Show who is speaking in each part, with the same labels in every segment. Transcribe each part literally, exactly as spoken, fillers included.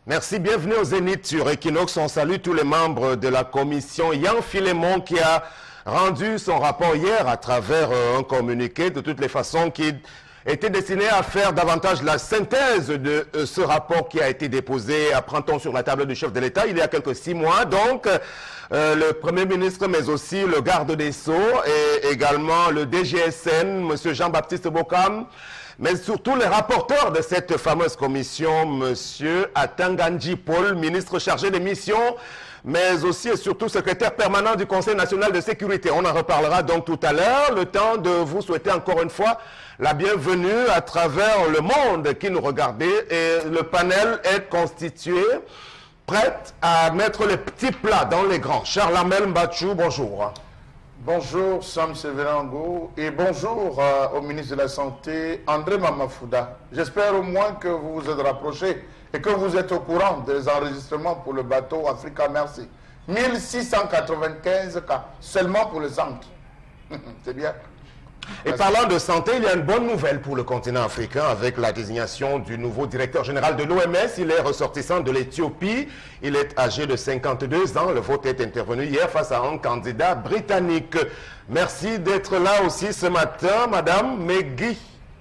Speaker 1: Merci, bienvenue au Zénith sur Equinox. On salue tous les membres de la commission. Yann Philémon qui a rendu son rapport hier à travers euh, un communiqué de toutes les façons qui était destiné à faire davantage la synthèse de euh, ce rapport qui a été déposé, apprend-on, sur la table du chef de l'État il y a quelques six mois. Donc, euh, le Premier ministre, mais aussi le garde des Sceaux et également le D G S N, M. Jean-Baptiste Bokam, mais surtout les rapporteurs de cette fameuse commission, M. Atanganji Paul, ministre chargé des missions, mais aussi et surtout secrétaire permanent du Conseil national de sécurité. On en reparlera donc tout à l'heure. Le temps de vous souhaiter encore une fois la bienvenue à travers le monde qui nous regardait. Et le panel est constitué, prête à mettre les petits plats dans les grands. Charles Amel Mbachou, bonjour.
Speaker 2: Bonjour Sam Severango et bonjour euh, au ministre de la Santé, André Mamafouda. J'espère au moins que vous vous êtes rapprochés et que vous êtes au courant des enregistrements pour le bateau Africa Merci. mille six cent quatre-vingt-quinze cas seulement pour le centre. C'est bien.
Speaker 1: Et parlant de santé, il y a une bonne nouvelle pour le continent africain avec la désignation du nouveau directeur général de l'O M S. Il est ressortissant de l'Éthiopie. Il est âgé de cinquante-deux ans. Le vote est intervenu hier face à un candidat britannique. Merci d'être là aussi ce matin, Madame Megui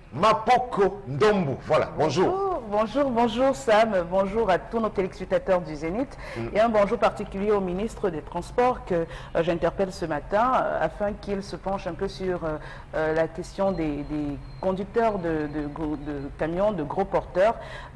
Speaker 1: Mapoko Ndombu. Voilà, bonjour.
Speaker 3: Bonjour, bonjour, bonjour Sam, bonjour à tous nos téléspectateurs du Zénith mm. et un bonjour particulier au ministre des Transports que euh, j'interpelle ce matin euh, afin qu'il se penche un peu sur euh, euh, la question des, des conducteurs de, de, de camions, de gros porteurs,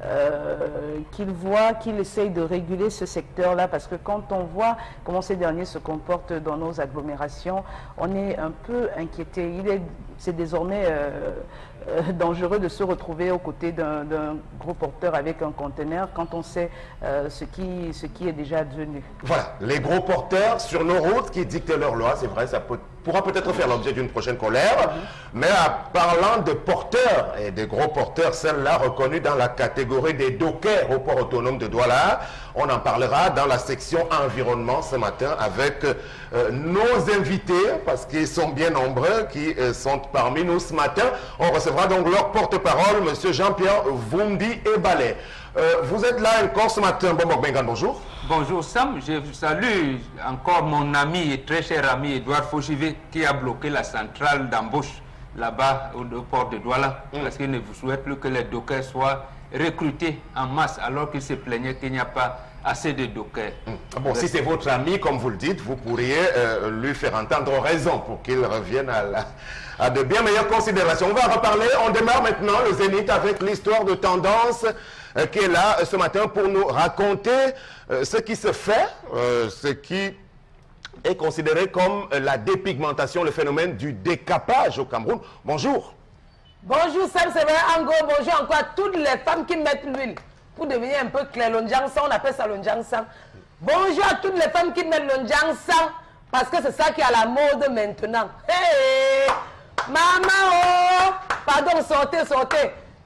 Speaker 3: euh, qu'il voit, qu'il essaye de réguler ce secteur-là parce que quand on voit comment ces derniers se comportent dans nos agglomérations, on est un peu inquiété. Il est, c'est désormais euh, euh, dangereux de se retrouver aux côtés d'un gros porteur avec un conteneur quand on sait euh, ce, qui, ce qui est déjà advenu.
Speaker 1: Voilà, les gros porteurs sur nos routes qui dictent leurs lois, c'est vrai, ça peut, pourra peut-être faire l'objet d'une prochaine colère, mm-hmm. mais en parlant de porteurs et des gros porteurs, celle-là reconnue dans la catégorie des dockers au port autonome de Douala, on en parlera dans la section environnement ce matin avec euh, nos invités, parce qu'ils sont bien nombreux, qui euh, sont parmi nous ce matin. On recevra donc leur porte-parole, M. Jean-Pierre Vumbi Ebale. Euh, vous êtes là encore ce matin. Bon, Bengan, bonjour.
Speaker 4: Bonjour Sam, je salue encore mon ami et très cher ami Edouard Fauchivé qui a bloqué la centrale d'embauche là-bas au, au port de Douala mm. parce qu'il ne vous souhaite plus que les dockers soient recrutés en masse alors qu'il se plaignait qu'il n'y a pas assez de dockers.
Speaker 1: Mm. Bon, si c'est votre ami, comme vous le dites, vous pourriez euh, lui faire entendre raison pour qu'il revienne à, la, à de bien meilleures considérations. On va en reparler. On démarre maintenant le Zénith avec l'histoire de tendance euh, qui est là euh, ce matin pour nous raconter euh, ce qui se fait, euh, ce qui est considéré comme euh, la dépigmentation, le phénomène du décapage au Cameroun. Bonjour.
Speaker 5: Bonjour Sam, c'est vrai, Ango. Bonjour encore à toutes les femmes qui mettent l'huile pour devenir un peu clair. L'onjangsan, on appelle ça l'onjangsan. Bonjour à toutes les femmes qui mettent l'onjangsan parce que c'est ça qui est à la mode maintenant. Hey, maman, oh, pardon, sortez, sortez.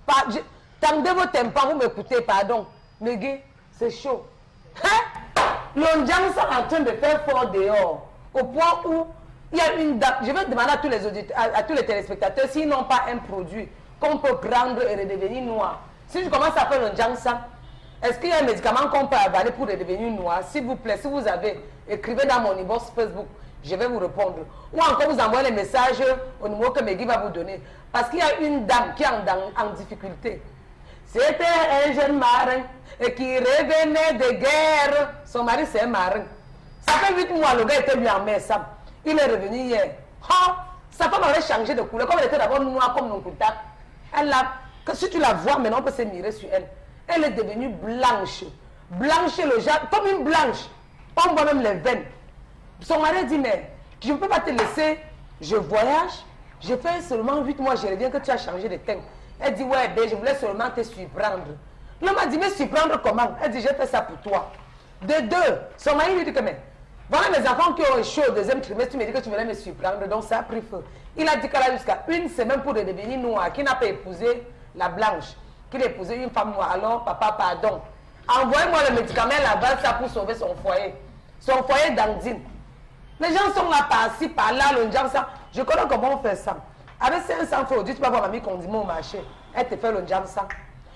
Speaker 5: Tendez vos tympans, vous m'écoutez, pardon. Megui, c'est chaud. Hein? L'onjangsan est en train de faire fort dehors. Au point où il y a une date. Je vais demander à tous les auditeurs, à, à tous les téléspectateurs s'ils n'ont pas un produit qu'on peut prendre et redevenir noir. Si je commence à faire le Jansan, est-ce qu'il y a un médicament qu'on peut avaler pour redevenir noir? S'il vous plaît, si vous avez, écrivez dans mon inbox Facebook, je vais vous répondre. Ou encore vous envoyez les messages au numéro que Megui va vous donner. Parce qu'il y a une dame qui est en, en difficulté. C'était un jeune marin et qui revenait de guerre. Son mari, c'est un marin. Ça fait huit mois, le gars était lui en mer, Sam. Il est revenu hier. Oh, sa femme avait changé de couleur. Comme elle était d'abord noire comme non contact. Elle a, que si tu la vois maintenant, on peut se mirer sur elle. Elle est devenue blanche. Blanche, le genre, comme une blanche. On voit même les veines. Son mari dit, mais je ne peux pas te laisser. Je voyage. J'ai fait seulement huit mois, je reviens que tu as changé de teint. Elle dit, ouais, ben, je voulais seulement te surprendre. L'homme a dit, mais surprendre comment? Elle dit, j'ai fait ça pour toi. De deux, son mari lui dit que, mais, voilà mes enfants qui ont échoué au deuxième trimestre, tu me dis que tu venais me surprendre, donc ça a pris feu. Il a dit qu'elle a jusqu'à une semaine pour devenir noire, qu'il n'a pas épousé la blanche, qu'il a épousé une femme noire. Alors, papa, pardon, envoyez-moi le médicament là-bas, ça pour sauver son foyer. Son foyer d'Andine. Les gens sont là, par-ci, par-là, le ça. Je connais comment on fait ça. Avec cinq cents francs, tu peux avoir mamie condiment au marché. Elle te fait le ça.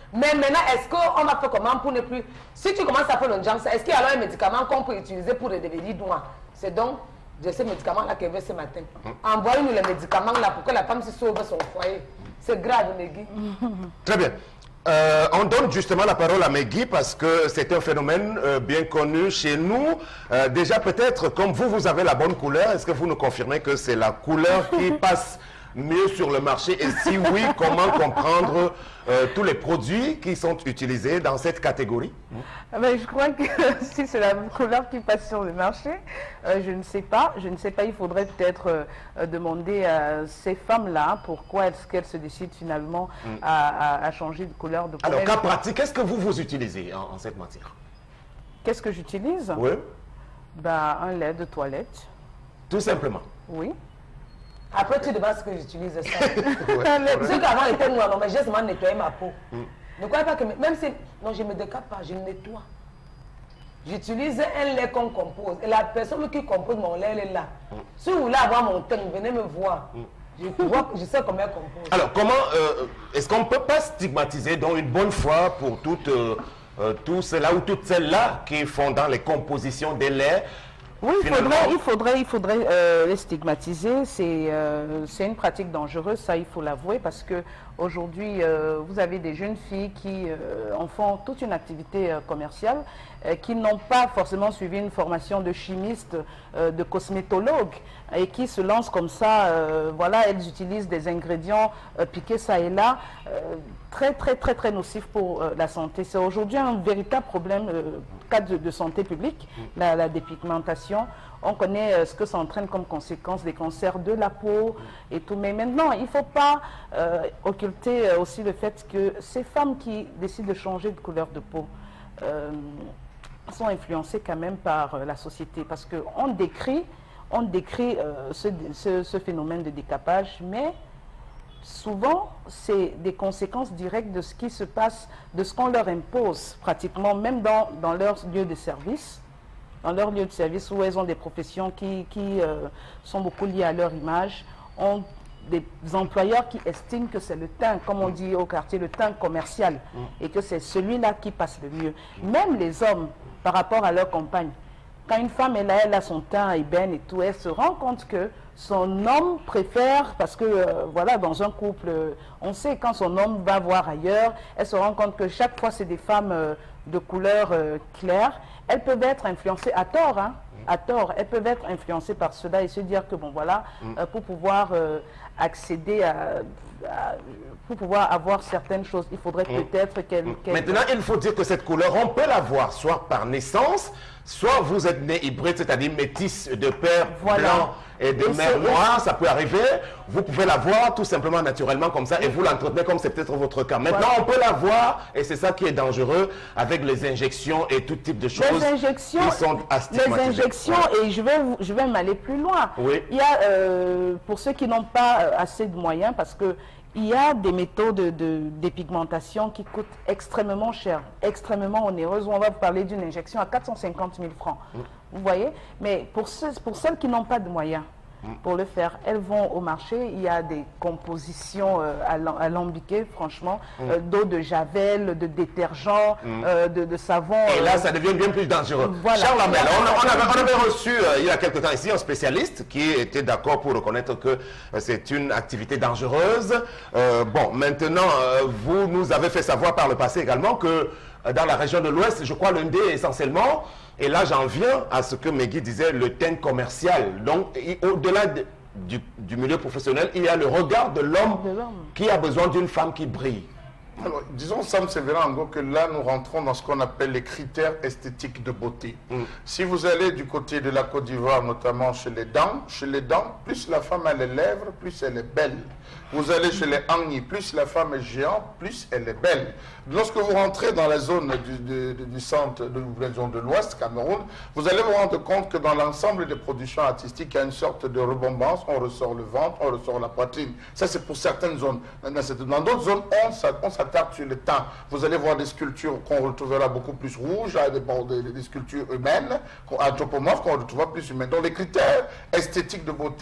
Speaker 5: Mais maintenant, est-ce qu'on va faire comment pour ne plus... Si tu commences à faire le njang, est-ce qu'il y a alors un médicament qu'on peut utiliser pour devenir noir? C'est donc de ces médicaments-là qu'elle veut ce matin. Envoyez-nous les médicaments là pour que la femme se sauve son foyer. C'est grave, Megui.
Speaker 1: Très bien. Euh, on donne justement la parole à Megui parce que c'est un phénomène euh, bien connu chez nous. Euh, déjà peut-être, comme vous, vous avez la bonne couleur, est-ce que vous nous confirmez que c'est la couleur qui passe mieux sur le marché? Et si oui, comment comprendre euh, tous les produits qui sont utilisés dans cette catégorie?
Speaker 3: Mais je crois que si c'est la couleur qui passe sur le marché, euh, je ne sais pas. Je ne sais pas, il faudrait peut-être euh, demander à ces femmes-là pourquoi est-ce qu'elles se décident finalement mm. à, à, à changer de couleur de peau.
Speaker 1: Alors, cas pratique, qu'est-ce que vous vous utilisez en, en cette matière?
Speaker 3: Qu'est-ce que j'utilise?
Speaker 1: Oui.
Speaker 3: Bah, un lait de toilette.
Speaker 1: Tout simplement?
Speaker 3: Oui.
Speaker 5: Après, tu demandes ce que j'utilise ça. Ouais, ceux qui avant étaient noirs, non, mais j'ai seulement nettoyé ma peau. Mm. Ne croyez pas que, même si, non, je ne me décape pas, je nettoie. J'utilise un lait qu'on compose. Et la personne qui compose mon lait, elle est là. Mm. Si vous voulez avoir mon teint, venez me voir. Mm. Je, vois, je sais comment elle compose.
Speaker 1: Alors, comment, euh, est-ce qu'on ne peut pas stigmatiser donc une bonne fois pour toutes, euh, euh, tous ceux-là ou toutes celles-là qui font dans les compositions des laits?
Speaker 3: Oui, il faudrait, il faudrait, il faudrait euh, les stigmatiser. C'est euh, une pratique dangereuse, ça il faut l'avouer, parce que aujourd'hui euh, vous avez des jeunes filles qui euh, en font toute une activité euh, commerciale, euh, qui n'ont pas forcément suivi une formation de chimiste, euh, de cosmétologue, et qui se lancent comme ça. Euh, voilà, elles utilisent des ingrédients euh, piqués ça et là, euh, très très très très nocifs pour euh, la santé. C'est aujourd'hui un véritable problème, euh, cas de, de santé publique, la, la dépigmentation. On connaît euh, ce que ça entraîne comme conséquence, des cancers de la peau et tout. Mais maintenant, il ne faut pas euh, occulter euh, aussi le fait que ces femmes qui décident de changer de couleur de peau euh, sont influencées quand même par euh, la société. Parce qu'on décrit, on décrit euh, ce, ce, ce phénomène de décapage, mais souvent, c'est des conséquences directes de ce qui se passe, de ce qu'on leur impose pratiquement, même dans, dans leur lieu de service. Dans leur lieu de service où elles ont des professions qui, qui euh, sont beaucoup liées à leur image, ont des employeurs qui estiment que c'est le teint, comme on dit au quartier, le teint commercial, et que c'est celui-là qui passe le mieux. Même les hommes, par rapport à leur compagne, quand une femme elle a, elle a son teint ébène et tout, elle se rend compte que son homme préfère, parce que euh, voilà, dans un couple, euh, on sait quand son homme va voir ailleurs, elle se rend compte que chaque fois c'est des femmes euh, de couleur euh, claire. Elles peuvent être influencées à tort, hein, à tort, elles peuvent être influencées par cela et se dire que bon voilà, euh, pour pouvoir euh, accéder à, à, pour pouvoir avoir certaines choses, il faudrait peut-être qu'elles... Qu
Speaker 1: Maintenant, il faut dire que cette couleur, on peut l'avoir soit par naissance, soit vous êtes né hybride, c'est-à-dire métisse de père voilà. blanc et de mère noire, ça peut arriver. Vous pouvez l'avoir tout simplement naturellement comme ça et vous l'entretenez comme c'est peut-être votre cas. Maintenant, voilà. on peut l'avoir et c'est ça qui est dangereux avec les injections et tout type de choses
Speaker 3: les injections,
Speaker 1: qui sont
Speaker 3: Les injections, voilà. et je vais, je vais m'aller plus loin.
Speaker 1: Oui.
Speaker 3: Il y a, euh, pour ceux qui n'ont pas euh, assez de moyens, parce que il y a des méthodes de, de dépigmentation qui coûtent extrêmement cher, extrêmement onéreuses. On va vous parler d'une injection à quatre cent cinquante mille francs. Mmh. Vous voyez? Mais pour, ceux, pour celles qui n'ont pas de moyens mmh. pour le faire, elles vont au marché. Il y a des compositions euh, alambiquées, franchement, mmh. euh, d'eau de javel, de détergent, mmh. euh, de, de savon.
Speaker 1: Et là, ça devient bien plus dangereux. Voilà. Charles Amel, on, on, avait, on avait reçu euh, il y a quelque temps ici un spécialiste qui était d'accord pour reconnaître que euh, c'est une activité dangereuse. Euh, bon, maintenant, euh, vous nous avez fait savoir par le passé également que euh, dans la région de l'Ouest, je crois l'U N D essentiellement, et là j'en viens à ce que Megui disait, le teint commercial. Donc, au-delà de, du, du milieu professionnel, il y a le regard de l'homme qui a besoin d'une femme qui brille.
Speaker 2: Alors, disons, Sam Severango, que là, nous rentrons dans ce qu'on appelle les critères esthétiques de beauté. Mm. Si vous allez du côté de la Côte d'Ivoire, notamment chez les dents, chez les dents, plus la femme a les lèvres, plus elle est belle. Vous allez chez les Angni, plus la femme est géante, plus elle est belle. Lorsque vous rentrez dans la zone du, du, du centre, de, de l'Ouest, Cameroun, vous allez vous rendre compte que dans l'ensemble des productions artistiques, il y a une sorte de rebombance. On ressort le ventre, on ressort la poitrine. Ça, c'est pour certaines zones. Dans d'autres zones, on s'attarde sur le teint. Vous allez voir des sculptures qu'on retrouvera beaucoup plus rouges, des, des, des sculptures humaines, anthropomorphes, qu'on retrouvera plus humaines. Donc, les critères esthétiques de beauté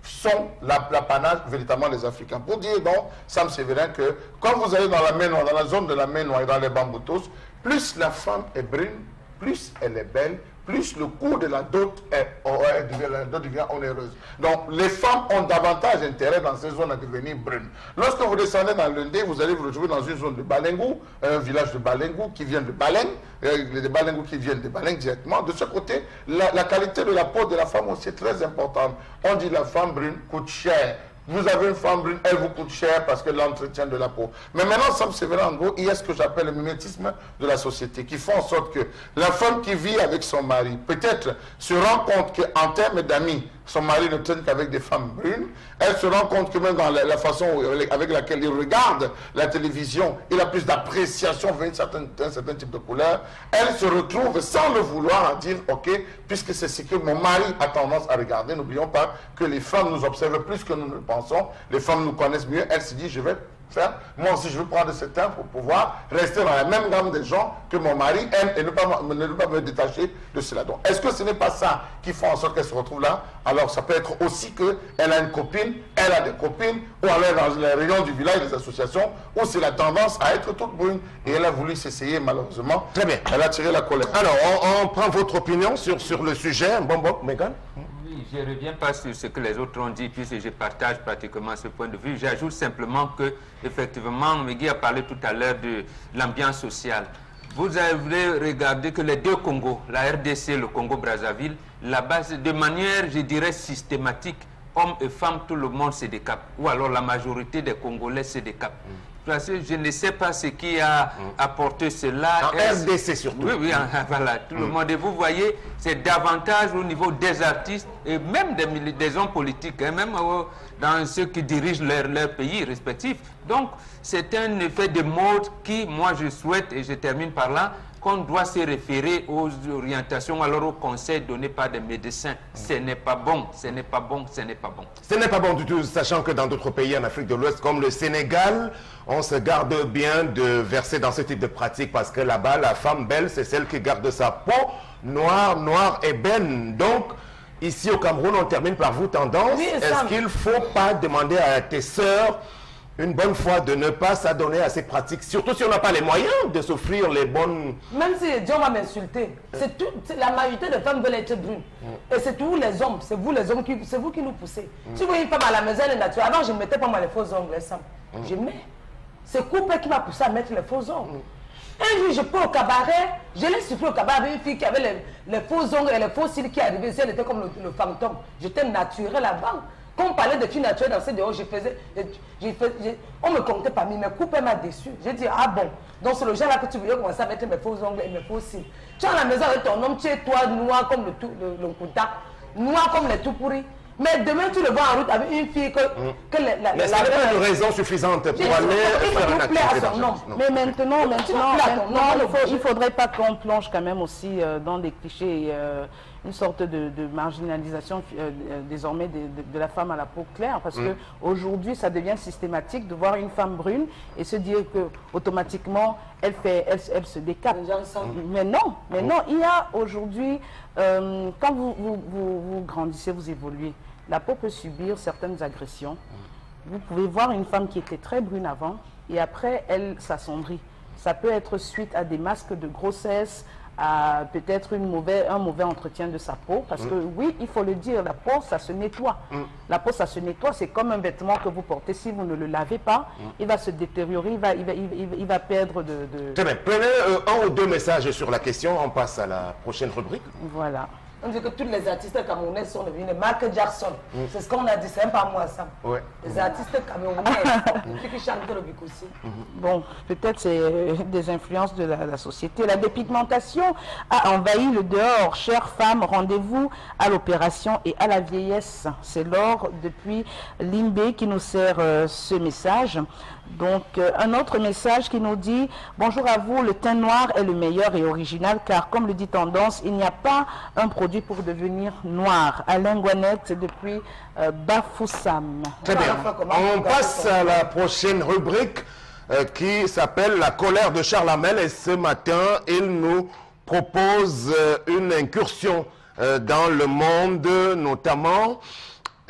Speaker 2: sont l'apanage véritablement des Africains. Pour dire donc, Sam Sévérin, que quand vous allez dans la mer Noire, dans la zone de la mer Noire et dans les Bamboutos, plus la femme est brune, plus elle est belle, plus le coût de la dot, est, est, devient, la dot devient onéreuse. Donc, les femmes ont davantage intérêt dans ces zones à devenir brunes. Lorsque vous descendez dans le Ndé, vous allez vous retrouver dans une zone de Balengou, un village de Balengou qui vient de Baleng, les Balengou qui viennent de Baleng directement. De ce côté, la, la qualité de la peau de la femme aussi est très importante. On dit la femme brune coûte cher. Vous avez une femme brune, elle vous coûte cher parce que l'entretien de la peau. Mais maintenant, Sam Sévérin, en gros, il y a ce que j'appelle le mimétisme de la société, qui fait en sorte que la femme qui vit avec son mari, peut-être se rend compte qu'en termes d'amis, son mari ne traîne qu'avec des femmes brunes. Elle se rend compte que même dans la, la façon avec laquelle il regarde la télévision, il a plus d'appréciation vers un certain, un certain type de couleur. Elle se retrouve sans le vouloir à dire, ok, puisque c'est ce que mon mari a tendance à regarder, n'oublions pas que les femmes nous observent plus que nous ne le pensons. Les femmes nous connaissent mieux. Elle se dit, je vais faire, moi aussi je veux prendre ce temps pour pouvoir rester dans la même gamme des gens que mon mari aime et ne pas, ne pas me détacher de cela. Donc, est-ce que ce n'est pas ça qui fait en sorte qu'elle se retrouve là? Alors, ça peut être aussi qu'elle a une copine, elle a des copines, ou alors dans les rayons du village, des associations, où c'est la tendance à être toute brune. Et elle a voulu s'essayer, malheureusement.
Speaker 1: Très bien.
Speaker 2: Elle a tiré la colère.
Speaker 1: Alors, on, on prend votre opinion sur, sur le sujet. Bon, bon, Megan?
Speaker 4: Je ne reviens pas sur ce que les autres ont dit, puisque je partage pratiquement ce point de vue. J'ajoute simplement que, effectivement, Megui a parlé tout à l'heure de l'ambiance sociale. Vous avez regardé que les deux Congos, la R D C et le Congo-Brazzaville, là-bas, de manière, je dirais, systématique, hommes et femmes, tout le monde se décape. Ou alors la majorité des Congolais se décapent. Mm. Parce que je ne sais pas ce qui a mm. apporté cela.
Speaker 1: En R D C surtout.
Speaker 4: Oui, oui, voilà, tout mm. le monde. Et vous voyez, c'est davantage au niveau des artistes et même des, des hommes politiques, hein, même euh, dans ceux qui dirigent leur, leur pays respectifs. Donc, c'est un effet de mode qui, moi, je souhaite, et je termine par là, qu'on doit se référer aux orientations, alors aux conseils donnés par des médecins. Ce n'est pas bon, ce n'est pas bon, ce n'est pas bon.
Speaker 1: Ce n'est pas bon du tout, sachant que dans d'autres pays en Afrique de l'Ouest, comme le Sénégal, on se garde bien de verser dans ce type de pratique, parce que là-bas, la femme belle, c'est celle qui garde sa peau noire, noire et belle. Donc, ici au Cameroun, on termine par vous, Tendance. Oui, est-ce qu'il ne faut pas demander à tes sœurs une bonne fois de ne pas s'adonner à ces pratiques, surtout si on n'a pas les moyens de s'offrir les bonnes...
Speaker 5: Même si Dieu va m'insulter, c'est tout, la majorité des femmes veulent être brunes. Mm. Et c'est tous les hommes, c'est vous les hommes, qui, c'est vous qui nous poussez. Mm. Si vous voyez une femme à la maison, elle est naturelle. Avant, je ne mettais pas moi les faux ongles, les femmes. Mm. Je mets. C'est Coupé qui m'a poussé à mettre les faux ongles. Mm. Un jour, je peux au cabaret, je l'ai soufflé au cabaret avec une fille qui avait les, les faux ongles et les faux cils qui arrivaient. Elle était comme le, le fantôme. J'étais naturelle là-bas. Quand on parlait de filles naturelles dans ces dehors, je faisais, je, je faisais, on me comptait parmi mes coupes, elle m'a déçu. J'ai dit, ah bon, donc c'est le genre là que tu voulais commencer à mettre mes faux ongles et mes faux cils. Tu es à la maison avec ton homme, tu es toi noir comme le, tout, le, le Kouta, noir comme les tout pourris. Mais demain, tu le vois en route avec une fille que... Mm. que la, la,
Speaker 1: mais ce n'est pas une raison suffisante pour aller faire une activité dans
Speaker 3: non. Mais maintenant, maintenant, maintenant il ne faudrait pas qu'on plonge quand même aussi euh, dans des clichés, euh, une sorte de, de marginalisation euh, désormais de, de, de la femme à la peau claire, parce mm. qu'aujourd'hui, ça devient systématique de voir une femme brune et se dire que automatiquement, elle, fait, elle, elle se décape. Mm. Mais non, mais mm. non, il y a aujourd'hui, euh, quand vous, vous, vous, vous grandissez, vous évoluez, la peau peut subir certaines agressions. Vous pouvez voir une femme qui était très brune avant et après, elle s'assombrit. Ça peut être suite à des masques de grossesse, à peut-être une mauvaise, un mauvais entretien de sa peau. Parce que oui, il faut le dire, la peau, ça se nettoie. La peau, ça se nettoie. C'est comme un vêtement que vous portez. Si vous ne le lavez pas, il va se détériorer, il va, il va, il va, il va perdre de... de...
Speaker 1: Très bien. Prenez euh, un ou deux messages sur la question. On passe à la prochaine rubrique.
Speaker 3: Voilà.
Speaker 5: On dit que tous les artistes camerounais sont devenus Michael Jackson. Mm. C'est ce qu'on a dit, c'est même pas moi ça. Ouais. Les artistes camerounais, ceux qui chantent le Bikossi.
Speaker 3: Bon, peut-être c'est des influences de la, la société. La dépigmentation a envahi le dehors. Chères femmes, rendez-vous à l'opération et à la vieillesse. C'est Laure depuis Limbé qui nous sert euh, ce message. Donc, euh, un autre message qui nous dit « Bonjour à vous, le teint noir est le meilleur et original car, comme le dit Tendance, il n'y a pas un produit pour devenir noir. » Alain Guanette depuis euh, Bafoussam.
Speaker 1: Très bien. On passe à la prochaine rubrique euh, qui s'appelle « La colère de Charles Hamel » et ce matin, il nous propose euh, une incursion euh, dans le monde, notamment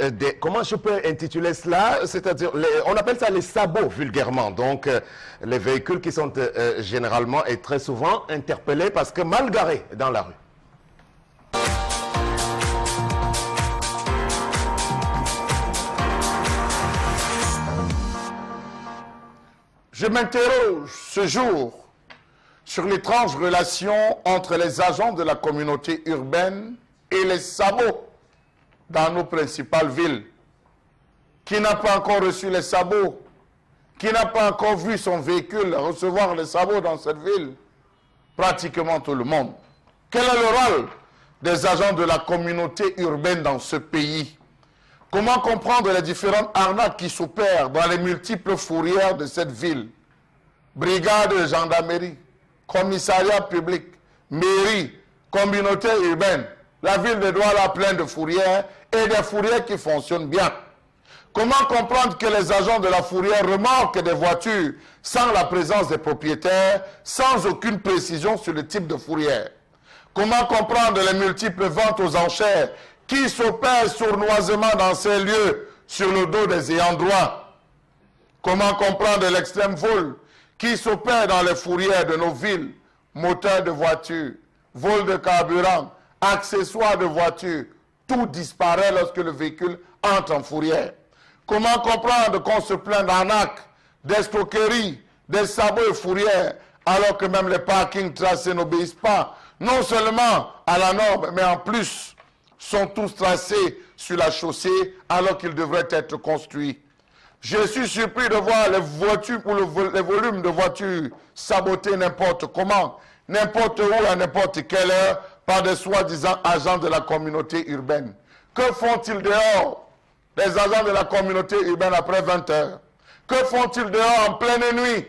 Speaker 1: euh, des... Comment je peux intituler cela? C'est-à-dire, on appelle ça les sabots vulgairement. Donc, euh, les véhicules qui sont euh, généralement et très souvent interpellés parce que mal garés dans la rue.
Speaker 2: Je m'interroge ce jour sur l'étrange relation entre les agents de la communauté urbaine et les sabots dans nos principales villes. Qui n'a pas encore reçu les sabots? Qui n'a pas encore vu son véhicule recevoir les sabots dans cette ville? Pratiquement tout le monde. Quel est le rôle des agents de la communauté urbaine dans ce pays? Comment comprendre les différentes arnaques qui s'opèrent dans les multiples fourrières de cette ville? Brigade de gendarmerie, commissariat public, mairie, communauté urbaine, la ville de Douala pleine de fourrières et des fourrières qui fonctionnent bien. Comment comprendre que les agents de la fourrière remorquent des voitures sans la présence des propriétaires, sans aucune précision sur le type de fourrière? Comment comprendre les multiples ventes aux enchères qui s'opèrent sournoisement dans ces lieux sur le dos des ayants droit? Comment comprendre l'extrême vol qui s'opère dans les fourrières de nos villes? Moteurs de voitures, vol de carburant, accessoires de voitures, tout disparaît lorsque le véhicule entre en fourrière. Comment comprendre qu'on se plaint d'arnaques, d'escroqueries, des sabots et fourrières, alors que même les parkings tracés n'obéissent pas, non seulement à la norme, mais en plus sont tous tracés sur la chaussée alors qu'ils devraient être construits. Je suis surpris de voir les voitures ou le, les volumes de voitures sabotés n'importe comment, n'importe où, à n'importe quelle heure, par des soi-disant agents de la communauté urbaine. Que font-ils dehors, les agents de la communauté urbaine, après vingt heures? Que font-ils dehors en pleine nuit,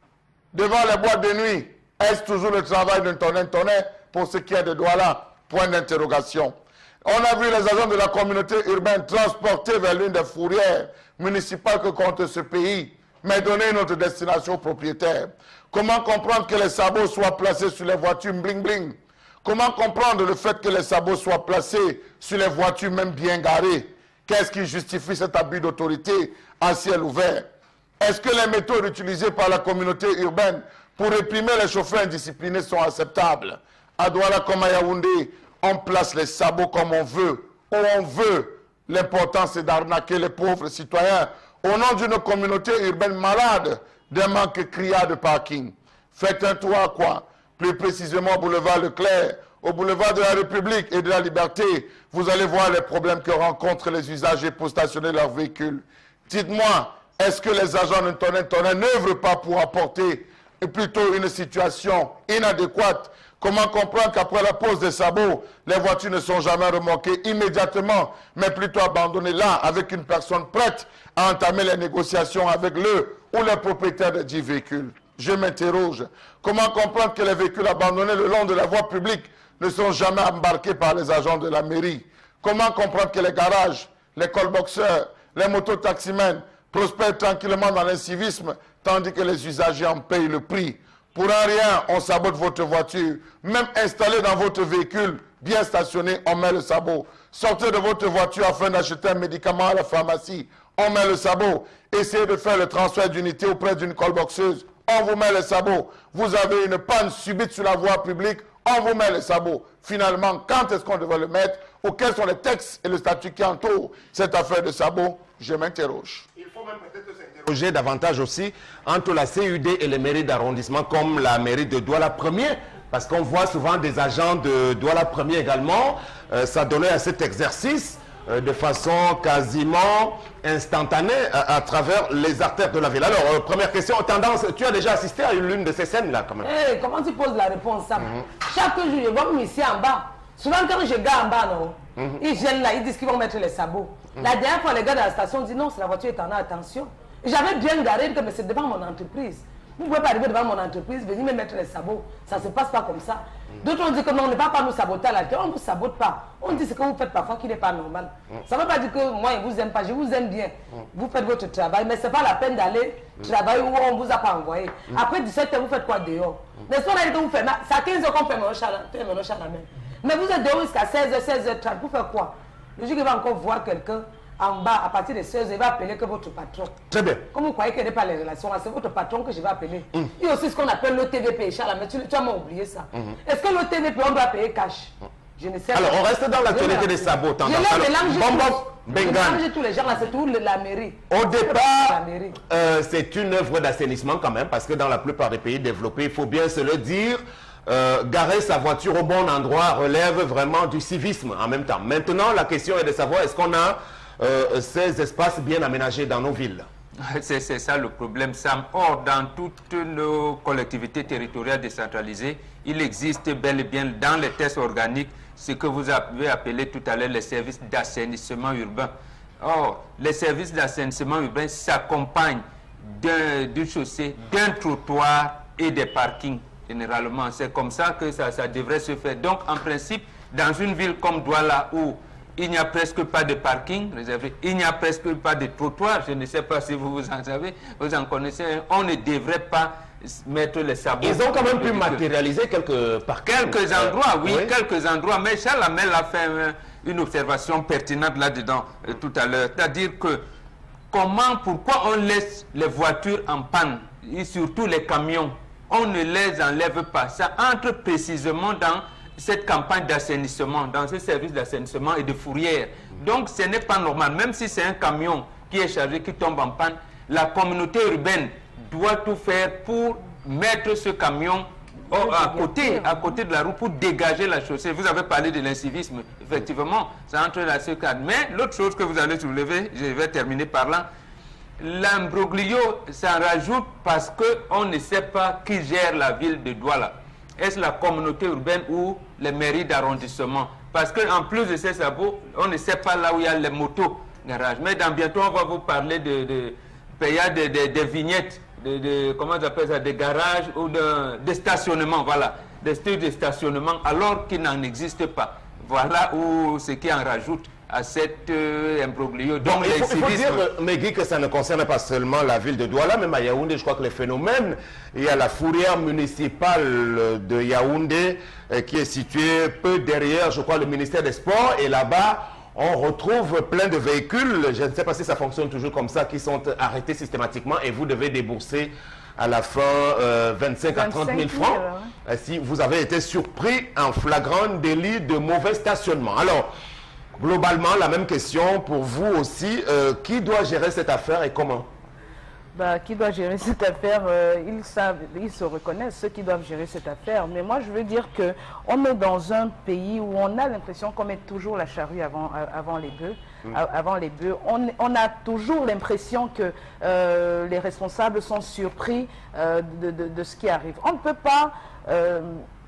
Speaker 2: devant les boîtes de nuit? Est-ce toujours le travail d'un tonnet-tonnet pour ce qui est de Douala? Point d'interrogation. On a vu les agents de la communauté urbaine transportés vers l'une des fourrières municipales que compte ce pays, mais donner une autre destination aux propriétaires. Comment comprendre que les sabots soient placés sur les voitures bling-bling? Comment comprendre le fait que les sabots soient placés sur les voitures même bien garées? Qu'est-ce qui justifie cet abus d'autorité à ciel ouvert? Est-ce que les méthodes utilisées par la communauté urbaine pour réprimer les chauffeurs indisciplinés sont acceptables? À Douala comme à Yaoundé, on place les sabots comme on veut, où on veut. L'important, c'est d'arnaquer les pauvres citoyens au nom d'une communauté urbaine malade d'un manque criard de parking. Faites un tour à quoi? Plus précisément au boulevard Leclerc, au boulevard de la République et de la Liberté, vous allez voir les problèmes que rencontrent les usagers pour stationner leurs véhicules. Dites-moi, est-ce que les agents de tonnet-tonnet n'œuvrent pas pour apporter plutôt une situation inadéquate? Comment comprendre qu'après la pose des sabots, les voitures ne sont jamais remorquées immédiatement, mais plutôt abandonnées là, avec une personne prête à entamer les négociations avec le ou les propriétaires de dix véhicules? Je m'interroge. Comment comprendre que les véhicules abandonnés le long de la voie publique ne sont jamais embarqués par les agents de la mairie? Comment comprendre que les garages, les call-boxers, les mototaximens prospèrent tranquillement dans l'incivisme, tandis que les usagers en payent le prix? Pour un rien, on sabote votre voiture. Même installé dans votre véhicule, bien stationné, on met le sabot. Sortez de votre voiture afin d'acheter un médicament à la pharmacie, on met le sabot. Essayez de faire le transfert d'unité auprès d'une call-boxeuse, on vous met le sabot. Vous avez une panne subite sur la voie publique, on vous met le sabot. Finalement, quand est-ce qu'on devrait le mettre? Ou quels sont les textes et le statut qui entourent cette affaire de sabot? Je m'interroge.
Speaker 1: Il faut même peut-être s'interroger davantage aussi entre la C U D et les mairies d'arrondissement comme la mairie de Douala Premier, parce qu'on voit souvent des agents de Douala Premier également euh, s'adonner à cet exercice euh, de façon quasiment instantanée à, à travers les artères de la ville. Alors, euh, première question, tendance, tu as déjà assisté à l'une de ces scènes-là quand même?
Speaker 5: Hey, comment tu poses la réponse, Sam? Mm-hmm. Chaque jour, je vois même ici en bas. Souvent, quand je garde en bas, non, mm-hmm. ils gênent là, ils disent qu'ils vont mettre les sabots. Mm-hmm. La dernière fois, les gars de la station disent non, c'est la voiture est en attention. J'avais bien garé, mais c'est devant mon entreprise. Vous ne pouvez pas arriver devant mon entreprise, venir me mettre les sabots. Ça ne se passe pas comme ça. D'autres ont dit que non, on ne va pas nous saboter à la tête. On ne vous sabote pas. On dit ce que vous faites parfois qui n'est pas normal. Ça ne veut pas dire que moi, je ne vous aime pas. Je vous aime bien. Vous faites votre travail, mais ce n'est pas la peine d'aller travailler où on ne vous a pas envoyé. Après dix-sept heures, vous faites quoi dehors? N'est-ce pas là que vous faites? C'est à quinze heures qu'on fait mon chat à la main. Mais vous êtes dehors jusqu'à seize heures, seize heures trente. Vous faites quoi? Le jour qu'il va encore voir quelqu'un en bas, à partir de seize heures, il va appeler que votre patron.
Speaker 1: Très bien.
Speaker 5: Comme vous croyez qu'il n'y a pas les relations, c'est votre patron que je vais appeler. Mm. Il y a aussi ce qu'on appelle le T V P. Charles, mais tu, tu as oublié ça. Mm -hmm. Est-ce que le T V P, on doit payer cash? Je ne sais
Speaker 1: Alors,
Speaker 5: pas.
Speaker 1: on reste dans l'actualité des sabots.
Speaker 5: Je les mélange
Speaker 1: tous.
Speaker 5: tous les gens, là, c'est tout la mairie.
Speaker 1: Au départ, euh, c'est une œuvre d'assainissement quand même, parce que dans la plupart des pays développés, il faut bien se le dire, euh, garer sa voiture au bon endroit relève vraiment du civisme en même temps. Maintenant, la question est de savoir, est-ce qu'on a euh, ces espaces bien aménagés dans nos villes?
Speaker 4: C'est ça le problème, Sam. Or, dans toutes nos collectivités territoriales décentralisées, il existe bel et bien dans les tests organiques ce que vous avez appelé tout à l'heure les services d'assainissement urbain. Or, les services d'assainissement urbain s'accompagnent d'une chaussée, d'un trottoir et des parkings, généralement. C'est comme ça que ça, ça devrait se faire. Donc, en principe, dans une ville comme Douala, où il n'y a presque pas de parking réservé, il n'y a presque pas de trottoir, je ne sais pas si vous, vous en savez, vous en connaissez, on ne devrait pas mettre les sabots.
Speaker 1: Ils ont quand même pu matérialiser quelques parkings.
Speaker 4: Quelques endroits, oui, oui, quelques endroits, mais Charles Amel a fait euh, une observation pertinente là-dedans euh, tout à l'heure, c'est-à-dire que comment, pourquoi on laisse les voitures en panne, et surtout les camions, on ne les enlève pas, ça entre précisément dans cette campagne d'assainissement, dans ce service d'assainissement et de fourrière. Donc ce n'est pas normal, même si c'est un camion qui est chargé, qui tombe en panne, la communauté urbaine doit tout faire pour mettre ce camion oh, à côté, à côté de la route pour dégager la chaussée. Vous avez parlé de l'incivisme, effectivement, ça entre dans ce cadre. Mais l'autre chose que vous allez soulever, je vais terminer par là, l'imbroglio s'en rajoute parce qu'on ne sait pas qui gère la ville de Douala. Est-ce la communauté urbaine ou les mairies d'arrondissement? Parce qu'en plus de ces sabots, on ne sait pas là où il y a les motos garage. Mais dans bientôt, on va vous parler de, de payage de, de, de vignettes, de, de, comment on appelle ça, des garages ou de, de stationnement, voilà, des styles de stationnement, alors qu'il n'en existe pas. Voilà où ce qui en rajoute à cet euh, imbroglio.
Speaker 1: Donc, il faut, il faut dire, Megui, que ça ne concerne pas seulement la ville de Douala, même à Yaoundé, je crois que les phénomènes, il y a la fourrière municipale de Yaoundé euh, qui est située peu derrière, je crois, le ministère des Sports, et là-bas, on retrouve plein de véhicules, je ne sais pas si ça fonctionne toujours comme ça, qui sont arrêtés systématiquement et vous devez débourser à la fin euh, vingt-cinq à trente mille francs euh, si vous avez été surpris en flagrant délit de mauvais stationnement. Alors, globalement, la même question pour vous aussi. Euh, qui doit gérer cette affaire et comment?
Speaker 3: Bah, qui doit gérer cette affaire, euh, ils savent, ils se reconnaissent, ceux qui doivent gérer cette affaire. Mais moi, je veux dire qu'on est dans un pays où on a l'impression qu'on met toujours la charrue avant, avant les bœufs. Mmh. Avant les bœufs. On, on a toujours l'impression que euh, les responsables sont surpris euh, de, de, de ce qui arrive. On ne peut pas euh,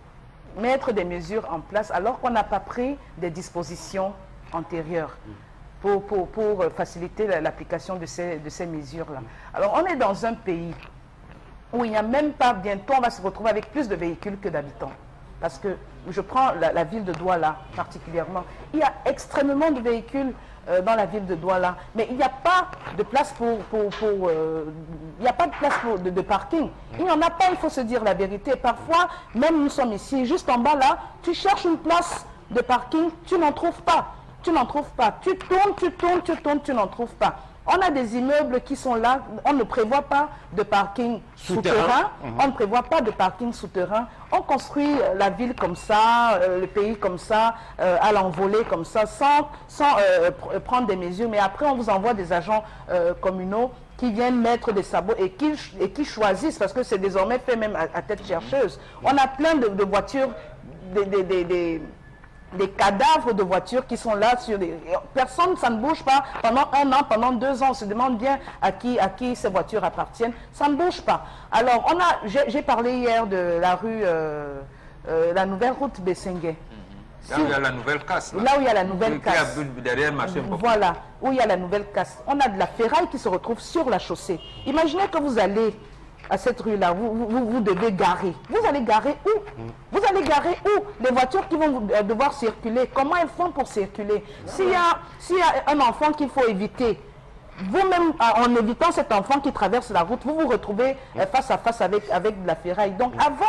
Speaker 3: mettre des mesures en place alors qu'on n'a pas pris des dispositions antérieures. Mmh. Pour, pour, pour faciliter l'application de ces, de ces mesures-là. Alors, on est dans un pays où il n'y a même pas, bientôt, on va se retrouver avec plus de véhicules que d'habitants. Parce que je prends la, la ville de Douala particulièrement. Il y a extrêmement de véhicules euh, dans la ville de Douala, mais il n'y a pas de place pour... pour, pour euh, il n'y a pas de place pour, de, de parking. Il n'y en a pas, il faut se dire la vérité. Parfois, même nous sommes ici, juste en bas là, tu cherches une place de parking, tu n'en trouves pas. Tu n'en trouves pas. Tu tournes, tu tournes, tu tournes, tu n'en trouves pas. On a des immeubles qui sont là, on ne prévoit pas de parking souterrain, souterrain. Mmh. On ne prévoit pas de parking souterrain. On construit la ville comme ça, euh, le pays comme ça, euh, à l'envolée comme ça, sans, sans euh, pr prendre des mesures. Mais après, on vous envoie des agents euh, communaux qui viennent mettre des sabots et qui, et qui choisissent, parce que c'est désormais fait même à, à tête chercheuse. Mmh. On a plein de, de voitures, des... des, des, des des cadavres de voitures qui sont là sur des... Personne, ça ne bouge pas pendant un an, pendant deux ans. On se demande bien à qui, à qui ces voitures appartiennent. Ça ne bouge pas. Alors, on a, j'ai parlé hier de la rue, euh, euh, la nouvelle route Bessengue.
Speaker 4: Mm-hmm. Là où il y a la nouvelle casse. Là,
Speaker 3: là où il y a la nouvelle casse.
Speaker 4: Derrière marché.
Speaker 3: Voilà, où il y a la nouvelle casse. On a de la ferraille qui se retrouve sur la chaussée. Imaginez que vous allez à cette rue-là, vous, vous, vous devez garer. Vous allez garer où? mm. Vous allez garer où? Les voitures qui vont devoir circuler, comment elles font pour circuler? S'il y a, s'il y a un enfant qu'il faut éviter, vous-même, en évitant cet enfant qui traverse la route, vous vous retrouvez face à face avec, avec de la ferraille. Donc avant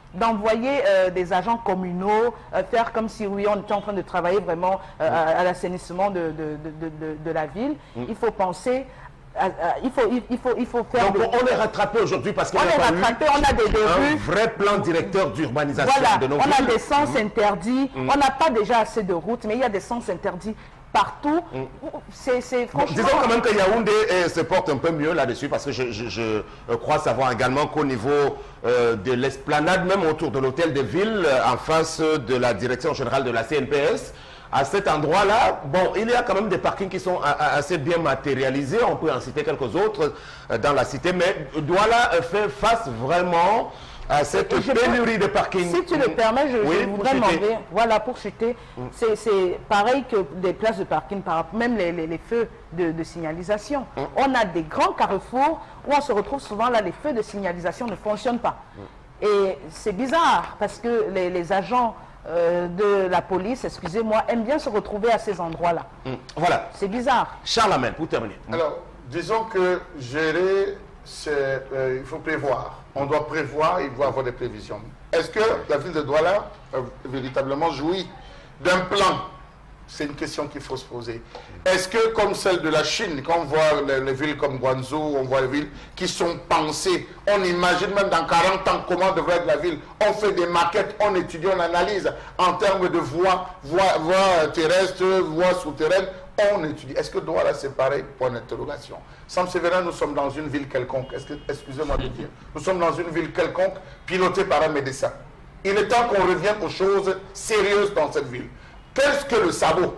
Speaker 3: d'envoyer euh, des agents communaux, euh, faire comme si oui, on était en train de travailler vraiment euh, à, à l'assainissement de, de, de, de, de la ville. Mm. Il faut penser, à, à, il, faut, il, il, faut, il faut faire...
Speaker 1: Donc des... on est rattrapé aujourd'hui parce qu'on
Speaker 3: est rattrapé, on a des, des
Speaker 1: un
Speaker 3: rues,
Speaker 1: vrai plan directeur d'urbanisation
Speaker 3: voilà,
Speaker 1: de nos
Speaker 3: on
Speaker 1: villes.
Speaker 3: a des sens mm. interdits,
Speaker 1: mm.
Speaker 3: on n'a pas déjà assez de routes, mais il y a des sens interdits partout. Mm. C'est franchement...
Speaker 1: Bon, disons quand même que Yaoundé eh, se porte un peu mieux là-dessus parce que je, je, je crois savoir également qu'au niveau euh, de l'esplanade, même autour de l'hôtel de ville, euh, en face de la direction générale de la C N P S, à cet endroit-là, bon, il y a quand même des parkings qui sont a, a, assez bien matérialisés. On peut en citer quelques autres euh, dans la cité, mais Douala euh, fait face vraiment à cette je pénurie peux, de parking.
Speaker 3: Si tu le permets, je,
Speaker 1: oui,
Speaker 3: je voudrais demander, voilà, pour chuter, mm. c'est pareil que des places de parking, par, même les, les, les feux de, de signalisation. Mm. On a des grands carrefours où on se retrouve souvent là, les feux de signalisation ne fonctionnent pas. Mm. Et c'est bizarre parce que les, les agents euh, de la police, excusez-moi, aiment bien se retrouver à ces endroits-là.
Speaker 1: Mm. Voilà.
Speaker 3: C'est bizarre.
Speaker 1: Charles Amel, pour terminer.
Speaker 2: Alors, disons que gérer, euh, il faut prévoir. On doit prévoir, il doit avoir des prévisions. Est-ce que la ville de Douala euh, véritablement jouit d'un plan? C'est une question qu'il faut se poser. Est-ce que, comme celle de la Chine, quand on voit les, les villes comme Guangzhou, on voit les villes qui sont pensées, on imagine même dans quarante ans comment devrait être la ville, on fait des maquettes, on étudie, on analyse en termes de voies, voies, voies terrestres, voies souterraines, on étudie. Est-ce que Douala c'est pareil? Point d'interrogation. Sam Sévérin, nous sommes dans une ville quelconque. Excusez-moi de dire. Nous sommes dans une ville quelconque pilotée par un médecin. Il est temps qu'on revienne aux choses sérieuses dans cette ville. Qu'est-ce que le sabot?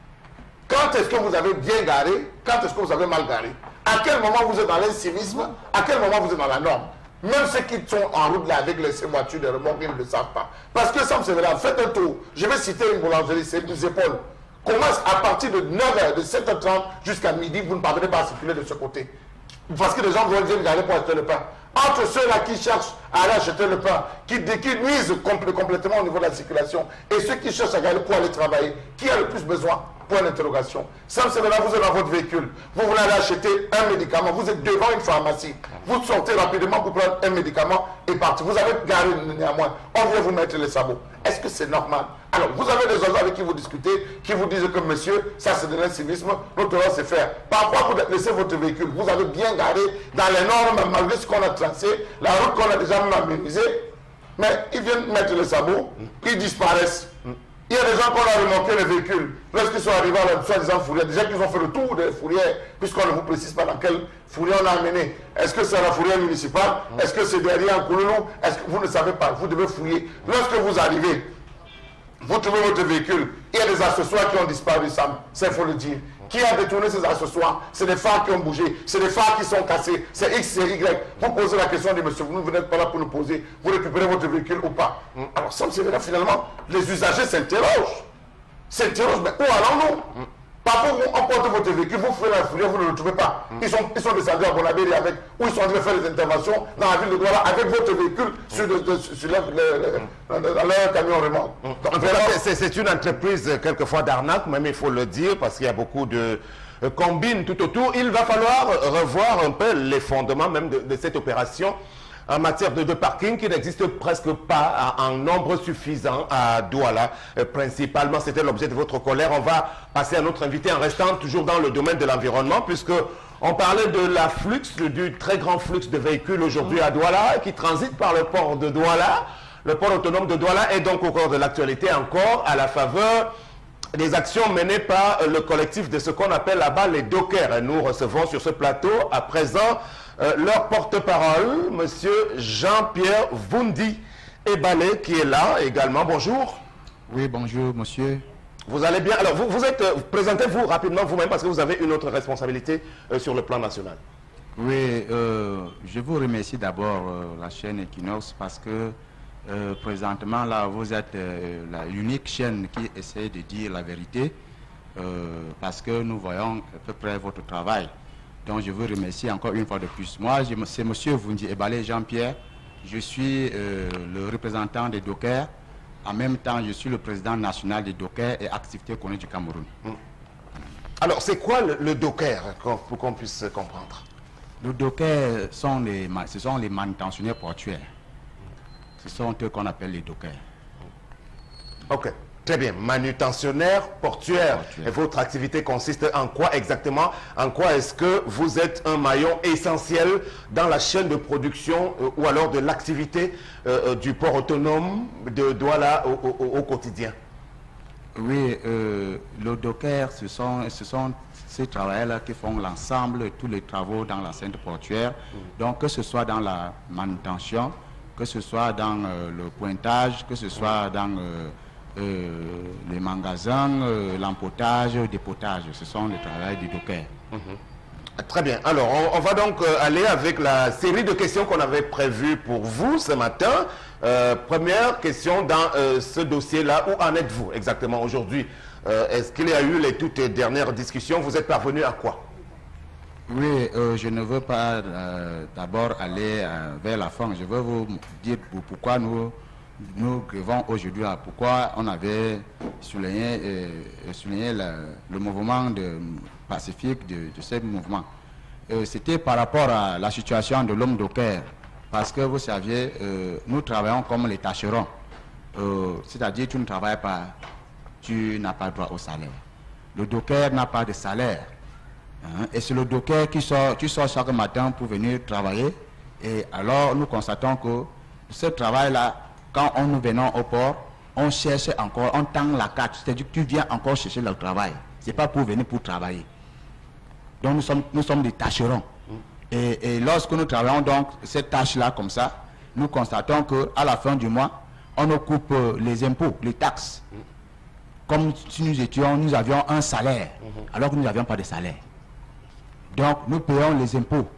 Speaker 2: Quand est-ce que vous avez bien garé? Quand est-ce que vous avez mal garé? À quel moment vous êtes dans l'incivisme? À quel moment vous êtes dans la norme? Même ceux qui sont en route là avec les voitures de remorques, ils ne le savent pas. Parce que Sam Sévérin, faites un tour. Je vais citer une boulangerie, c'est des épaules. Commence à partir de neuf heures, de sept heures trente jusqu'à midi, vous ne parvenez pas à circuler de ce côté. Parce que les gens vont venir garder pour acheter le pain. Entre ceux-là qui cherchent à aller acheter le pain, qui, qui nuisent compl complètement au niveau de la circulation, et ceux qui cherchent à garder pour aller travailler, qui a le plus besoin? Point d'interrogation. Sam Sévérin, vous êtes dans votre véhicule, vous voulez aller acheter un médicament, vous êtes devant une pharmacie, vous sortez rapidement pour prendre un médicament et partir. Vous avez garé néanmoins, on vient vous mettre les sabots. Est-ce que c'est normal? Alors, vous avez des gens avec qui vous discutez, qui vous disent que monsieur, ça c'est de l'incivisme, notre rôle c'est faire. Parfois, vous laissez votre véhicule, vous avez bien garé dans les normes, malgré ce qu'on a tracé, la route qu'on a déjà aménisée, mais ils viennent mettre les sabots, ils disparaissent. Il y a des gens qu'on a remonté les véhicules, lorsqu'ils sont arrivés à la soi-disant fourrière, déjà qu'ils ont fait le tour des fourrières, puisqu'on ne vous précise pas dans quelle fourrière on a amené. Est-ce que c'est la fourrière municipale? Est-ce que c'est derrière un Koulounou? Est-ce que vous ne savez pas? Vous devez fouiller. Lorsque vous arrivez, vous trouvez votre véhicule, il y a des accessoires qui ont disparu, Sam, c'est faut le dire. Qui a détourné ces accessoires? C'est des phares qui ont bougé, c'est des phares qui sont cassés, c'est X, c'est Y. Vous posez la question de monsieur, vous n'êtes pas là pour nous poser, vous récupérez votre véhicule ou pas? Mm. Alors, Sam, c'est là, finalement, les usagers s'interrogent. S'interrogent, mais où allons-nous? mm. Parfois, on porte votre véhicule, vous faites la fourrière, vous ne le trouvez pas. Mm. Ils, sont, ils sont descendus à Bonabéry avec, ou ils sont en train de faire des interventions dans la ville de Douala avec votre véhicule mm. sur, de, de, sur leur, leur, leur, leur camion remorque.
Speaker 1: Mm. C'est une entreprise quelquefois d'arnaque, même il faut le dire, parce qu'il y a beaucoup de euh, combines tout autour. Il va falloir revoir un peu les fondements même de, de cette opération en matière de, de parking qui n'existe presque pas en nombre suffisant à Douala. Euh, principalement, c'était l'objet de votre colère. On va passer à notre invité en restant toujours dans le domaine de l'environnement, puisque on parlait de l'afflux, du très grand flux de véhicules aujourd'hui à Douala qui transitent par le port de Douala. Le port autonome de Douala est donc au cœur de l'actualité encore à la faveur des actions menées par le collectif de ce qu'on appelle là-bas les dockers. Nous recevons sur ce plateau à présent euh, leur porte-parole, monsieur Jean-Pierre Vundi Ebale, qui est là également. Bonjour.
Speaker 6: Oui, bonjour, monsieur.
Speaker 1: Vous allez bien? Alors, vous, vous êtes, euh, présentez-vous rapidement vous-même parce que vous avez une autre responsabilité euh, sur le plan national.
Speaker 6: Oui, euh, je vous remercie d'abord euh, la chaîne Equinox parce que euh, présentement, là, vous êtes euh, l'unique chaîne qui essaie de dire la vérité euh, parce que nous voyons à peu près votre travail. Donc, je vous remercie encore une fois de plus. Moi, c'est monsieur Vundi Ebale Jean-Pierre. Je suis euh, le représentant des dockers. En même temps, je suis le président national des dockers et activités connues du Cameroun.
Speaker 1: Mmh. Alors, c'est quoi le, le docker, pour qu'on puisse comprendre?
Speaker 6: Les dockers, sont les, ce sont les manutentionnaires portuaires. ce sont eux qu'on appelle les dockers.
Speaker 1: Ok, très bien. Manutentionnaire portuaire.
Speaker 6: Portuaire.
Speaker 1: Et votre activité consiste en quoi exactement? En quoi est-ce que vous êtes un maillon essentiel dans la chaîne de production euh, ou alors de l'activité euh, euh, du port autonome de Douala au, au, au quotidien?
Speaker 6: Oui, euh, le docker, ce sont, ce sont ces travailleurs-là qui font l'ensemble de tous les travaux dans la centre portuaire. Mmh. Donc, que ce soit dans la manutention, que ce soit dans euh, le pointage, que ce soit dans euh, euh, les magasins, euh, l'empotage, le dépotage. Ce sont les travailleurs du docker.
Speaker 1: Mmh. Très bien. Alors, on, on va donc euh, aller avec la série de questions qu'on avait prévues pour vous ce matin. Euh, première question dans euh, ce dossier-là. Où en êtes-vous exactement aujourd'hui? euh, Est-ce qu'il y a eu les toutes dernières discussions? Vous êtes parvenu à quoi?
Speaker 6: Oui, euh, je ne veux pas euh, d'abord aller euh, vers la fin. Je veux vous dire pourquoi nous, nous grevons aujourd'hui. Pourquoi on avait souligné, euh, souligné le, le mouvement de, pacifique de, de ce mouvement. Euh, C'était par rapport à la situation de l'homme docker. Parce que vous saviez, euh, nous travaillons comme les tâcherons. Euh, C'est-à-dire, tu ne travailles pas, tu n'as pas droit au salaire. Le docker n'a pas de salaire. Hein, et c'est le docker qui sort, tu sors chaque matin pour venir travailler. Et alors, nous constatons que ce travail-là, quand on nous venons au port, on cherche encore, on tend la carte. C'est-à-dire que tu viens encore chercher le travail. Ce n'est pas pour venir pour travailler. Donc, nous sommes, nous sommes des tâcherons. Et, et lorsque nous travaillons donc cette tâche-là comme ça, nous constatons qu'à la fin du mois, on nous coupe euh, les impôts, les taxes. Comme si nous étions, nous avions un salaire, alors que nous n'avions pas de salaire. Donc nous payons les impôts.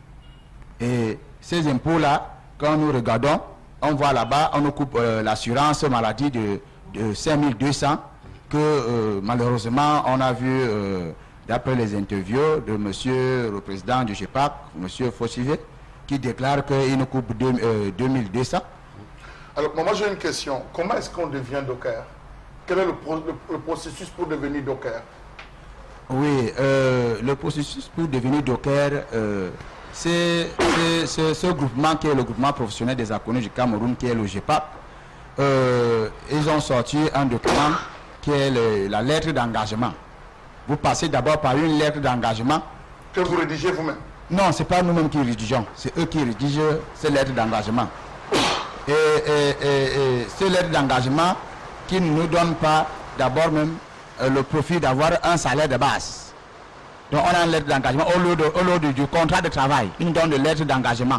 Speaker 6: Et ces impôts-là, quand nous regardons, on voit là-bas, on nous coupe euh, l'assurance maladie de, de cinq mille deux cents, que euh, malheureusement on a vu... Euh, d'après les interviews de monsieur le président du G E P A C, monsieur Fauchivé, qui déclare qu'il nous coupe deux mille deux cents.
Speaker 2: Alors, moi j'ai une question. Comment est-ce qu'on devient docker? Quel est le, pro, le, le processus pour devenir docker?
Speaker 6: Oui, euh, le processus pour devenir docker, euh, c'est ce groupement qui est le groupement professionnel des inconnus du Cameroun, qui est le G E P A C. Euh, ils ont sorti un document qui est le, la lettre d'engagement. Vous passez d'abord par une lettre d'engagement.
Speaker 2: Que vous rédigez vous-même?
Speaker 6: Non, ce n'est pas nous-mêmes qui rédigeons. C'est eux qui rédigent ces lettres d'engagement. Et, et, et, et ces lettres d'engagement qui ne nous donnent pas d'abord même euh, le profit d'avoir un salaire de base. Donc on a une lettre d'engagement au lieu, de, au lieu de, du contrat de travail. Ils nous donnent des lettres d'engagement.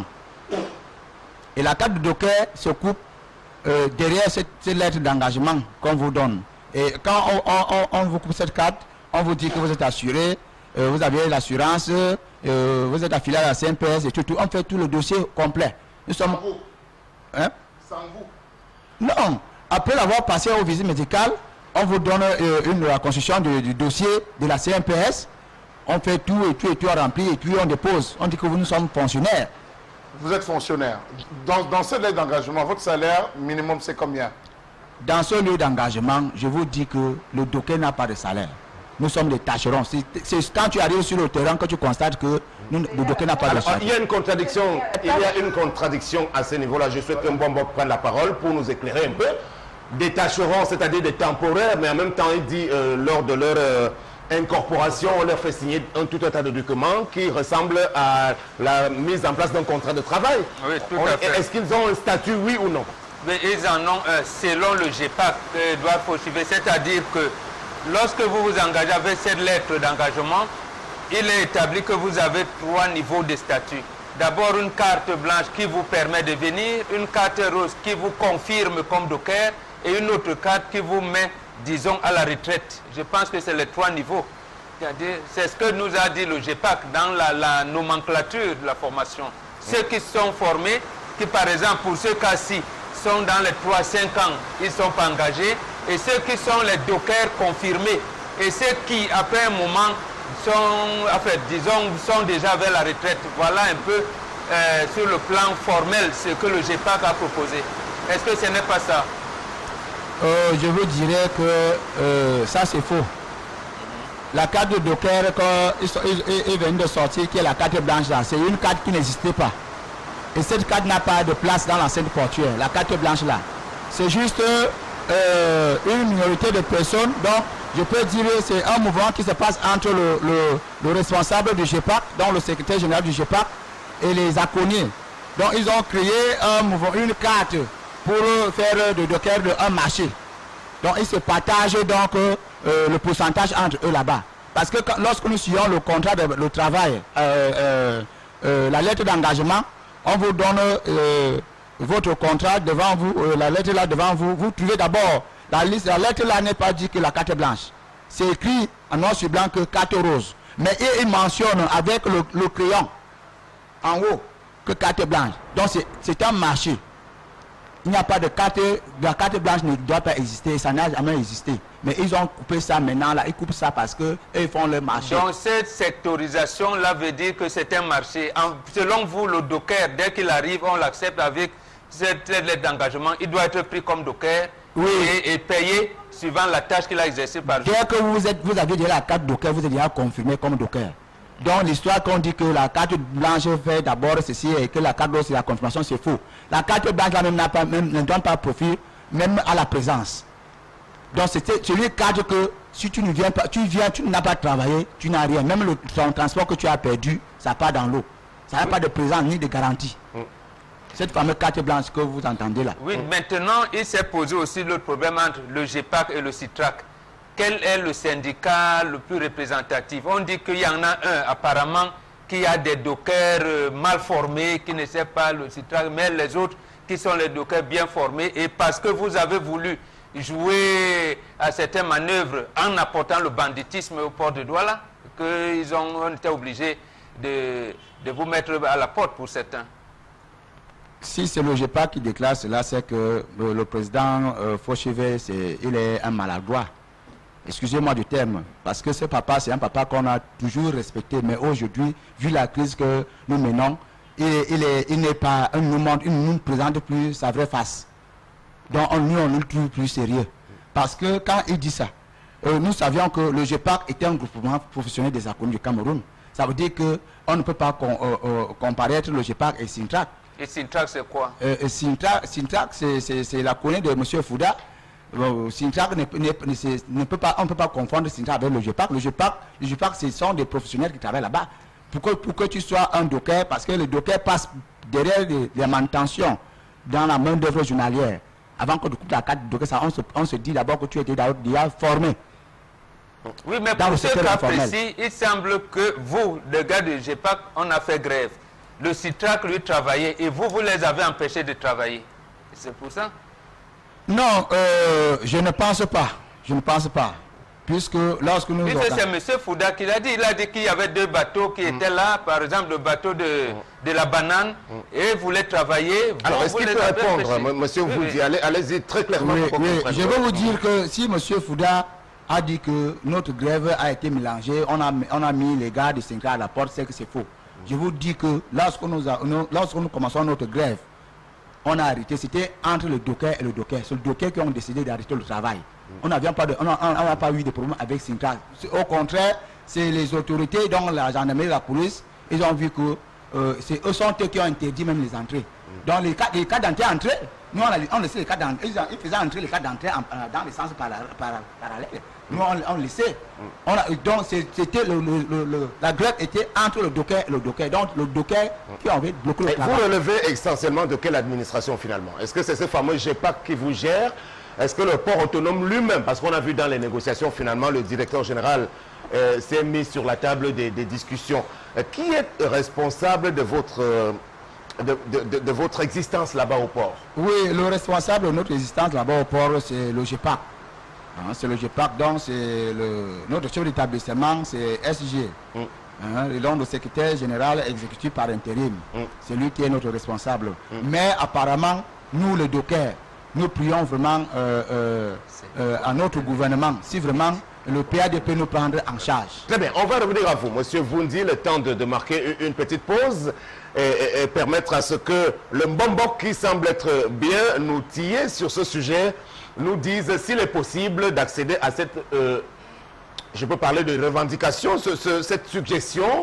Speaker 6: Et la carte de docker se coupe euh, derrière cette, cette lettre d'engagement qu'on vous donne. Et quand on, on, on, on vous coupe cette carte, on vous dit que vous êtes assuré, euh, vous avez l'assurance, euh, vous êtes affilié à la C N P S et tout, tout. On fait tout le dossier complet. Nous sommes...
Speaker 2: Sans vous?
Speaker 6: Hein?
Speaker 2: Sans vous?
Speaker 6: Non. Après l'avoir passé aux visites médicales, on vous donne euh, une reconstruction du, du dossier de la C N P S. On fait tout et tout et tout rempli et puis on dépose. On dit que vous nous sommes fonctionnaires.
Speaker 2: Vous êtes fonctionnaire. Dans, dans cette lettre d'engagement, votre salaire minimum c'est combien?
Speaker 6: Dans ce lieu d'engagement, je vous dis que le docker n'a pas de salaire. Nous sommes des tâcherons. C'est quand tu arrives sur le terrain que tu constates que nous, le docker n'a pas de salaire.
Speaker 1: Il y a une contradiction, il y a une contradiction à ce niveau-là. Je souhaite que Mbombo prenne la parole pour nous éclairer un peu. Des tâcherons, c'est-à-dire des temporaires, mais en même temps, il dit euh, lors de leur euh, incorporation, on leur fait signer un tout un tas de documents qui ressemblent à la mise en place d'un contrat de travail.
Speaker 4: Oui, tout à fait.
Speaker 1: Est-ce qu'ils ont un statut, oui ou non?
Speaker 4: Mais ils en ont un selon le G E P A C, Edouard Fauchivé, c'est-à-dire que lorsque vous vous engagez avec cette lettre d'engagement, il est établi que vous avez trois niveaux de statut. D'abord, une carte blanche qui vous permet de venir, une carte rose qui vous confirme comme docker et une autre carte qui vous met, disons, à la retraite. Je pense que c'est les trois niveaux. C'est ce que nous a dit le G E P A C dans la, la nomenclature de la formation. Ceux qui sont formés, qui par exemple, pour ce cas-ci, sont dans les trois à cinq ans, ils ne sont pas engagés. Et ceux qui sont les dockers confirmés et ceux qui, après un moment, sont, en fait, disons, sont déjà vers la retraite. Voilà un peu euh, sur le plan formel ce que le G E P A C a proposé. Est-ce que ce n'est pas ça?
Speaker 6: euh, Je vous dirais que euh, ça c'est faux. La carte de docker, quand ils, ils, ils viennent de sortir, qui est la carte blanche là, c'est une carte qui n'existait pas. Et cette carte n'a pas de place dans l'enceinte portuaire, la carte blanche là. C'est juste euh, une minorité de personnes. Donc, je peux dire que c'est un mouvement qui se passe entre le, le, le responsable du G E P A C, donc le secrétaire général du G E P A C, et les accognés. Donc, ils ont créé un mouvement, une carte pour faire de Docker de un marché. Donc, ils se partagent donc euh, le pourcentage entre eux là-bas. Parce que quand, lorsque nous suivons le contrat de le travail, euh, euh, euh, la lettre d'engagement, on vous donne euh, votre contrat devant vous, euh, la lettre là devant vous. Vous trouvez d'abord la liste, la lettre là n'est pas dit que la carte blanche. C'est écrit en noir sur blanc que carte rose. Mais ils mentionnent avec le, le crayon en haut que carte blanche. Donc c'est un marché. Il n'y a pas de carte, la carte blanche ne doit pas exister, ça n'a jamais existé. Mais ils ont coupé ça maintenant, là, ils coupent ça parce qu'ils font le marché.
Speaker 4: Donc cette sectorisation-là veut dire que c'est un marché. En, selon vous, le docker, dès qu'il arrive, on l'accepte avec cette lettre d'engagement, il doit être pris comme docker, oui, et, et payé suivant la tâche qu'il a exercée par jour.
Speaker 6: Dès que vous, êtes, vous avez déjà la carte docker, vous êtes déjà confirmé comme docker. Donc l'histoire qu'on dit que la carte blanche fait d'abord ceci et que la carte rose c'est la confirmation, c'est faux. La carte blanche là même, pas, même ne donne pas profil, même à la présence. Donc c'est celui cadre que si tu ne viens pas, tu viens, tu n'as pas travaillé, tu n'as rien. Même le ton transport que tu as perdu, ça part dans l'eau. Ça n'a oui. pas de présence ni de garantie. Oui. Cette fameuse carte blanche que vous entendez là.
Speaker 4: Oui, oui. Maintenant il s'est posé aussi l'autre problème entre le G E P A C et le CITRAC. Quel est le syndicat le plus représentatif? On dit qu'il y en a un apparemment qui a des dockers euh, mal formés, qui ne sait pas le CITRAC, mais les autres qui sont les dockers bien formés. Et parce que vous avez voulu jouer à certaines manœuvres en apportant le banditisme au port de Douala, qu'ils ont, ont été obligés de, de vous mettre à la porte pour certains.
Speaker 6: Si c'est le G E P A C qui déclare cela, c'est que le, le président euh, Fauchevet, il est un maladroit. Excusez-moi du terme, parce que ce papa, c'est un papa qu'on a toujours respecté, mais aujourd'hui, vu la crise que nous menons, il n'est il est, il n'est pas, il nous montre, il ne nous présente plus sa vraie face. Donc on, nous, on le trouve plus sérieux. Parce que quand il dit ça, euh, nous savions que le G E P A C était un groupement professionnel des accognés du Cameroun. Ça veut dire qu'on ne peut pas com, euh, euh, comparer le G E P A C et Sintrac.
Speaker 4: Et Sintrac, c'est quoi?
Speaker 6: euh, Sintrac, Sintrac c'est l'accognée de M. Fouda. Euh, Sintrac ne, ne, ne, ne peut pas, on ne peut pas confondre Sintrac avec le G E P A C. Le G E P A C, le G E P A C, ce sont des professionnels qui travaillent là-bas. Pour que, pour que tu sois un docker, parce que le docker passe derrière les, les manutentions dans la main d'œuvre journalière. Avant que tu coupes la carte de docker, ça, on, se, on se dit d'abord que tu étais déjà formé.
Speaker 4: Oui, mais pour ce cas précis, il semble que vous, les gars du G E P A C, on a fait grève. Le CITRAC, lui, travaillait et vous, vous les avez empêchés de travailler. C'est pour ça?
Speaker 6: Non, euh, je ne pense pas. Je ne pense pas. Puisque lorsque nous...
Speaker 4: C'est M. Fouda qui l'a dit. Il a dit qu'il y avait deux bateaux qui mm. étaient là. Par exemple, le bateau de, mm. de la banane. Mm. Et voulait travailler. Bon,
Speaker 1: alors, est-ce qu'il peut répondre, monsieur oui, Fouda, oui. Allez-y très clairement.
Speaker 6: Oui, oui. Je veux vous dire que si M. Fouda a dit que notre grève a été mélangée, on a, on a mis les gars de Sintra à la porte, c'est que c'est faux. Je vous dis que lorsque nous, a, nous, lorsque nous commençons notre grève, on a arrêté, c'était entre le docker et le docker. C'est le docker qui ont décidé d'arrêter le travail. On n'a pas, pas eu de problème avec Sintra. Au contraire, c'est les autorités, donc la gendarmerie, la police, ils ont vu que euh, c'est eux sont eux qui ont interdit même les entrées. Donc les cas, les cas d'entrée entrée, nous on, a, on laissait les cas d'entrée, ils, ils faisaient entrer les cas d'entrée dans les sens parallèles. Nous on, on laissait. On a, donc c'était le, le, le, le, la grève était entre le docker et le docker. Donc le docker qui avait bloqué le travail.
Speaker 1: Vous relevez essentiellement de quelle administration finalement? Est-ce que c'est ce fameux G E P A C qui vous gère? Est-ce que le port autonome lui-même, parce qu'on a vu dans les négociations finalement le directeur général euh, s'est mis sur la table des, des discussions. Euh, qui est responsable de votre, euh, de, de, de, de votre existence là-bas au port?
Speaker 6: Oui, le responsable de notre existence là-bas au port, c'est le G E P A C. Hein, c'est le G E P A C, donc c'est notre chef d'établissement, c'est S G. Mm. Hein, et donc le secrétaire général exécutif par intérim. Mm. C'est lui qui est notre responsable. Mm. Mais apparemment, nous les dockers, nous prions vraiment euh, euh, euh, à notre gouvernement, si vraiment le P A D peut nous prendre en charge.
Speaker 1: Très bien, on va revenir à vous, monsieur Vundi, le temps de, de marquer une petite pause et, et, et permettre à ce que le Mbombok, qui semble être bien outillé sur ce sujet, nous dise s'il est possible d'accéder à cette, euh, je peux parler de revendication, ce, ce, cette suggestion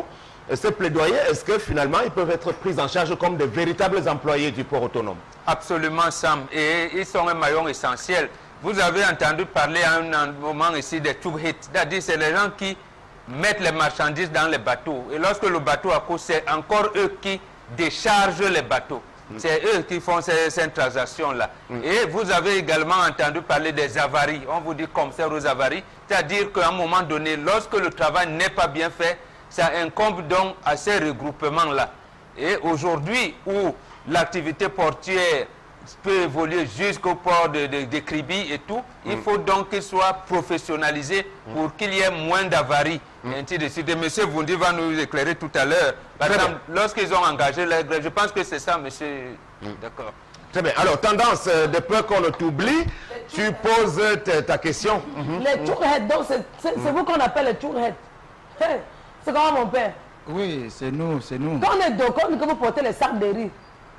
Speaker 1: ces plaidoyers, est-ce que finalement ils peuvent être pris en charge comme de véritables employés du port autonome?
Speaker 4: Absolument, Sam. Et ils sont un maillon essentiel. Vous avez entendu parler à un moment ici des tube-hits, c'est-à-dire c'est les gens qui mettent les marchandises dans les bateaux. Et lorsque le bateau accouche, c'est encore eux qui déchargent les bateaux. Mm. C'est eux qui font ces, ces transactions-là. Mm. Et vous avez également entendu parler des avaries. On vous dit commissaire aux avaries. C'est-à-dire qu'à un moment donné, lorsque le travail n'est pas bien fait, ça incombe donc à ces regroupements-là. Et aujourd'hui, où l'activité portuaire peut évoluer jusqu'au port de, de, de Kribi et tout, mm. il faut donc qu'il soit professionnalisé mm. pour qu'il y ait moins d'avaries. Mm. Ainsi de suite. Et monsieur Vundi va nous éclairer tout à l'heure. Par Très exemple, lorsqu'ils ont engagé la grève, je pense que c'est ça, monsieur. Mm. D'accord.
Speaker 1: Très bien. Alors, tendance, euh, de peur qu'on ne t'oublie, tu poses ta, ta question.
Speaker 5: Mm-hmm. Les tourheads, donc c'est mm. vous qu'on appelle les tourheads. Hey, c'est comment mon père?
Speaker 6: Oui, c'est nous, c'est nous.
Speaker 5: Quand on est donc, quand vous portez les sacs de riz,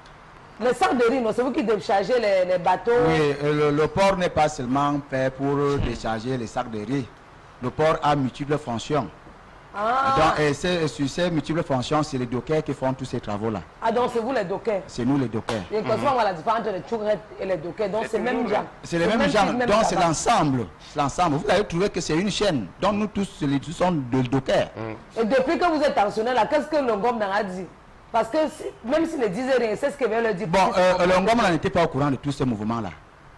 Speaker 5: les sacs de riz, c'est vous qui déchargez les, les bateaux.
Speaker 6: Oui, le, le port n'est pas seulement fait pour décharger les sacs de riz. Le port a multiples fonctions.
Speaker 5: Ah.
Speaker 6: Donc, et sur ces multiples fonctions, c'est les dockers qui font tous ces travaux-là.
Speaker 5: Ah, donc c'est vous les dockers?
Speaker 6: C'est nous les dockers.
Speaker 5: Et comment mm-hmm. on voit la différence entre les tourrettes et les dockers? Donc c'est le même genre.
Speaker 6: C'est le même, même genre. Donc c'est l'ensemble. l'ensemble. Vous avez trouvé que c'est une chaîne. Donc nous tous, les tous sont de dockers. Mm.
Speaker 5: Et depuis que vous êtes tensionné là, qu'est-ce que le Ngom a dit? Parce que si, même s'il ne disait rien, c'est ce que veut le dire.
Speaker 6: Bon, euh, le Ngom n'était pas au courant de tous ces mouvements-là.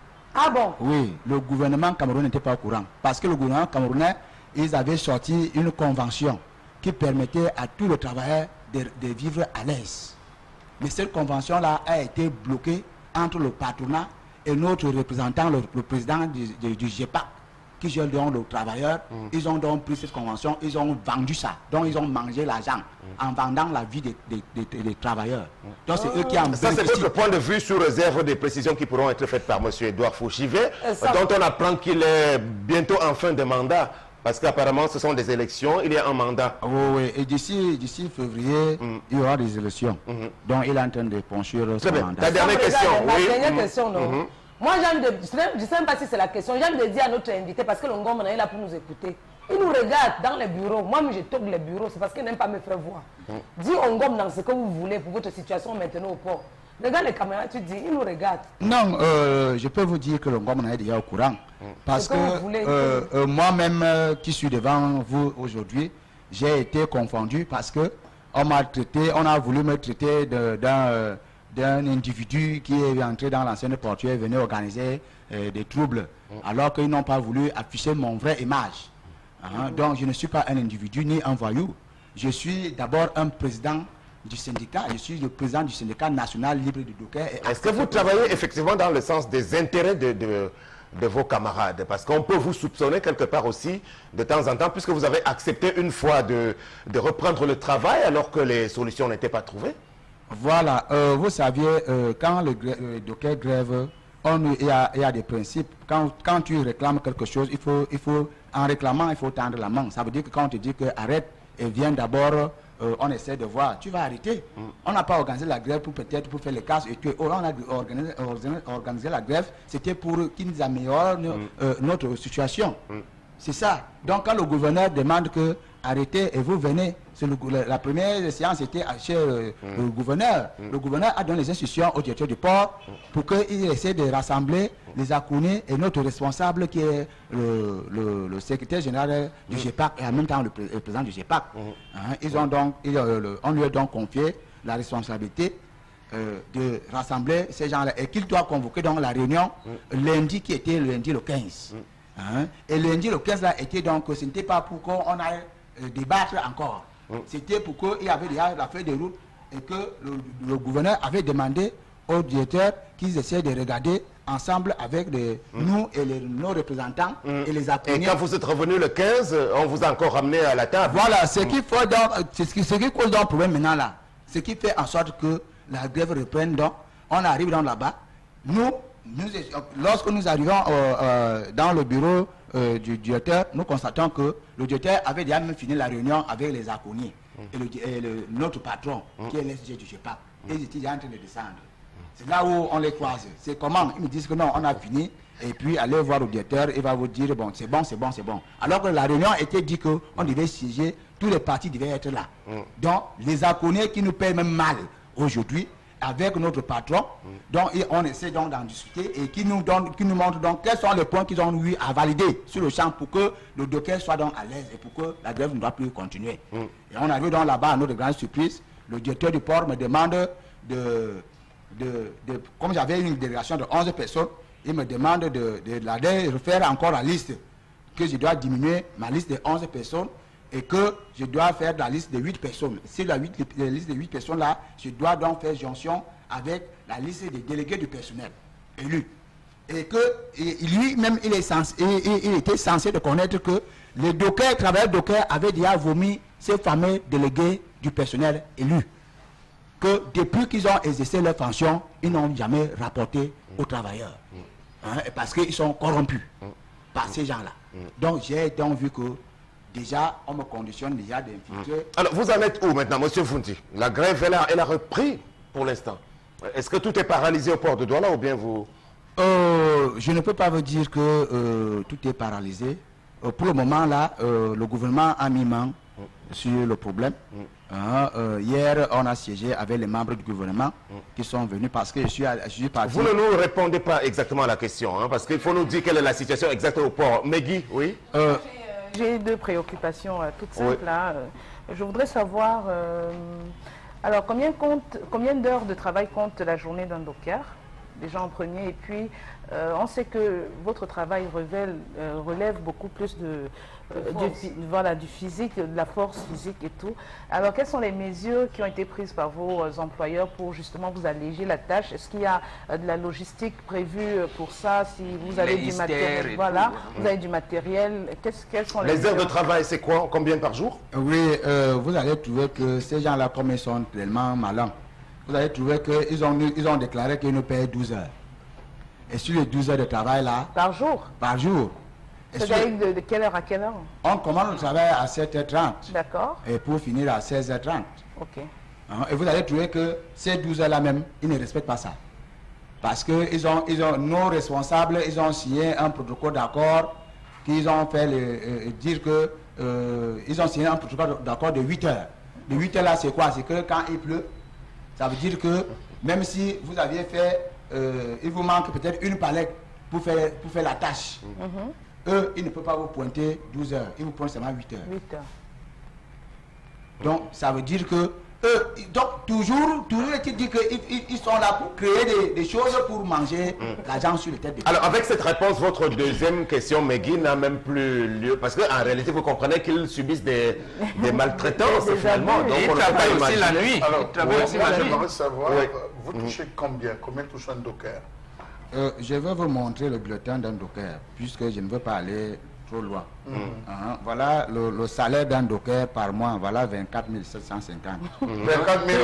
Speaker 5: Ah bon?
Speaker 6: Oui, le gouvernement camerounais n'était pas au courant. Parce que le gouvernement camerounais, ils avaient sorti une convention qui permettait à tous les travailleurs de, de vivre à l'aise. Mais cette convention-là a été bloquée entre le patronat et notre représentant, le, le président du, du, du G E P A C, qui gère donc le travailleur. Mm. Ils ont donc pris cette convention, ils ont vendu ça. Donc ils ont mangé l'argent mm. en vendant la vie des, des, des, des travailleurs. Mm. Donc c'est oh. eux qui en
Speaker 1: Ça, c'est votre point de vue sous réserve des précisions qui pourront être faites par M. Edouard Fauchivet, dont on apprend qu'il est bientôt en fin de mandat. Parce qu'apparemment, ce sont des élections, il y a un mandat.
Speaker 6: Oui, oui. Et d'ici février, mm. il y aura des élections. Mm -hmm. Donc, il est en train de pencher son
Speaker 1: bien.
Speaker 6: mandat.
Speaker 1: Ta dernière question.
Speaker 5: Ma
Speaker 1: oui.
Speaker 5: dernière
Speaker 1: mm.
Speaker 5: question, non. Mm -hmm. Moi, j'aime de, je ne sais même pas si c'est la question. J'aime de dire à notre invité, parce que le Ngom est là pour nous écouter. Il nous regarde dans les bureaux. Moi, je tourne les bureaux, c'est parce qu'il n'aime pas me faire voir. Mm. Dis au Ngom dans ce que vous voulez pour votre situation maintenant au port. Regarde les caméras, tu dis, il nous regarde.
Speaker 6: Non, euh, je peux vous dire que le Ngom est déjà au courant. Mm. Parce que, que voulez, euh, euh, moi-même euh, qui suis devant vous aujourd'hui, j'ai été confondu parce que on m'a traité, on a voulu me traiter d'un euh, d'un individu qui est entré dans l'ancienne portuaire et venait organiser euh, des troubles, mm. alors qu'ils n'ont pas voulu afficher mon vrai image. Hein? Mm. Donc je ne suis pas un individu ni un voyou. Je suis d'abord un président du syndicat, je suis le président du syndicat national libre de dockers.
Speaker 1: Est-ce que vous travaillez effectivement dans le sens des intérêts de, de, de vos camarades? Parce qu'on peut vous soupçonner quelque part aussi de temps en temps, puisque vous avez accepté une fois de, de reprendre le travail alors que les solutions n'étaient pas trouvées.
Speaker 6: Voilà, euh, vous saviez, euh, quand le, le docker grève, on, il, y a, il y a des principes. Quand, quand tu réclames quelque chose, il faut, il faut, en réclamant, il faut tendre la main. Ça veut dire que quand on te dit que arrête et viens d'abord... Euh, on essaie de voir, tu vas arrêter. Mm. On n'a pas organisé la grève pour peut-être pour faire les casses et que oh, on a organisé, organisé, organisé la grève, c'était pour qu'ils nous améliorent mm. euh, notre situation. Mm. C'est ça. Donc quand le gouverneur demande que arrêtez et vous venez, le, la première séance était chez euh, mm. le gouverneur. Mm. Le gouverneur a donné les instructions au directeur du port mm. pour qu'il essaie de rassembler mm. les Akounis et notre responsable qui est le, le, le secrétaire général du mm. G E P A C et en même temps le, le président du G E P A C. Mm. Hein, ils ont donc, ils, euh, le, on lui a donc confié la responsabilité euh, de rassembler ces gens-là et qu'il doit convoquer donc la réunion mm. lundi qui était le lundi le quinze. Mm. Hein, et lundi le quinze là était donc, ce n'était pas pour qu'on aille euh, débattre encore. Mm. C'était pour qu'il y avait déjà la feuille de route et que le, le gouverneur avait demandé aux directeurs qu'ils essaient de regarder ensemble avec les, mm. nous et les, nos représentants mm. et les accompagnants.
Speaker 1: Et quand vous êtes revenu le quinze, on vous a encore ramené à la table.
Speaker 6: Voilà, ce mm. qui fait donc, ce qui, ce qui cause donc le problème maintenant là, ce qui fait en sorte que la grève reprenne donc, on arrive donc là-bas, nous, nous, lorsque nous arrivons euh, euh, dans le bureau euh, du directeur, nous constatons que le directeur avait déjà même fini la réunion avec les accompagnants mm. et, le, et le, notre patron mm. qui est l'S G du G E P A C. Mm. Ils étaient déjà en train de descendre. C'est là où on les croise. C'est comment? Ils me disent que non, on a fini. Et puis, allez voir le directeur, il va vous dire, bon, c'est bon, c'est bon, c'est bon. Alors que la réunion était dit qu'on devait siéger
Speaker 7: tous les partis devaient être là. Mm. Donc, les actionnaires qui nous paient même mal aujourd'hui, avec notre patron, mm. donc et on essaie donc d'en discuter et qui nous, donne, qui nous montre donc quels sont les points qu'ils ont eu à valider sur le champ pour que le docker soit donc à l'aise et pour que la grève ne doit plus continuer. Mm. Et on arrive donc là-bas, à notre grande surprise, le directeur du port me demande de, de, de comme j'avais une délégation de onze personnes, il me demande de, de, de, de refaire encore la liste, que je dois diminuer ma liste de onze personnes et que je dois faire la liste de huit personnes. Sur la, huit, la liste de huit personnes là, je dois donc faire jonction avec la liste des délégués du personnel élus. Et que et lui-même, il, est censé, il, il était censé de connaître que les dockers, travailleurs dockers avaient déjà vomi ces fameux délégués du personnel élus. Que depuis qu'ils ont exercé leur fonction, ils n'ont jamais rapporté aux travailleurs. Hein, parce qu'ils sont corrompus par ces gens-là. Donc j'ai donc vu que déjà, on me conditionne déjà d'infiltrer.
Speaker 1: Alors, vous en êtes où maintenant, M. Funti? La grève, elle a, elle a repris pour l'instant. Est-ce que tout est paralysé au port de Douala ou bien vous...
Speaker 7: Euh, je ne peux pas vous dire que euh, tout est paralysé. Euh, pour le moment, là, euh, le gouvernement a mis main mm. sur le problème. Mm. Euh, euh, hier, on a siégé avec les membres du gouvernement mm. qui sont venus parce que je suis, je suis parti...
Speaker 1: Vous ne nous répondez pas exactement à la question, hein, parce qu'il faut nous dire quelle est la situation exacte au port. Meggy, oui
Speaker 3: euh, J'ai deux préoccupations euh, toutes simples. Oui. Là. Euh, je voudrais savoir, euh, alors combien, compte, combien d'heures de travail compte la journée d'un docker, déjà en premier, et puis euh, on sait que votre travail révèle, euh, relève beaucoup plus de, euh, du, voilà, du physique, de la force physique et tout. Alors quelles sont les mesures qui ont été prises par vos euh, employeurs pour justement vous alléger la tâche? Est-ce qu'il y a euh, de la logistique prévue pour ça? Si vous avez les du matériel, voilà, tout. Vous avez du matériel, quelles sont les
Speaker 1: Les heures de travail, c'est quoi? Combien par jour?
Speaker 7: Oui, euh, vous allez trouver que ces gens-là, comme ils sont tellement malins, vous allez trouver qu'ils ont, ils ont déclaré qu'ils nous payent douze heures. Et sur les douze heures de travail là...
Speaker 3: Par jour?
Speaker 7: Par jour.
Speaker 3: C'est-à-dire de, de quelle heure à quelle heure?
Speaker 7: On commence le travail à sept heures trente.
Speaker 3: D'accord.
Speaker 7: Et pour finir à seize heures trente.
Speaker 3: Ok.
Speaker 7: Et vous allez trouver que ces douze heures là même, ils ne respectent pas ça. Parce que ils ont, ils ont, nos responsables, ils ont signé un protocole d'accord, qu'ils ont fait le, euh, dire que... Euh, ils ont signé un protocole d'accord de huit heures. De huit heures là, c'est quoi? C'est que quand il pleut, ça veut dire que même si vous aviez fait, euh, il vous manque peut-être une palette pour faire, pour faire la tâche. Mm-hmm. Eux, ils ne peuvent pas vous pointer douze heures, ils vous pointent seulement huit heures.
Speaker 3: huit heures.
Speaker 7: Donc, ça veut dire que eux, donc toujours, toujours est-il dit qu'ils ils sont là pour créer des, des choses pour manger mm. l'argent sur les têtes des...
Speaker 1: Alors, avec cette réponse, votre deuxième question, Meggy, n'a même plus lieu. Parce qu'en réalité, vous comprenez qu'ils subissent des, des maltraitances, des finalement.
Speaker 4: Donc, on travaille aussi la nuit.
Speaker 2: Alors, travaille aussi la nuit. J'aimerais savoir, oui. vous touchez mm. combien? Combien touche un docker?
Speaker 7: euh, Je vais vous montrer le bulletin d'un docker, puisque je ne veux pas aller trop loin. Mm. Uh-huh. Voilà le, le salaire d'un docker par mois, voilà vingt-quatre mille sept cent cinquante.
Speaker 2: vingt-quatre mille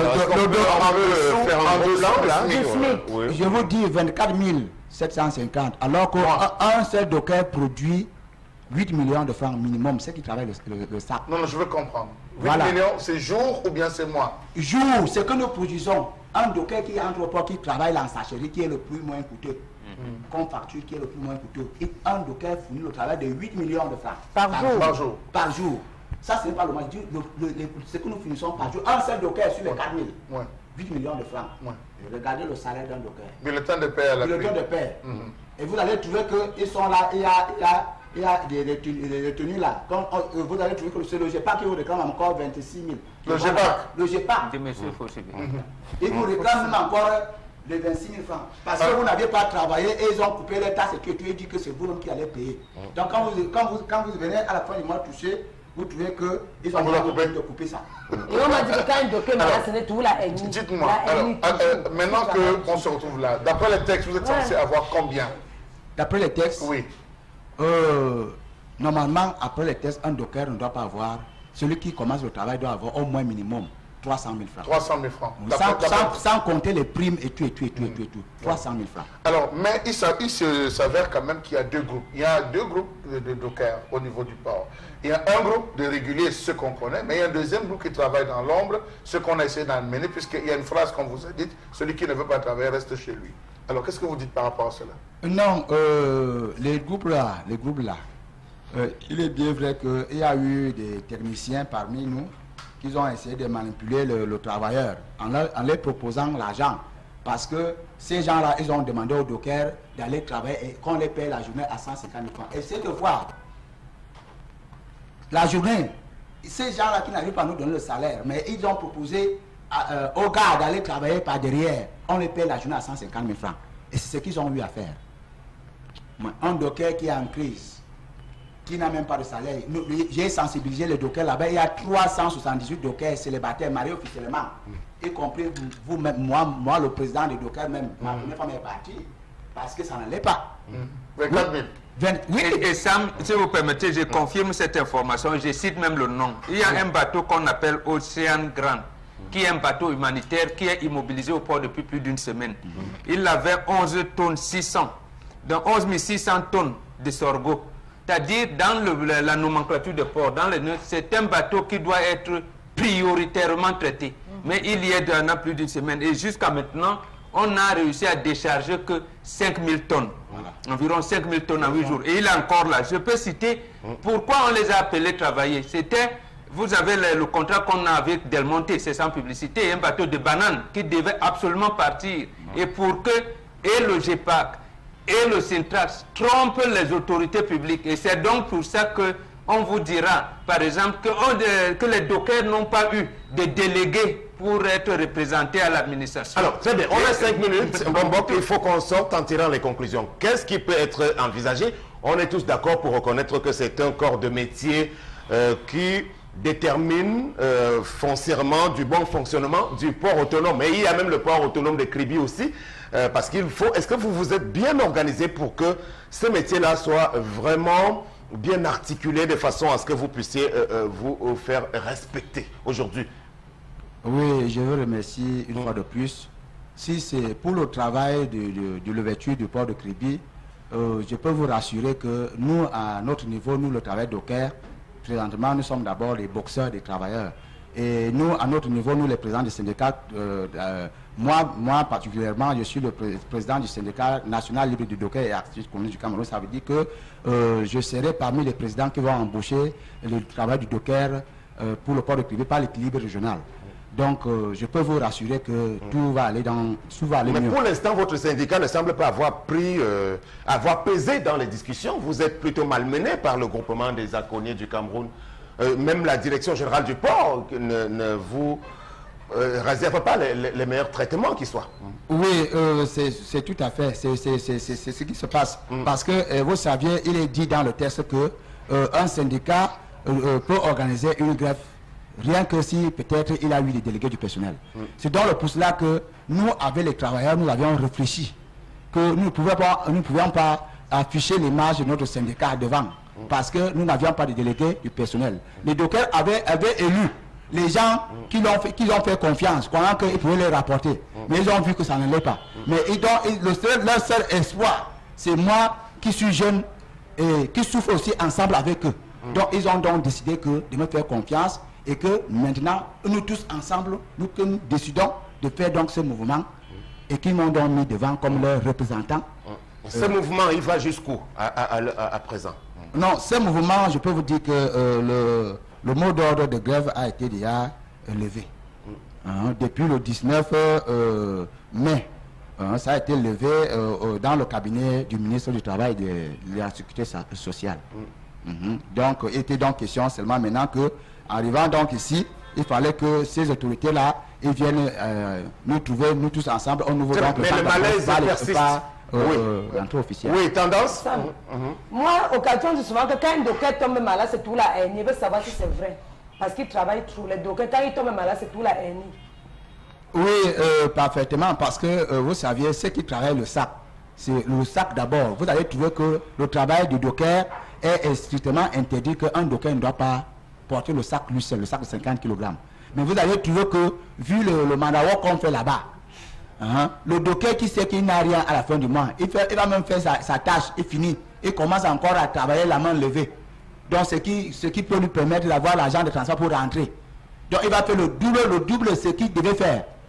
Speaker 7: Je vous dis vingt-quatre mille sept cent cinquante, alors qu'un seul docker produit huit millions de francs minimum, c'est qui travaille le, le, le sac.
Speaker 2: Non, non, je veux comprendre. huit
Speaker 7: voilà.
Speaker 2: millions, c'est jour ou bien c'est mois?
Speaker 7: Jour, c'est que nous produisons. Un docker qui entre au port, qui travaille en sachet, qui est le plus moins coûteux. Mm. Comme facture qui est le plus moins coûteux. Et un docker fournit le travail de huit millions de francs.
Speaker 3: Par, par jour.
Speaker 2: Par jour.
Speaker 7: Par jour. Ça, ce n'est pas le match. Ce que nous finissons par jour. Un seul docker sur les ouais. quatre mille. Ouais. huit millions de francs. Ouais. Regardez le salaire d'un docker.
Speaker 2: Mais le temps de paie à la
Speaker 7: Le temps de paie. Mm-hmm. Et vous allez trouver qu'ils sont là. Il y a, il y a, il y a des, des, des retenues là. Quand, euh, vous allez trouver que c'est le G P A C qui vous réclame encore vingt-six mille.
Speaker 2: Le G P A C.
Speaker 7: Le G P A C. Il vous réclame même encore les vingt-six mille francs. Parce que vous n'aviez pas travaillé et ils ont coupé les taxes et que tu as dit que c'est vous qui allez payer. Donc quand vous, quand, vous, quand vous venez à la fin du mois touché, vous trouvez qu'ils ont coupé de couper ça.
Speaker 5: Et on m'a dit que quand un document là, ce n'est tout la haine.
Speaker 2: Dites-moi, euh, maintenant qu'on se retrouve là, d'après les textes, vous êtes ouais. censé avoir combien?
Speaker 7: D'après les textes?
Speaker 2: Oui.
Speaker 7: Euh, normalement, après les tests, un docker ne doit pas avoir, celui qui commence le travail doit avoir au moins minimum trois cent mille francs.
Speaker 2: trois cent mille francs.
Speaker 7: Oui, sans, sans, sans compter les primes et tout, et tout, et tout, mmh. et tout, et tout. trois cent mille francs.
Speaker 2: Alors, mais il s'avère quand même qu'il y a deux groupes. Il y a deux groupes de, de dockers au niveau du port. Il y a un groupe de réguliers, ceux qu'on connaît, mais il y a un deuxième groupe qui travaille dans l'ombre, ceux qu'on a essayé d'amener, puisqu'il y a une phrase qu'on vous a dite, celui qui ne veut pas travailler reste chez lui. Alors, qu'est-ce que vous dites par rapport à cela?
Speaker 7: Non, euh, les groupes là, les groupes là, Euh, il est bien vrai qu'il y a eu des techniciens parmi nous qui ont essayé de manipuler le, le travailleur en leur, en leur proposant l'argent. Parce que ces gens-là, ils ont demandé au docker d'aller travailler et qu'on les paye la journée à cent cinquante mille francs. Essayez de voir la journée. Ces gens-là qui n'arrivent pas à nous donner le salaire, mais ils ont proposé à, euh, aux gars d'aller travailler par derrière. On les paye la journée à cent cinquante mille francs. Et c'est ce qu'ils ont eu à faire. Un docker qui est en crise, qui n'a même pas de salaire. J'ai sensibilisé les dockers là-bas. Il y a trois cent soixante-dix-huit dockers célibataires mariés officiellement, mm. y compris vous-même, moi, moi, le président des dockers même. Mm. Ma première femme est partie parce que ça n'allait pas.
Speaker 2: Mm. vingt-quatre mille.
Speaker 7: Oui.
Speaker 4: Et, et Sam, si vous permettez, je confirme cette information, je cite même le nom. Il y a un bateau qu'on appelle Océan Grand, qui est un bateau humanitaire qui est immobilisé au port depuis plus d'une semaine. Il avait onze tonnes six cents, donc onze mille six cents tonnes de sorgho. C'est-à-dire, dans le, la, la nomenclature de port, c'est un bateau qui doit être prioritairement traité. Mm. Mais il y est dans plus d'une semaine. Et jusqu'à maintenant, on a réussi à décharger que cinq mille tonnes. Voilà. Environ cinq mille tonnes en huit jours. Et il est encore là. Je peux citer mm. pourquoi on les a appelés travailler. C'était, vous avez le, le contrat qu'on a avec Del Monte, c'est sans publicité, un bateau de bananes qui devait absolument partir. Mm. Et pour que, et le G P A C, et le Syntrax trompe les autorités publiques. Et c'est donc pour ça qu'on vous dira, par exemple, que, on, que les dockers n'ont pas eu de délégués pour être représentés à l'administration.
Speaker 1: Alors, très bien, on a cinq minutes. Bon, bon, il faut qu'on sorte en tirant les conclusions. Qu'est-ce qui peut être envisagé? On est tous d'accord pour reconnaître que c'est un corps de métier euh, qui détermine euh, foncièrement du bon fonctionnement du port autonome. Mais il y a même le port autonome de Kribi aussi. Euh, parce qu'il faut, est-ce que vous vous êtes bien organisé pour que ce métier-là soit vraiment bien articulé de façon à ce que vous puissiez euh, euh, vous euh, faire respecter aujourd'hui?
Speaker 7: Oui, je veux remercier une mmh. fois de plus. Si c'est pour le travail de, de, de l'ouverture du port de Kribi, euh, je peux vous rassurer que nous, à notre niveau, nous, le travail docker, présentement, nous sommes d'abord les boxeurs des travailleurs. Et nous, à notre niveau, nous, les présidents des syndicats, euh, euh, moi, moi particulièrement, je suis le pré président du syndicat national libre du docker et activiste communiste du Cameroun. Ça veut dire que euh, je serai parmi les présidents qui vont embaucher le travail du docker euh, pour le port de Kribi par l'équilibre régional. Donc, euh, je peux vous rassurer que mmh. tout va aller dans, tout va aller
Speaker 1: Mais
Speaker 7: mieux.
Speaker 1: pour l'instant, votre syndicat ne semble pas avoir pris, euh, avoir pesé dans les discussions. Vous êtes plutôt malmené par le groupement des aconniers du Cameroun. Euh, même la direction générale du port ne, ne vous euh, réserve pas les, les, les meilleurs traitements qui soient.
Speaker 7: Oui, euh, c'est tout à fait, c'est ce qui se passe. Mm. Parce que, euh, vous saviez, il est dit dans le texte que euh, un syndicat euh, peut organiser une grève rien que si peut-être il a eu des délégués du personnel. Mm. C'est donc pour cela que nous, avec les travailleurs, nous avions réfléchi que nous ne pouvions pas, nous ne pouvions pas afficher l'image de notre syndicat devant. Parce que nous n'avions pas de délégués du personnel. Les dockers avaient, avaient élu les gens qui l'ont fait, qui ont fait confiance, croyant qu'ils pouvaient les rapporter. Mais ils ont vu que ça n'allait pas. Mais ils ont, le seul, leur seul espoir, c'est moi qui suis jeune et qui souffre aussi ensemble avec eux. Donc ils ont donc décidé que, de me faire confiance et que maintenant, nous tous ensemble, nous, que nous décidons de faire donc ce mouvement et qu'ils m'ont donc mis devant comme leur représentant.
Speaker 1: Ce euh, mouvement, il va jusqu'où à, à, à, à présent?
Speaker 7: Non, ce mouvement, je peux vous dire que euh, le, le mot d'ordre de grève a été déjà euh, levé. Mm. Hein, depuis le dix-neuf euh, mai, hein, ça a été levé euh, dans le cabinet du ministre du Travail et de, de la Sécurité sociale. Mm. Mm-hmm. Donc, il était donc question seulement maintenant que, arrivant donc ici, il fallait que ces autorités-là, ils viennent euh, nous trouver, nous tous ensemble, au nouveau donc
Speaker 1: mais le malaise persiste.
Speaker 7: Euh,
Speaker 1: oui.
Speaker 7: Euh, officiel.
Speaker 1: Oui, tendance.
Speaker 5: Ça, mm -hmm. Moi, occasion dit souvent que quand un docker tombe malade, c'est tout la haine. Il veut savoir si c'est vrai. Parce qu'il travaille trop. Les dockers, quand ils tombent malade, c'est tout la haine.
Speaker 7: Oui, euh, parfaitement. Parce que euh, vous saviez, ceux qui travaillent le sac, c'est le sac d'abord. Vous allez trouver que le travail du docker est strictement interdit, qu'un docker ne doit pas porter le sac lui seul, le sac de cinquante kilogrammes. Mais vous allez trouver que, vu le, le mandawa qu'on fait là-bas, Uh-huh. le docker qui sait qu'il n'a rien à la fin du mois, il, fait, il va même faire sa, sa tâche, il finit, il commence encore à travailler la main levée. Donc ce qui, ce qui peut lui permettre d'avoir l'argent de transport pour rentrer. Donc il va faire le double, le double ce qu'il devait faire.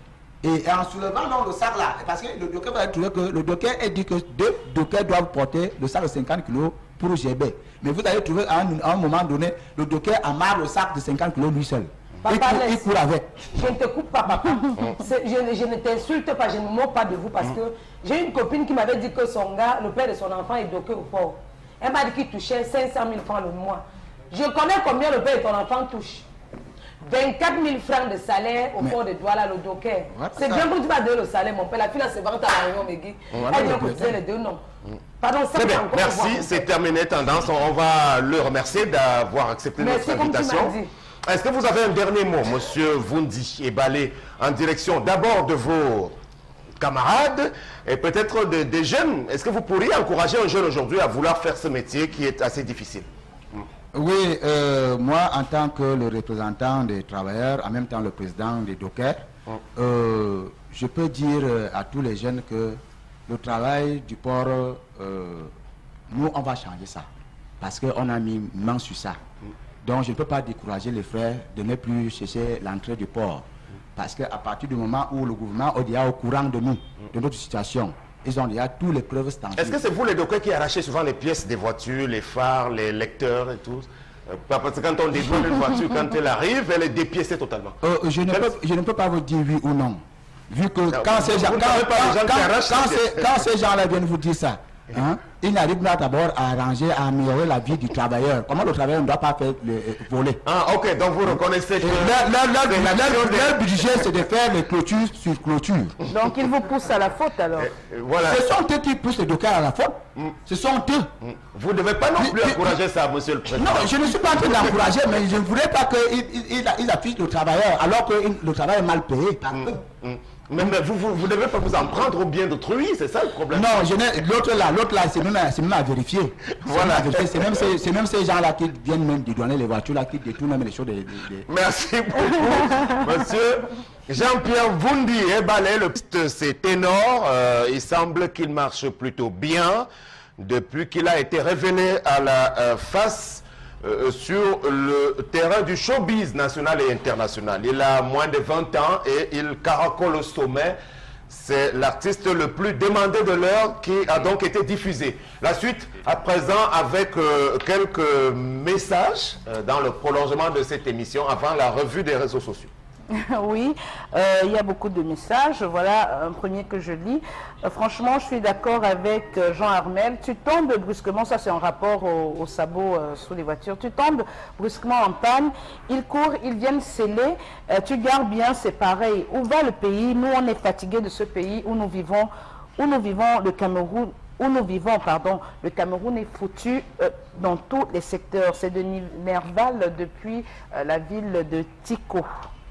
Speaker 7: Et en soulevant donc le sac là, parce que le docker va trouver que le docker est dit que deux dockers doivent porter le sac de cinquante kilos pour G B. Mais vous allez trouver à un, à un moment donné, le docker amarre le sac de cinquante kilos lui seul.
Speaker 5: Papa,
Speaker 7: il, court,
Speaker 5: laisse.
Speaker 7: il court avec.
Speaker 5: Je ne te coupe pas, papa. je, je ne t'insulte pas, je ne me moque pas de vous parce que j'ai une copine qui m'avait dit que son gars, le père de son enfant, est docké au port. Elle m'a dit qu'il touchait cinq cent mille francs le mois. Je connais combien le père de ton enfant touche. vingt-quatre mille francs de salaire au port de Douala, le docker. C'est bien que tu vas donner le salaire, mon père. La fille, là, se vante à la réunion, Megui. Elle vient cotiser les deux noms. Pardon, ça
Speaker 1: très bien, merci. C'est terminé, Tendance. On va le remercier d'avoir accepté
Speaker 5: merci
Speaker 1: notre invitation. Est-ce que vous avez un dernier mot, monsieur Vundi Ebalé, en direction d'abord de vos camarades et peut-être de, des jeunes? Est-ce que vous pourriez encourager un jeune aujourd'hui à vouloir faire ce métier qui est assez difficile?
Speaker 6: Oui, euh, moi, en tant que le représentant des travailleurs, en même temps le président des dockers, euh, je peux dire à tous les jeunes que le travail du port, euh, nous, on va changer ça. Parce qu'on a mis main sur ça. Donc, je ne peux pas décourager les frères de ne plus chercher l'entrée du port. Parce qu'à partir du moment où le gouvernement est déjà au courant de nous, de notre situation, ils ont déjà tous les preuves standards.
Speaker 1: Est-ce que c'est vous les dockers qui arrachez souvent les pièces des voitures, les phares, les lecteurs et tout? Parce que quand on dévoile une voiture, quand elle arrive, elle est dépiécée totalement.
Speaker 6: Euh, je, ne peux, je ne peux pas vous dire oui ou non. Vu que non, quand, ces gens, quand, quand, quand, quand, ces, quand ces gens-là viennent vous dire ça, hein, ils n'arrivent pas d'abord à arranger, à améliorer la vie du travailleur. Comment le travailleur ne doit pas faire le, euh, voler?
Speaker 1: Ah, ok, donc vous reconnaissez que...
Speaker 6: Leur budget, c'est de faire les clôtures sur clôture.
Speaker 3: Donc ils vous poussent à la faute alors.
Speaker 1: Et, et voilà.
Speaker 6: Ce sont eux qui poussent les dockers à la faute. Mm. Ce sont eux.
Speaker 1: Mm. Vous ne devez pas non plus mais, encourager mais, ça, monsieur le président.
Speaker 6: Non, je ne suis pas en train d'encourager, mais je ne voudrais pas qu'ils ils, ils affichent le travailleur alors que le travail est mal payé par mm. eux. Mm.
Speaker 1: Mais, mais vous ne devez pas vous en prendre au bien d'autrui, c'est ça le problème?
Speaker 6: Non, l'autre là, l'autre là, c'est même, même à vérifier. Voilà. C'est même, même ces gens-là qui viennent même dédouaner les voitures, là, qui détournent même les choses. De, de, de...
Speaker 1: Merci beaucoup, monsieur Jean-Pierre Vundi Ebalé, le c'est ténor. Euh, il semble qu'il marche plutôt bien depuis qu'il a été révélé à la euh, face Euh, sur le terrain du showbiz national et international. Il a moins de vingt ans et il caracole au sommet. C'est l'artiste le plus demandé de l'heure qui a donc été diffusé. La suite, à présent, avec euh, quelques messages euh, dans le prolongement de cette émission avant la revue des réseaux sociaux.
Speaker 3: Oui, euh, il y a beaucoup de messages. Voilà un premier que je lis. Euh, franchement, je suis d'accord avec euh, Jean Armel. Tu tombes brusquement, ça c'est en rapport au, au sabot euh, sous les voitures. Tu tombes brusquement en panne. Ils courent, ils viennent sceller. Euh, tu gardes bien, c'est pareil. Où va le pays? Nous, on est fatigués de ce pays où nous vivons, où nous vivons le Cameroun. Où nous vivons, pardon, le Cameroun est foutu euh, dans tous les secteurs. C'est de Nerval depuis euh, la ville de Tiko.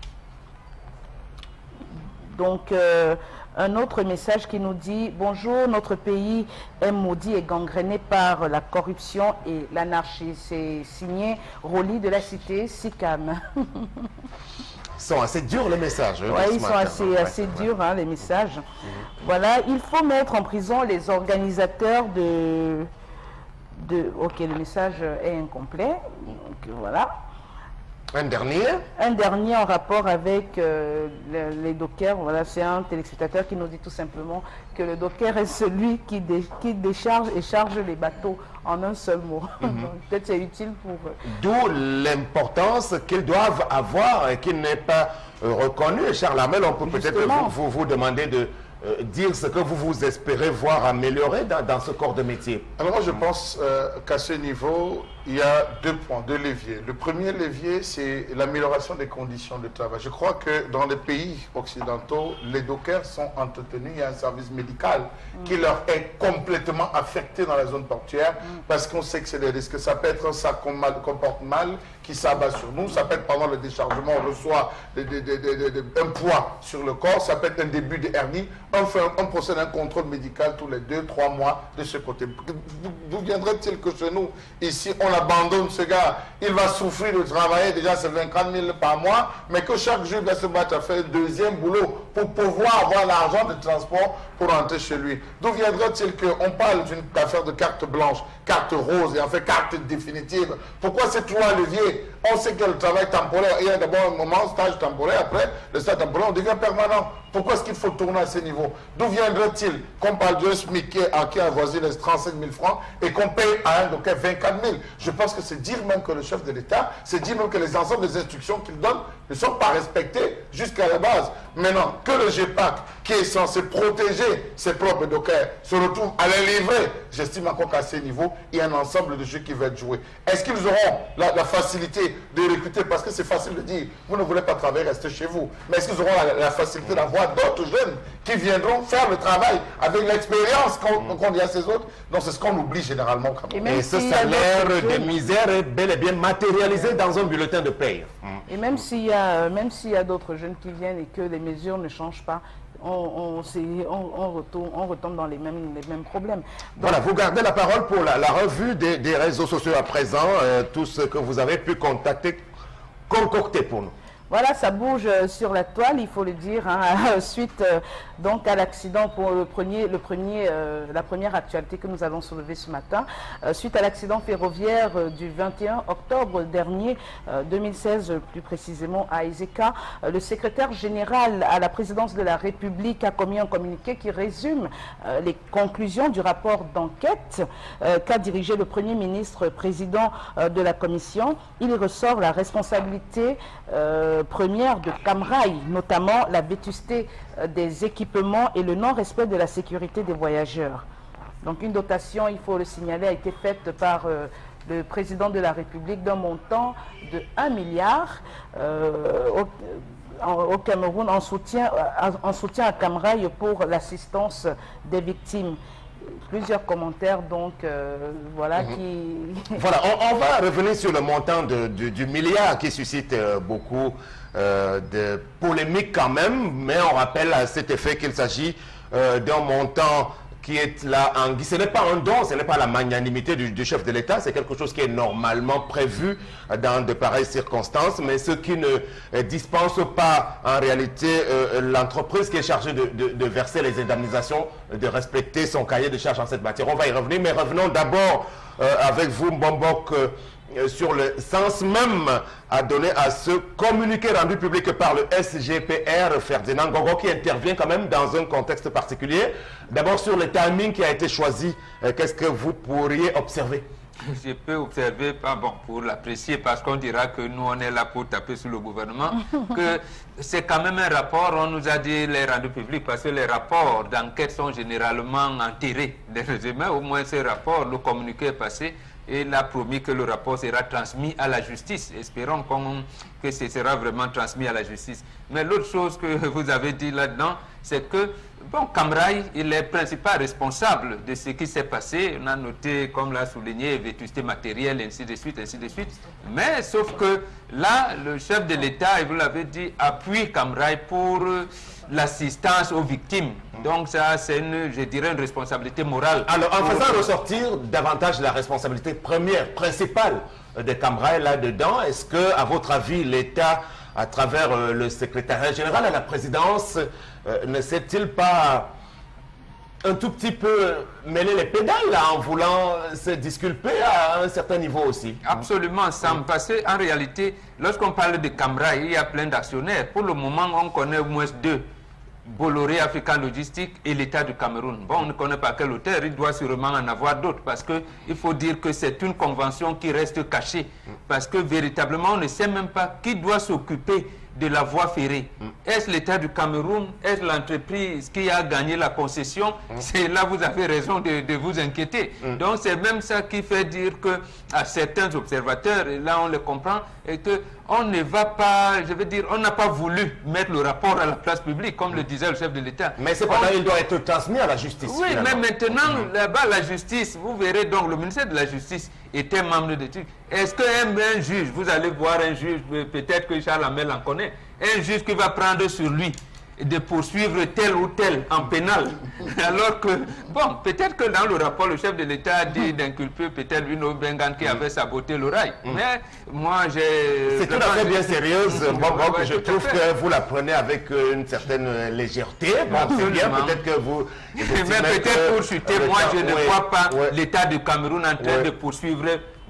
Speaker 3: Donc, euh, un autre message qui nous dit « Bonjour, notre pays est maudit et gangréné par la corruption et l'anarchie. » C'est signé Roli de la cité, Sicam.
Speaker 1: Ils sont assez durs les messages.
Speaker 3: Oui, ils sont assez, ouais, assez durs, hein, les messages. Mmh. Voilà, il faut mettre en prison les organisateurs de... de... Ok, le message est incomplet. Donc, voilà.
Speaker 1: Un dernier
Speaker 3: Un dernier en rapport avec euh, les, les dockers. Voilà, c'est un téléspectateur qui nous dit tout simplement que le docker est celui qui, dé, qui décharge et charge les bateaux en un seul mot. Mm-hmm. Peut-être c'est utile pour...
Speaker 1: D'où l'importance qu'ils doivent avoir et qu'il n'est pas euh, reconnu. Charles Armel, on peut peut-être vous, vous, vous demander de euh, dire ce que vous vous espérez voir améliorer dans, dans ce corps de métier.
Speaker 2: Alors moi je pense euh, qu'à ce niveau, il y a deux points, deux leviers. Le premier levier, c'est l'amélioration des conditions de travail. Je crois que dans les pays occidentaux, les dockers sont entretenus. Il y a un service médical mmh. qui leur est complètement affecté dans la zone portuaire mmh. parce qu'on sait que c'est des risques. Ça peut être un sac qu'on comporte mal, qui s'abat sur nous. Ça peut être pendant le déchargement, on reçoit de, de, de, de, de, de, un poids sur le corps. Ça peut être un début de hernie. On, fait, on procède à un contrôle médical tous les deux, trois mois de ce côté. D'où viendrait-il que chez nous, ici, on abandonne ce gars, il va souffrir de travailler, déjà c'est vingt-quatre mille par mois, mais que chaque jour il va se battre à faire un deuxième boulot pour pouvoir avoir l'argent de transport pour rentrer chez lui. D'où viendrait-il qu'on parle d'une affaire de carte blanche, carte rose et en fait carte définitive? Pourquoi ces trois leviers? On sait que le travail temporaire, il y a d'abord un moment, stage temporaire, après le stage temporaire, on devient permanent. Pourquoi est-ce qu'il faut tourner à ce niveau? D'où viendrait-il qu'on parle d'un SMIC qui, qui avoisine les trente-cinq mille francs et qu'on paye à un docker vingt-quatre mille? Je pense que c'est dire même que le chef de l'État, c'est dire même que les ensembles des instructions qu'il donne ne sont pas respectées jusqu'à la base. Maintenant, que le G P A C, qui est censé protéger ses propres dockers, se retrouve à les livrer, j'estime encore qu'à ce niveau, il y a un ensemble de jeux qui va être joué. Est-ce qu'ils auront la, la facilité de recruter? Parce que c'est facile de dire, vous ne voulez pas travailler, restez chez vous. Mais est-ce qu'ils auront la, la facilité d'avoir d'autres jeunes qui viendront faire le travail avec l'expérience qu'on qu y a ces autres? Donc c'est ce qu'on oublie généralement. Quand même.
Speaker 1: Et, Et ce salaire de misère est bel et bien matérialisé dans un bulletin de paye.
Speaker 3: Et même s'il y a, même s'il y a d'autres jeunes qui viennent et que les mesures ne changent pas, on, on, on, on, retourne, on retombe dans les mêmes, les mêmes problèmes. Donc,
Speaker 1: voilà, vous gardez la parole pour la, la revue des, des réseaux sociaux à présent, euh, tout ce que vous avez pu contacter, concocter pour nous.
Speaker 3: Voilà, ça bouge sur la toile, il faut le dire, hein, suite euh, donc à l'accident pour le premier, le premier, euh, la première actualité que nous avons soulevée ce matin, euh, suite à l'accident ferroviaire euh, du vingt et un octobre dernier, euh, deux mille seize plus précisément à Ezeka, euh, le secrétaire général à la présidence de la République a commis un communiqué qui résume euh, les conclusions du rapport d'enquête euh, qu'a dirigé le Premier ministre président euh, de la Commission. Il y ressort la responsabilité euh, première de Camrail, notamment la vétusté euh, des équipements et le non-respect de la sécurité des voyageurs. Donc une dotation, il faut le signaler, a été faite par euh, le président de la République d'un montant de un milliard euh, au, en, au Cameroun en soutien, en soutien à Camrail pour l'assistance des victimes. Plusieurs commentaires, donc, euh, voilà, mm-hmm. qui...
Speaker 1: Voilà, on, on va revenir sur le montant de, de, du milliard qui suscite euh, beaucoup euh, de polémiques quand même, mais on rappelle à cet effet qu'il s'agit euh, d'un montant qui est là en guise. Ce n'est pas un don, ce n'est pas la magnanimité du, du chef de l'État, c'est quelque chose qui est normalement prévu dans de pareilles circonstances, mais ce qui ne euh, dispense pas en réalité euh, l'entreprise qui est chargée de, de, de verser les indemnisations, de respecter son cahier de charges en cette matière. On va y revenir, mais revenons d'abord euh, avec vous, Mbombok, euh, sur le sens même à donner à ce communiqué rendu public par le S G P R, Ferdinand Ngogo, qui intervient quand même dans un contexte particulier. D'abord sur le timing qui a été choisi, euh, qu'est-ce que vous pourriez observer?
Speaker 4: Je peux observer, pas bon, pour l'apprécier, parce qu'on dira que nous, on est là pour taper sur le gouvernement, que c'est quand même un rapport, on nous a dit les rendus publics, parce que les rapports d'enquête sont généralement enterrés. Mais au moins, ce rapport, le communiqué est passé, et il a promis que le rapport sera transmis à la justice. Espérons qu'on, que ce sera vraiment transmis à la justice. Mais l'autre chose que vous avez dit là-dedans, c'est que, bon, Camrail, il est principal responsable de ce qui s'est passé. On a noté, comme l'a souligné, vétusté matérielle, ainsi de suite, ainsi de suite. Mais, sauf que là, le chef de l'État, et vous l'avez dit, appuie Camrail pour l'assistance aux victimes. Donc ça, c'est une, je dirais, une responsabilité morale.
Speaker 1: Alors, en faisant ressortir davantage la responsabilité première, principale de Camrail là-dedans, est-ce que, à votre avis, l'État, à travers euh, le secrétariat général à la présidence, euh, ne s'est-il pas un tout petit peu mêler les pédales là, en voulant se disculper à un certain niveau aussi?
Speaker 4: Absolument, Sam, parce qu'en réalité, lorsqu'on parle de Camrail, il y a plein d'actionnaires. Pour le moment, on connaît au moins deux. Bolloré African Logistique et l'État du Cameroun. Bon, on ne connaît pas quel auteur, il doit sûrement en avoir d'autres, parce qu'il faut dire que c'est une convention qui reste cachée, parce que véritablement, on ne sait même pas qui doit s'occuper de la voie ferrée. Mm. Est-ce l'État du Cameroun? Est-ce l'entreprise qui a gagné la concession? Mm. C'est là vous avez raison de, de vous inquiéter. Mm. Donc c'est même ça qui fait dire que à certains observateurs, et là on le comprend, et que on ne va pas, je veux dire, on n'a pas voulu mettre le rapport à la place publique, comme mm. le disait le chef de l'État.
Speaker 1: Mais cependant, on... il doit être transmis à la justice.
Speaker 4: Oui,
Speaker 1: finalement.
Speaker 4: mais maintenant, mm. là-bas, la justice, vous verrez donc, le ministère de la Justice était membre de trucs. Est-ce qu'un un juge, vous allez voir un juge, peut-être que Charles Amel en connaît, un juge qui va prendre sur lui de poursuivre tel ou tel en pénal, alors que, bon, peut-être que dans le rapport, le chef de l'État a dit d'inculper peut-être une Bengan qui avait saboté le rail. Mm. Mais moi, j'ai...
Speaker 1: C'est tout à fait bien sérieuse, bon, bon, que je trouve que vous la prenez avec une certaine légèreté. Bon, c'est bien, peut-être que vous...
Speaker 4: Mais peut-être pour chuter, moi, je ne
Speaker 1: ouais,
Speaker 4: vois pas
Speaker 1: ouais.
Speaker 4: l'État du Cameroun en train ouais. de poursuivre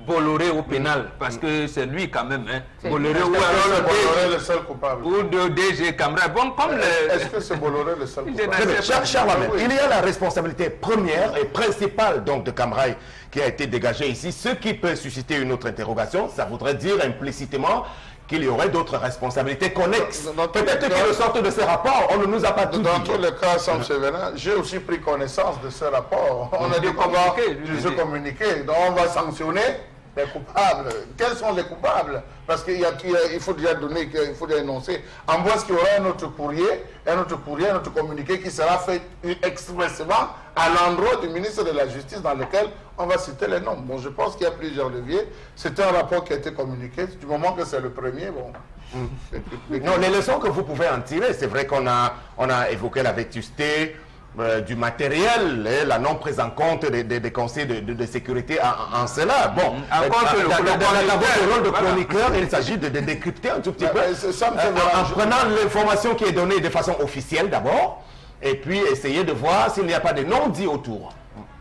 Speaker 4: Bolloré au pénal, parce que c'est lui quand même, hein. Bolloré ou
Speaker 2: Bolloré
Speaker 4: alors
Speaker 2: le seul coupable.
Speaker 4: ou de D G Camara. Bon, comme le...
Speaker 2: Est-ce que c'est Bolloré le seul coupable?
Speaker 4: Je ne sais
Speaker 1: Cher,
Speaker 4: pas.
Speaker 1: cher Lamine,
Speaker 2: Oui.
Speaker 1: il y a la responsabilité première et principale donc de Camrail qui a été dégagée ici. Ce qui peut susciter une autre interrogation, ça voudrait dire implicitement qu'il y aurait d'autres responsabilités connexes.
Speaker 2: Dans- dans tous
Speaker 1: Peut-être
Speaker 2: les cas-
Speaker 1: qu'ils ressortent de ces rapports, on ne nous a pas tout
Speaker 2: Dans
Speaker 1: dit.
Speaker 2: tous les cas, Sam Séverin, j'ai aussi pris connaissance de ce rapport. On a dit qu'on va
Speaker 4: communiqué, je
Speaker 2: se
Speaker 4: dis.
Speaker 2: communiquer. Donc on va sanctionner les coupables. Quels sont les coupables? Parce qu'il y a- il y a- il faut déjà donner, il faut déjà énoncer. En moins qu'il y aura un autre courrier, un autre courrier, un autre communiqué qui sera fait expressément à l'endroit du ministre de la Justice dans lequel on va citer les noms. Bon, je pense qu'il y a plusieurs leviers. C'est un rapport qui a été communiqué. Du moment que c'est le premier, bon.
Speaker 1: Non, les leçons que vous pouvez en tirer, c'est vrai qu'on a, on a évoqué la vétusté euh, du matériel, et la non prise en compte des, des- des conseils de, de- de sécurité en, en cela. Bon,
Speaker 4: Encore
Speaker 1: euh,
Speaker 4: que le-
Speaker 1: dans,
Speaker 4: le
Speaker 1: dans- dans
Speaker 4: chroniqueur,
Speaker 1: votre rôle de
Speaker 4: voilà.
Speaker 1: chroniqueur, il s'agit de, de décrypter un tout petit
Speaker 2: Bah,
Speaker 1: peu,
Speaker 2: bah, c'est ça, monsieur
Speaker 1: euh,
Speaker 2: Véran,
Speaker 1: en
Speaker 2: je-
Speaker 1: prenant l'information qui est donnée de façon officielle d'abord, et puis essayer de voir s'il n'y a pas de non-dits autour.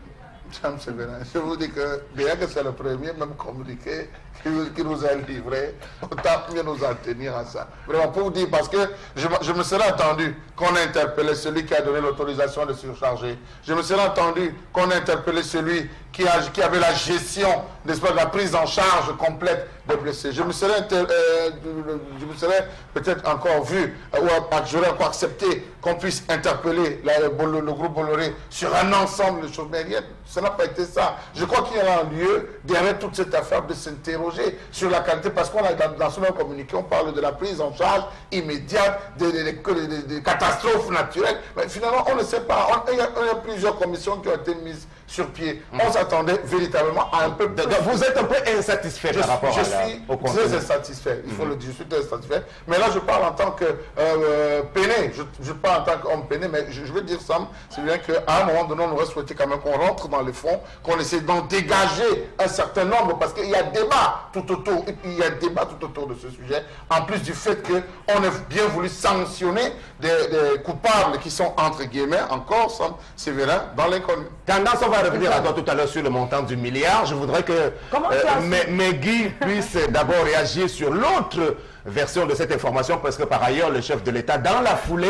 Speaker 2: Sam Séverin, je vous dis que bien que c'est le premier même communiqué qui, qui nous a livré, autant mieux nous en tenir à ça. Vraiment, pour vous dire, parce que je, me- je me serais attendu qu'on interpellait celui qui a donné l'autorisation de surcharger. Je me serais attendu qu'on interpellait celui qui, a, qui avait la gestion, n'est-ce pas, de la prise en charge complète des blessés. Je me serais, inter- euh, je me serais peut-être encore vu, euh, ou euh, j'aurais encore accepté qu'on puisse interpeller la- le, le groupe Bolloré sur un ensemble de choses. Mais rien, ça n'a pas été ça. Je crois qu'il y a un lieu derrière toute cette affaire de s'interroger sur la qualité, parce qu'on a dans, dans ce même communiqué, on parle de la prise en charge immédiate des, des- des- des- des catastrophes naturelles. Mais finalement, on ne sait pas. On- il, y a, il y a plusieurs commissions qui ont été mises sur pied. On s'attendait véritablement à un peu plus.
Speaker 1: Donc, vous êtes un peu insatisfait
Speaker 2: Je,
Speaker 1: par rapport
Speaker 2: je
Speaker 1: à la-
Speaker 2: suis
Speaker 1: au contenu.
Speaker 2: très insatisfait, il faut le dire, je suis très insatisfait. Mais là, je parle en tant que euh, peiné, je, je parle en tant qu'homme peiné, mais je, je veux dire, Sam, c'est bien qu'à un moment donné, on aurait souhaité quand même qu'on rentre dans les fonds, qu'on essaie d'en dégager un certain nombre, parce qu'il y a débat tout autour, et puis il y a débat tout autour de ce sujet, en plus du fait qu'on ait bien voulu sanctionner des, des coupables qui sont, entre guillemets, encore, Sam Séverin, dans l'inconnu.
Speaker 1: Tendance, on va revenir à toi tout à l'heure sur le montant du milliard. Je voudrais que
Speaker 5: Comment ça,
Speaker 1: Mais- Megui puisse d'abord réagir sur l'autre version de cette information, parce que par ailleurs, le chef de l'État, dans la foulée,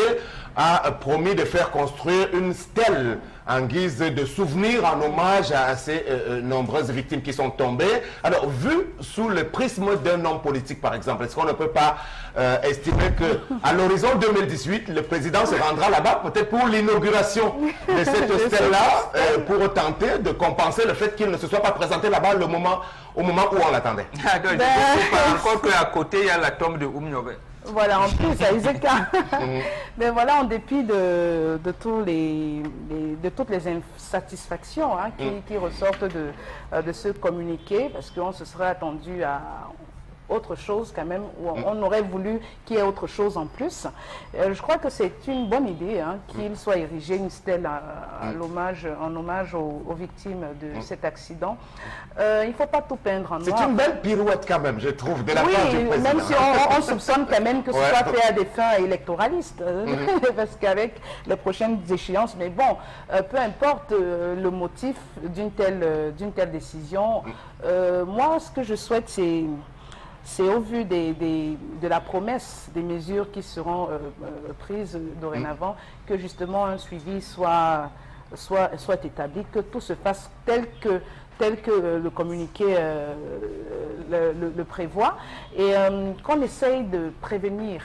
Speaker 1: a promis de faire construire une stèle en guise de souvenir, en hommage à ces euh, euh, nombreuses victimes qui sont tombées. Alors, vu sous le prisme d'un homme politique, par exemple, est-ce qu'on ne peut pas euh, estimer qu'à l'horizon deux mille dix-huit, le président se rendra là-bas, peut-être pour l'inauguration de cette stèle-là, euh, pour tenter de compenser le fait qu'il ne se soit pas présenté là-bas le moment, au moment où on l'attendait?
Speaker 4: Ah, donc, je ne sais pas. Encore qu'à côté, il y a la tombe de Oumniové.
Speaker 3: Voilà, en plus, à Iseka. Mais voilà, en dépit de, de, tous les, les- de toutes les insatisfactions hein, qui, qui ressortent de, euh, de ce communiqué, parce qu'on se serait attendu à autre chose quand même, où on, on aurait voulu qu'il y ait autre chose en plus. Euh, je crois que c'est une bonne idée hein, qu'il soit érigé une stèle à, à l'hommage, en hommage aux, aux victimes de cet accident. Euh, il ne faut pas tout peindre en noir.
Speaker 1: C'est une belle pirouette quand même, je trouve, de la
Speaker 3: Oui,
Speaker 1: part du président.
Speaker 3: même si on, on soupçonne quand même que ce
Speaker 1: Ouais.
Speaker 3: soit fait à des fins électoralistes, euh, parce qu'avec les prochaines échéances, mais bon, euh, peu importe euh, le motif d'une telle, euh, d'une telle décision, euh, moi, ce que je souhaite, c'est... C'est au vu des, des- de la promesse des mesures qui seront euh, euh, prises dorénavant que justement un suivi soit, soit, soit établi, que tout se fasse tel que, tel que euh, le communiqué euh, le, le- le prévoit et euh, qu'on essaye de prévenir,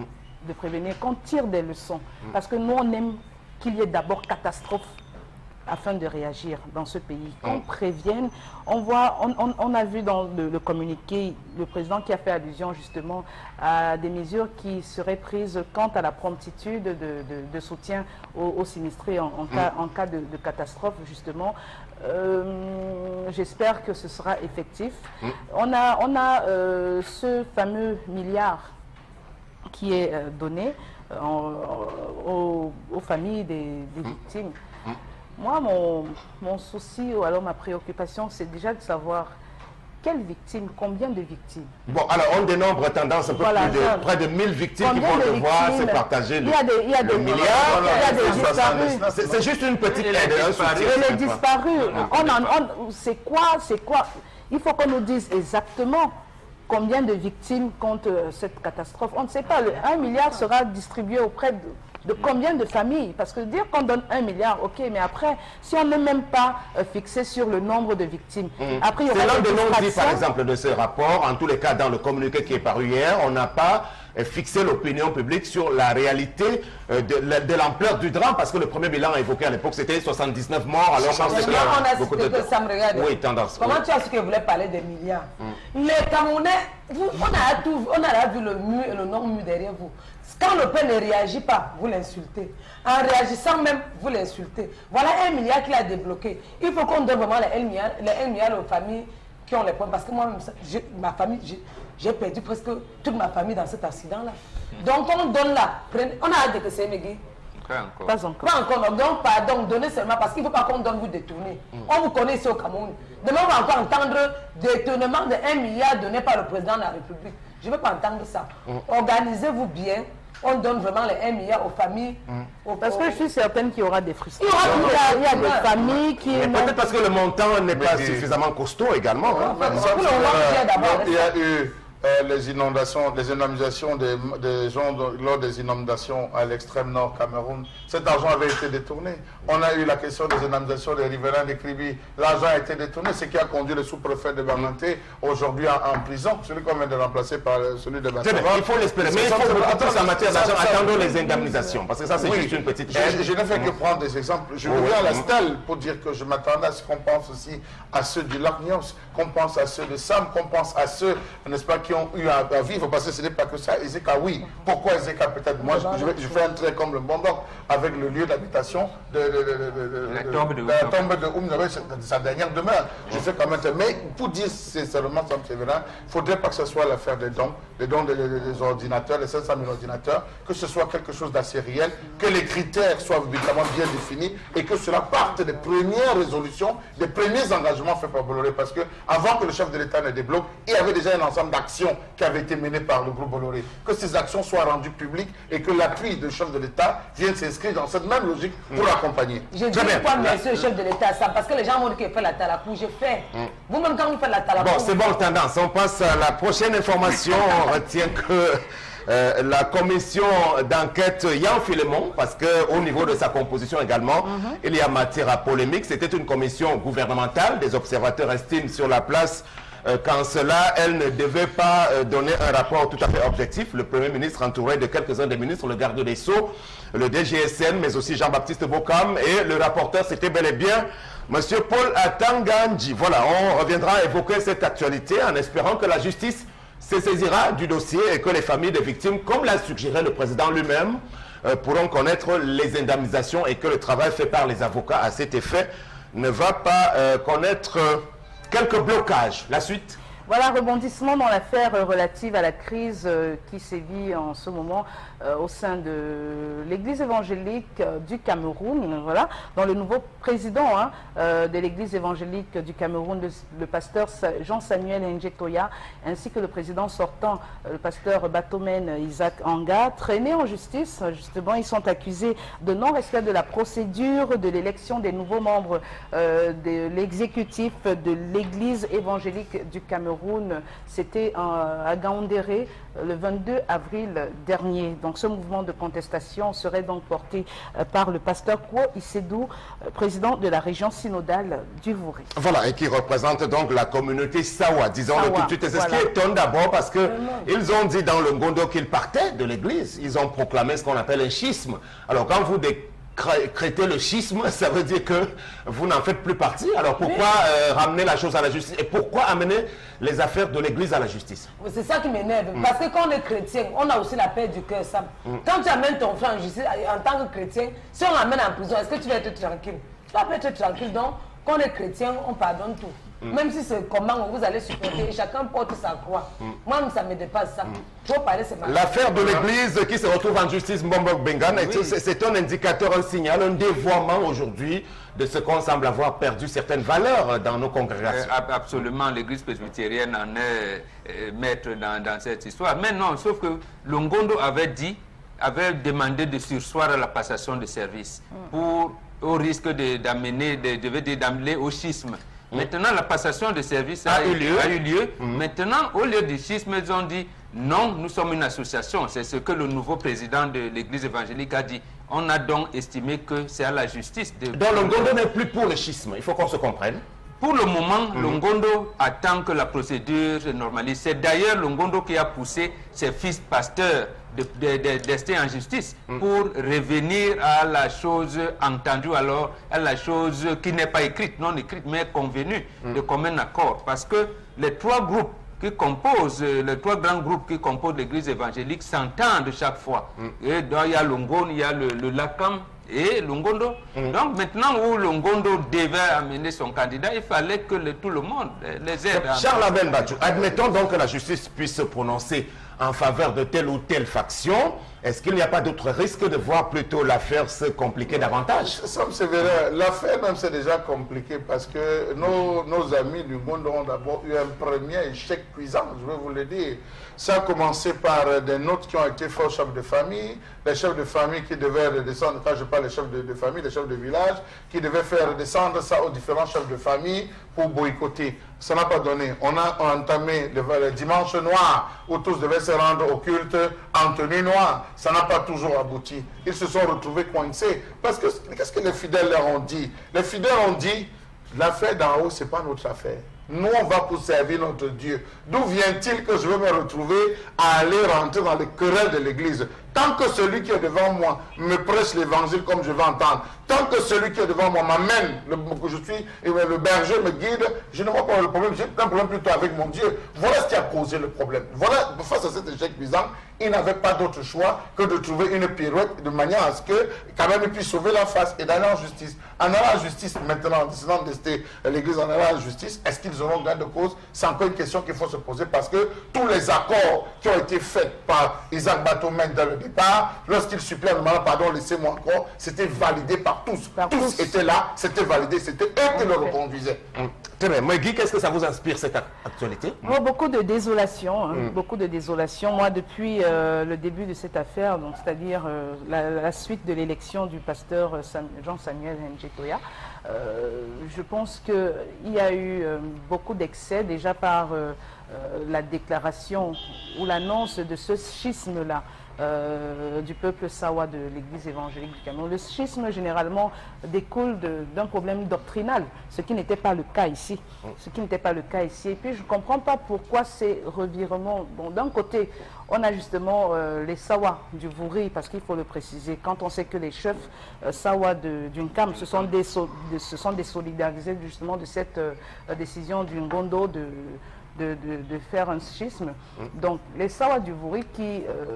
Speaker 3: de prévenir, qu'on tire des leçons. Parce que nous, on aime qu'il y ait d'abord catastrophe afin de réagir dans ce pays. Qu'on prévienne, on voit, on, on- on a vu dans le, le communiqué le président qui a fait allusion justement à des mesures qui seraient prises quant à la promptitude de, de- de soutien aux, aux sinistrés en, en cas, en cas de, de catastrophe justement. Euh, J'espère que ce sera effectif. On a, on a euh, ce fameux milliard qui est euh, donné euh, en- aux, aux familles des, des victimes. Moi, mon, mon souci ou alors ma préoccupation, c'est déjà de savoir quelles victimes? Combien de victimes?
Speaker 1: Bon, alors on dénombre tendance un peu
Speaker 3: Voilà,
Speaker 1: plus de
Speaker 3: ça.
Speaker 1: près de mille victimes
Speaker 3: Combien
Speaker 1: qui vont
Speaker 3: de
Speaker 1: devoir
Speaker 3: victimes?
Speaker 1: se partager
Speaker 3: Il
Speaker 1: le,
Speaker 3: y a des, il y a
Speaker 1: le
Speaker 3: des
Speaker 1: milliard.
Speaker 3: il y a des disparus.
Speaker 1: C'est c'est juste une petite
Speaker 4: Et les
Speaker 1: aide. un
Speaker 4: disparus.
Speaker 1: soutien,
Speaker 3: Et les
Speaker 1: c'est pas-
Speaker 3: disparus,
Speaker 4: Non,
Speaker 3: on
Speaker 4: non,
Speaker 3: en- on- c'est quoi, c'est quoi? Il faut qu'on nous dise exactement combien de victimes compte euh, cette catastrophe. On ne sait pas. Le un milliard sera distribué auprès de, de combien de familles? Parce que dire qu'on donne un milliard, ok, mais après, si on n'est même pas euh, fixé sur le nombre de victimes, après il y
Speaker 1: C'est
Speaker 3: aura
Speaker 1: l'un
Speaker 3: des
Speaker 1: des non-dits, par
Speaker 3: distractions.
Speaker 1: exemple, de ce rapport. En tous les cas, dans le communiqué qui est paru hier, on n'a pas euh, fixé l'opinion publique sur la réalité euh, de, la- de l'ampleur du drame, parce que le premier bilan évoqué à l'époque, c'était soixante-dix-neuf morts, alors qu'on sait qu'il y
Speaker 5: Maintenant, on
Speaker 1: a
Speaker 5: a
Speaker 1: beaucoup de...
Speaker 5: cité que ça me regarde.
Speaker 1: Oui, tendance.
Speaker 5: Comment
Speaker 1: oui.
Speaker 5: tu as su que vous voulez parler des milliards? Les Camerounais, vous- on, a tout, on a vu le mur et le non-mur derrière vous. Quand le père ne réagit pas, vous l'insultez. En réagissant même, vous l'insultez. Voilà un milliard qu'il a débloqué. Il faut qu'on donne vraiment les un milliard, les un milliard aux familles qui ont les points. Parce que moi, j'ai- ma famille, j'ai- j'ai perdu presque toute ma famille dans cet accident-là. Donc on donne là. Prenez- on a hâte de que c'est Megui.
Speaker 4: Pas encore.
Speaker 3: Pas encore.
Speaker 5: Pas encore, donc pardon, donnez seulement parce qu'il ne faut pas qu'on donne vous détourner. On vous connaît ici au Cameroun. Demain, on va encore entendre détournement de un milliard donné par le président de la République. Je ne veux pas entendre ça. Organisez-vous bien. On donne vraiment les un milliard aux familles. aux-
Speaker 3: Parce que
Speaker 5: aux-
Speaker 3: je suis certaine qu'il y aura des
Speaker 5: Il y
Speaker 3: frustrations.
Speaker 5: aura
Speaker 3: Il y a, il y a
Speaker 5: toujours
Speaker 3: des
Speaker 5: des
Speaker 3: familles qui...
Speaker 1: Mais
Speaker 3: n'ont-
Speaker 1: peut-être parce que le montant n'est pas
Speaker 2: Mais-
Speaker 1: suffisamment costaud également. hein.
Speaker 5: Enfin,
Speaker 2: Ça,
Speaker 5: pour le
Speaker 2: c'est,
Speaker 5: moment,
Speaker 2: euh,
Speaker 5: il y a d'abord
Speaker 2: il y a eu euh, les inondations, les indemnisations des, des gens de- lors des inondations à l'extrême nord Cameroun. Cet argent avait été détourné. On a eu la question des indemnisations des riverains de Kribi. L'argent a été détourné, ce qui a conduit le sous-préfet de Banganté aujourd'hui en, en prison, celui qu'on vient de remplacer par euh, celui de
Speaker 1: Très bien,
Speaker 2: Bassava.
Speaker 1: il faut l'espérer. Mais il
Speaker 2: Ça,
Speaker 1: faut
Speaker 2: ça,
Speaker 1: beaucoup
Speaker 2: attends,
Speaker 1: plus en matière
Speaker 2: ça,
Speaker 1: d'argent.
Speaker 2: ça,
Speaker 1: Attendons
Speaker 2: ça,
Speaker 1: les indemnisations, parce que ça, c'est
Speaker 2: Oui.
Speaker 1: juste une petite
Speaker 2: Je,
Speaker 1: aide.
Speaker 2: je ne fais que prendre des exemples. Je
Speaker 1: Oui,
Speaker 2: reviens à la
Speaker 1: oui.
Speaker 2: stèle pour dire que je m'attendais à ce qu'on pense aussi à ceux du lac Nyos, qu'on pense à ceux de Sam, qu'on pense à ceux, n'est-ce pas, qui ont eu à, à vivre, parce que ce n'est pas que ça. Ezeka, oui. Pourquoi Ezeka peut-être? Moi, je, je, vais- je fais un trait comme le bon doc avec le lieu d'habitation de, de, de, de, de,
Speaker 4: La
Speaker 2: de-
Speaker 4: tombe de
Speaker 2: de la
Speaker 4: Oum.
Speaker 2: tombe de Oum, de sa dernière demeure. Je fais quand même. Mais pour dire sincèrement, Sam Sévérin, il ne faudrait pas que ce soit l'affaire des dons, des dons des, des- des ordinateurs, les cinq cent mille ordinateurs, que ce soit quelque chose d'assez réel, que les critères soient évidemment bien définis et que cela parte des premières résolutions, des premiers engagements faits par Bolloré. Parce que avant que le chef de l'État ne débloque, il y avait déjà un ensemble d'actions qui avaient été menées par le groupe Bolloré. Que ces actions soient rendues publiques et que l'appui du chef de l'État vienne s'inscrire dans cette même logique pour l'accompagner.
Speaker 5: Je dis
Speaker 1: Très bien.
Speaker 5: pourquoi merci au chef de l'État, ça, parce que les gens m'ont dit qu'il fait la talapou, j'ai fait. Vous-même, quand vous faites la talapou,
Speaker 1: Bon, c'est bon, tendance. On passe à la prochaine information. On retient que euh, la commission d'enquête Yann Filemon, parce qu'au niveau de sa composition également, il y a matière à polémique. C'était une commission gouvernementale. Des observateurs estiment sur la place euh, qu'en cela, elle ne devait pas euh, donner un rapport tout à fait objectif. Le Premier ministre entouré de quelques-uns des ministres, le garde des Sceaux, le D G S N, mais aussi Jean-Baptiste Bokam, et le rapporteur, c'était bel et bien Monsieur Paul Atanganji. Voilà, on reviendra évoquer cette actualité en espérant que la justice se saisira du dossier et que les familles des victimes, comme l'a suggéré le président lui-même, euh, pourront connaître les indemnisations et que le travail fait par les avocats à cet effet ne va pas euh, connaître euh, quelques blocages. La suite.
Speaker 3: Voilà, rebondissement dans l'affaire euh, relative à la crise euh, qui sévit en ce moment euh, au sein de l'Église évangélique euh, du Cameroun. Voilà, dans le nouveau président hein, euh, de l'Église évangélique du Cameroun, le, le pasteur Jean-Samuel Njetoya, ainsi que le président sortant, euh, le pasteur Batomen Isaac Anga, traînés en justice. Justement, ils sont accusés de non-respect de la procédure de l'élection des nouveaux membres euh, de l'exécutif de l'Église évangélique du Cameroun. C'était à Gaoundéré le vingt-deux avril dernier. Donc ce mouvement de contestation serait donc porté par le pasteur Kwo Isedou, président de la région synodale du Vouré.
Speaker 1: Voilà, et qui représente donc la communauté Sawa, disons-le
Speaker 3: Sawa,
Speaker 1: tout de suite. Et c'est
Speaker 3: voilà.
Speaker 1: ce qui étonne d'abord parce qu'ils ont dit dans le Ngondo qu'ils partaient de l'église. Ils ont proclamé ce qu'on appelle un schisme. Alors quand vous décrétez le schisme, ça veut dire que vous n'en faites plus partie. Alors pourquoi euh, ramener la chose à la justice? Et pourquoi amener les affaires de l'église à la justice?
Speaker 5: c'est ça qui m'énerve. Parce que quand on est chrétien, on a aussi la paix du cœur, Sam. Quand tu amènes ton frère en justice en tant que chrétien, si on l'amène en prison, est-ce que tu vas être tranquille? Tu vas pas être tranquille. Donc, quand on est chrétien, on pardonne tout. Mm. Même si c'est comment vous allez supporter, chacun porte sa croix. Mm. Moi, ça me dépasse ça. Mm. Parler,
Speaker 1: l'affaire de l'église qui se retrouve en justice Mbombok Bengan, oui. c'est un indicateur, un signal, un dévoiement aujourd'hui de ce qu'on semble avoir perdu certaines valeurs dans nos congrégations.
Speaker 4: Euh, absolument, l'église presbytérienne en est euh, maître dans, dans cette histoire. Mais non, sauf que Longondo avait dit, avait demandé de surseoir à la passation de service mm. pour, au risque d'amener, de, de, de, d'amener au schisme. Mm. Maintenant, la passation de service a, a eu lieu. A eu lieu. Mm. Maintenant, au lieu du schisme, ils ont dit non, nous sommes une association. C'est ce que le nouveau président de l'église évangélique a dit. On a donc estimé que c'est à la justice de...
Speaker 1: Donc Longondo n'est plus pour le schisme, il faut qu'on se comprenne.
Speaker 4: Pour le moment, mmh. Longondo attend que la procédure se normalise. C'est d'ailleurs Longondo qui a poussé ses fils pasteurs d'ester de, de, de, en justice mmh. pour revenir à la chose entendue, alors à la chose qui n'est pas écrite, non écrite, mais convenue, mmh. de commun accord. Parce que les trois groupes qui composent, les trois grands groupes qui composent l'église évangélique s'entendent chaque fois. Mm. Et donc, il y a Longondo, il y a le, le Lakam et Longondo. Mm. Donc maintenant où Longondo devait amener son candidat, il fallait que le, tout le monde les aide.
Speaker 1: Charles Abel Bachou, admettons donc que la justice puisse se prononcer en faveur de telle ou telle faction. Est-ce qu'il n'y a pas d'autre risque de voir plutôt l'affaire se compliquer davantage?
Speaker 2: L'affaire même c'est déjà compliqué parce que nos, nos amis du monde ont d'abord eu un premier échec cuisant, je vais vous le dire. Ça a commencé par des notes qui ont été faits aux chefs de famille, les chefs de famille qui devaient redescendre, quand je parle des chefs de, de famille, les chefs de village, qui devaient faire redescendre ça aux différents chefs de famille pour boycotter. Ça n'a pas donné. On a entamé le, le dimanche noir où tous devaient se rendre au culte en tenue noire. Ça n'a pas toujours abouti. Ils se sont retrouvés coincés. Parce que qu'est-ce que les fidèles leur ont dit? Les fidèles ont dit, l'affaire d'en haut, ce n'est pas notre affaire. Nous, on va pour servir notre Dieu. D'où vient-il que je vais me retrouver à aller rentrer dans les querelles de l'église? Tant que celui qui est devant moi me prêche l'évangile comme je veux entendre, tant que celui qui est devant moi m'amène, que je suis, et le berger me guide, je ne vois pas le problème, j'ai un problème plutôt avec mon Dieu. Voilà ce qui a causé le problème. Voilà, face à cet échec cuisant, il n'avait pas d'autre choix que de trouver une pirouette de manière à ce que, quand même, il puisse sauver la face et d'aller en justice. En allant en justice, maintenant, en décidant de rester l'église en allant en justice, est-ce qu'ils auront gain de cause? C'est encore une question qu'il faut se poser parce que tous les accords qui ont été faits par Isaac Batomène dans le départ, lorsqu'il supplée, pardon, laissez-moi encore, c'était validé par tous. Par tous, tous étaient là, c'était validé, c'était eux qui le reconduisaient.
Speaker 1: Mmh. Très bien. Guy, qu'est-ce que ça vous inspire, cette actualité?
Speaker 3: oh, Beaucoup de désolation, hein, mmh. beaucoup de désolation. Moi, depuis euh, le début de cette affaire, c'est-à-dire euh, la, la suite de l'élection du pasteur Sam, Jean-Samuel Njetoya, euh, je pense qu'il y a eu euh, beaucoup d'excès, déjà par euh, euh, la déclaration ou l'annonce de ce schisme-là. Euh, du peuple Sawa de l'église évangélique du Cameroun. Le schisme généralement découle d'un problème doctrinal, ce qui n'était pas le cas ici. Ce qui n'était pas le cas ici. Et puis je ne comprends pas pourquoi ces revirements. Bon, d'un côté, on a justement euh, les Sawa du Vouri, parce qu'il faut le préciser, quand on sait que les chefs euh, Sawa d'une C A M se sont, des, de, se sont désolidarisés justement de cette euh, décision du Ngondo de, de, de, de faire un schisme. Donc les Sawa du Vouri qui... Euh,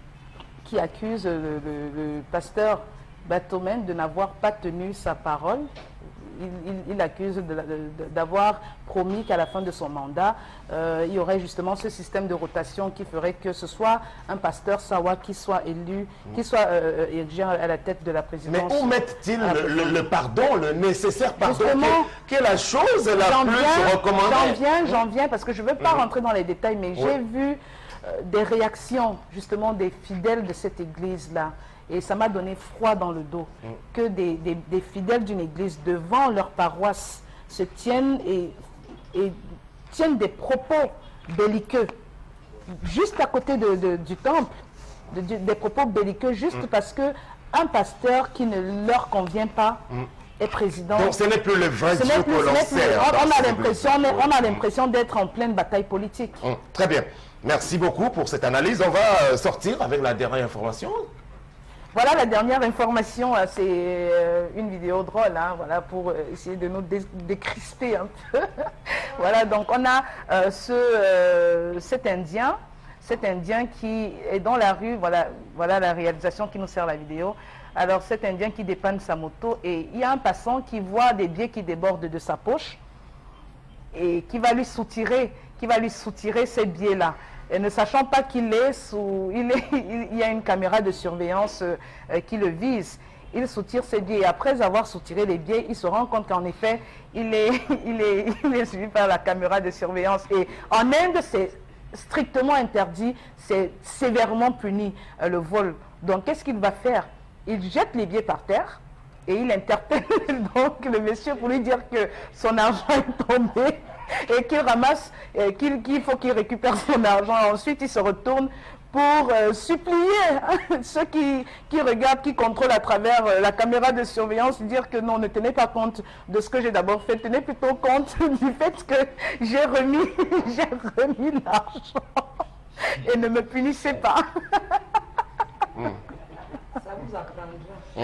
Speaker 3: qui accuse le, le, le pasteur Batomène de n'avoir pas tenu sa parole. Il, il, il accuse d'avoir promis qu'à la fin de son mandat, euh, il y aurait justement ce système de rotation qui ferait que ce soit un pasteur Sawa qui soit élu, qui soit euh, érigé à la tête de la présidence.
Speaker 1: Mais où mettent-ils le, le, le pardon, le nécessaire pardon, qui est la chose la plus recommandée?
Speaker 3: J'en viens, j'en viens, parce que je ne veux pas mmh. rentrer dans les détails, mais oui. j'ai vu des réactions justement des fidèles de cette église-là. Et ça m'a donné froid dans le dos mm. que des, des, des fidèles d'une église devant leur paroisse se tiennent et, et tiennent des propos belliqueux juste à côté de, de, du temple, de, de, des propos belliqueux juste mm. parce que un pasteur qui ne leur convient pas mm. est président.
Speaker 1: Donc ce n'est plus le vrai Dieu que l'on sert.
Speaker 3: On a l'impression d'être en pleine bataille politique.
Speaker 1: Mm. Très bien. Merci beaucoup pour cette analyse. On va sortir avec la dernière information.
Speaker 3: Voilà, la dernière information, c'est une vidéo drôle, hein, voilà, pour essayer de nous dé décrisper un peu. Voilà, donc on a euh, ce, euh, cet Indien, cet Indien qui est dans la rue, voilà, voilà la réalisation qui nous sert la vidéo. Alors cet Indien qui dépanne sa moto et il y a un passant qui voit des billets qui débordent de sa poche. et qui va lui soutirer, qui va lui soutirer ces biais-là. Et ne sachant pas qu'il est sous, il, est, il y a une caméra de surveillance euh, qui le vise. Il soutire ses biais et après avoir soutiré les biais, il se rend compte qu'en effet, il est, il, est, il est suivi par la caméra de surveillance. Et en Inde, c'est strictement interdit, c'est sévèrement puni euh, le vol. Donc qu'est-ce qu'il va faire? Il jette les biais par terre et il interpelle donc le monsieur pour lui dire que son argent est tombé et qu'il ramasse, qu'il qu'il faut qu'il récupère son argent. Ensuite, il se retourne pour euh, supplier hein, ceux qui, qui regardent, qui contrôlent à travers euh, la caméra de surveillance, dire que non, ne tenez pas compte de ce que j'ai d'abord fait, tenez plutôt compte du fait que j'ai remis, j'ai remis l'argent et ne me punissez pas.
Speaker 5: Ça vous apprendra.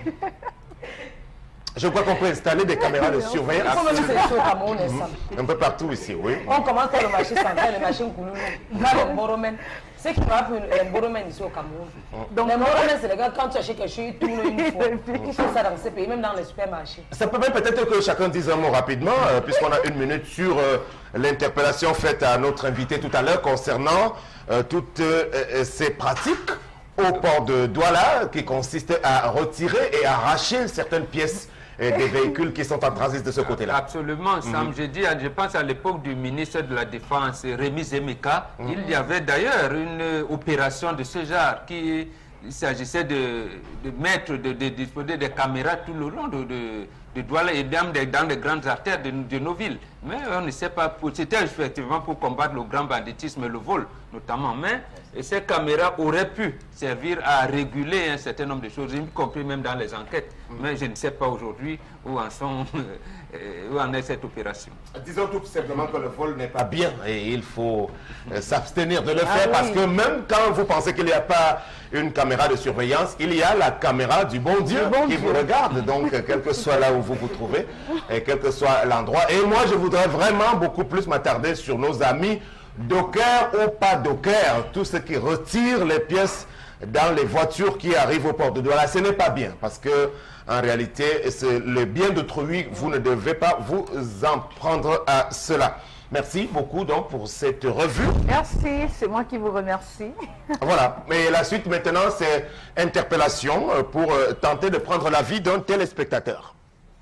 Speaker 1: Je crois qu'on peut installer des caméras de surveillance un peu partout ici, oui.
Speaker 5: On commence par le marché central, le marché Nkouloulou, dans le Boromen. Ce qui m'a appris le Boromen ici au Cameroun. Donc le Boromen, c'est le gars, quand tu achètes quelque chose, il tourne une fois. Il fait ça dans ces pays, même dans les supermarchés.
Speaker 1: Ça peut même peut-être que chacun dise un mot rapidement, euh, puisqu'on a une minute sur euh, l'interpellation faite à notre invité tout à l'heure concernant euh, toutes euh, ces pratiques au port de Douala qui consistent à retirer et arracher certaines pièces et des véhicules qui sont en transit de ce côté-là.
Speaker 4: Absolument, Sam. Mm-hmm. Je dis, je pense à l'époque du ministre de la Défense, Rémi Zemeka, mm-hmm. il y avait d'ailleurs une opération de ce genre qui il s'agissait de, de mettre, de, de disposer des caméras tout le long de, de, de Douala et même dans les grandes artères de, de nos villes. Mais on ne sait pas, c'était effectivement pour combattre le grand banditisme et le vol notamment. Mais et ces caméras auraient pu servir à réguler un certain nombre de choses, y compris même dans les enquêtes. Mm. Mais je ne sais pas aujourd'hui où en sont, où en est cette opération.
Speaker 1: Disons tout simplement que le vol n'est pas bien et il faut euh, s'abstenir de le faire, ah, parce oui. que même quand vous pensez qu'il n'y a pas une caméra de surveillance, il y a la caméra du bon Dieu bon qui Dieu. vous regarde. Donc, quel que soit là où vous vous trouvez et quel que soit l'endroit. Et moi, je voudrais vraiment beaucoup plus m'attarder sur nos amis dockers ou pas dockers, tous ceux qui retirent les pièces dans les voitures qui arrivent au port de Douala. Ce n'est pas bien, parce que en réalité, c'est le bien d'autrui, vous ne devez pas vous en prendre à cela. Merci beaucoup donc pour cette revue.
Speaker 3: Merci, c'est moi qui vous remercie.
Speaker 1: Voilà, mais la suite maintenant, c'est interpellation pour tenter de prendre l'avis d'un téléspectateur.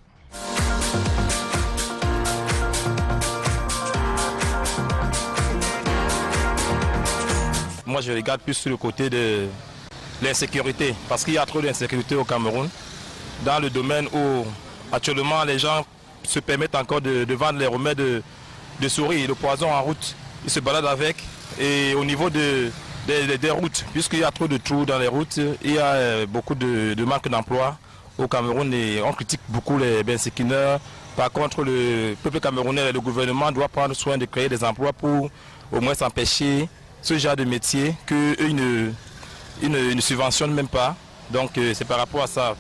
Speaker 8: Moi, je regarde plus sur le côté de l'insécurité, parce qu'il y a trop d'insécurité au Cameroun, dans le domaine où actuellement les gens se permettent encore de, de vendre les remèdes de, de souris, de poison en route. Ils se baladent avec, et au niveau de, de, de, des routes, puisqu'il y a trop de trous dans les routes, il y a beaucoup de, de manque d'emploi au Cameroun et on critique beaucoup les benséquineurs. Par contre, le peuple camerounais et le gouvernement doivent prendre soin de créer des emplois pour au moins s'empêcher ce genre de métier qu'eux ne, ils ne, ne subventionnent même pas. Donc euh, c'est par rapport à ça.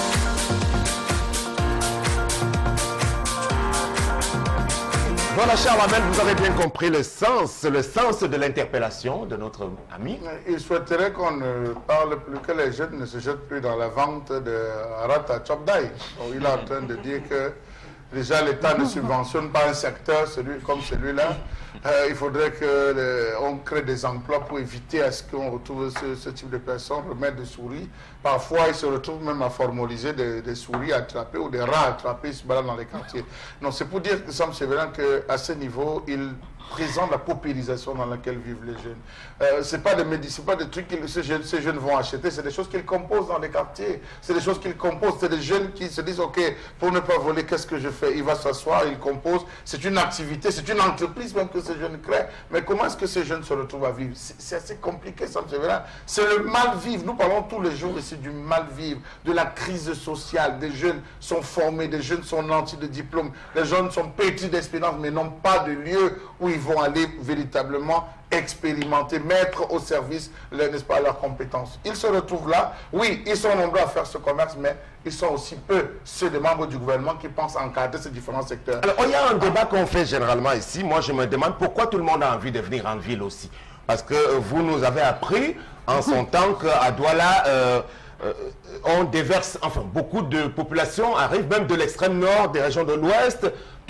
Speaker 1: Voilà, cher Amel, vous avez bien compris le sens, le sens de l'interpellation de notre ami.
Speaker 2: Il souhaiterait qu'on ne parle plus, que les jeunes ne se jettent plus dans la vente de Rata Chopdai. Il est en train de dire que déjà l'État ne subventionne pas un secteur celui, comme celui-là. Euh, il faudrait qu'on crée des emplois pour éviter à ce qu'on retrouve ce, ce type de personnes, remettre des souris. Parfois, ils se retrouvent même à formaliser des, des souris attrapées ou des rats attrapés, ils se baladent dans les quartiers. Non, c'est pour dire que Sam Sévérin qu'à ce niveau, il présente la paupérisation dans laquelle vivent les jeunes. Euh, ce n'est pas des médicaments, pas des trucs que ces jeunes, ces jeunes vont acheter, c'est des choses qu'ils composent dans les quartiers. C'est des choses qu'ils composent, c'est des jeunes qui se disent, ok, pour ne pas voler, qu'est-ce que je fais? Il va s'asseoir, il compose. C'est une activité, c'est une entreprise même que ces jeunes créent. Mais comment est-ce que ces jeunes se retrouvent à vivre? C'est assez compliqué, Sam Sévérin. C'est le mal-vivre. Nous parlons tous les jours ici du mal-vivre, de la crise sociale. Des jeunes sont formés, des jeunes sont nantis de diplômes, les jeunes sont pétris d'espérance, mais n'ont pas de lieu où ils vont aller véritablement expérimenter, mettre au service, n'est-ce pas, leurs compétences. Ils se retrouvent là. Oui, ils sont nombreux à faire ce commerce, mais ils sont aussi peu ceux des membres du gouvernement qui pensent encadrer ces différents secteurs.
Speaker 1: Alors, il y a un débat qu'on fait généralement ici. Moi, je me demande pourquoi tout le monde a envie de venir en ville aussi. Parce que vous nous avez appris en son temps qu'à Douala, euh, euh, on déverse, enfin, beaucoup de populations arrivent même de l'extrême nord, des régions de l'ouest.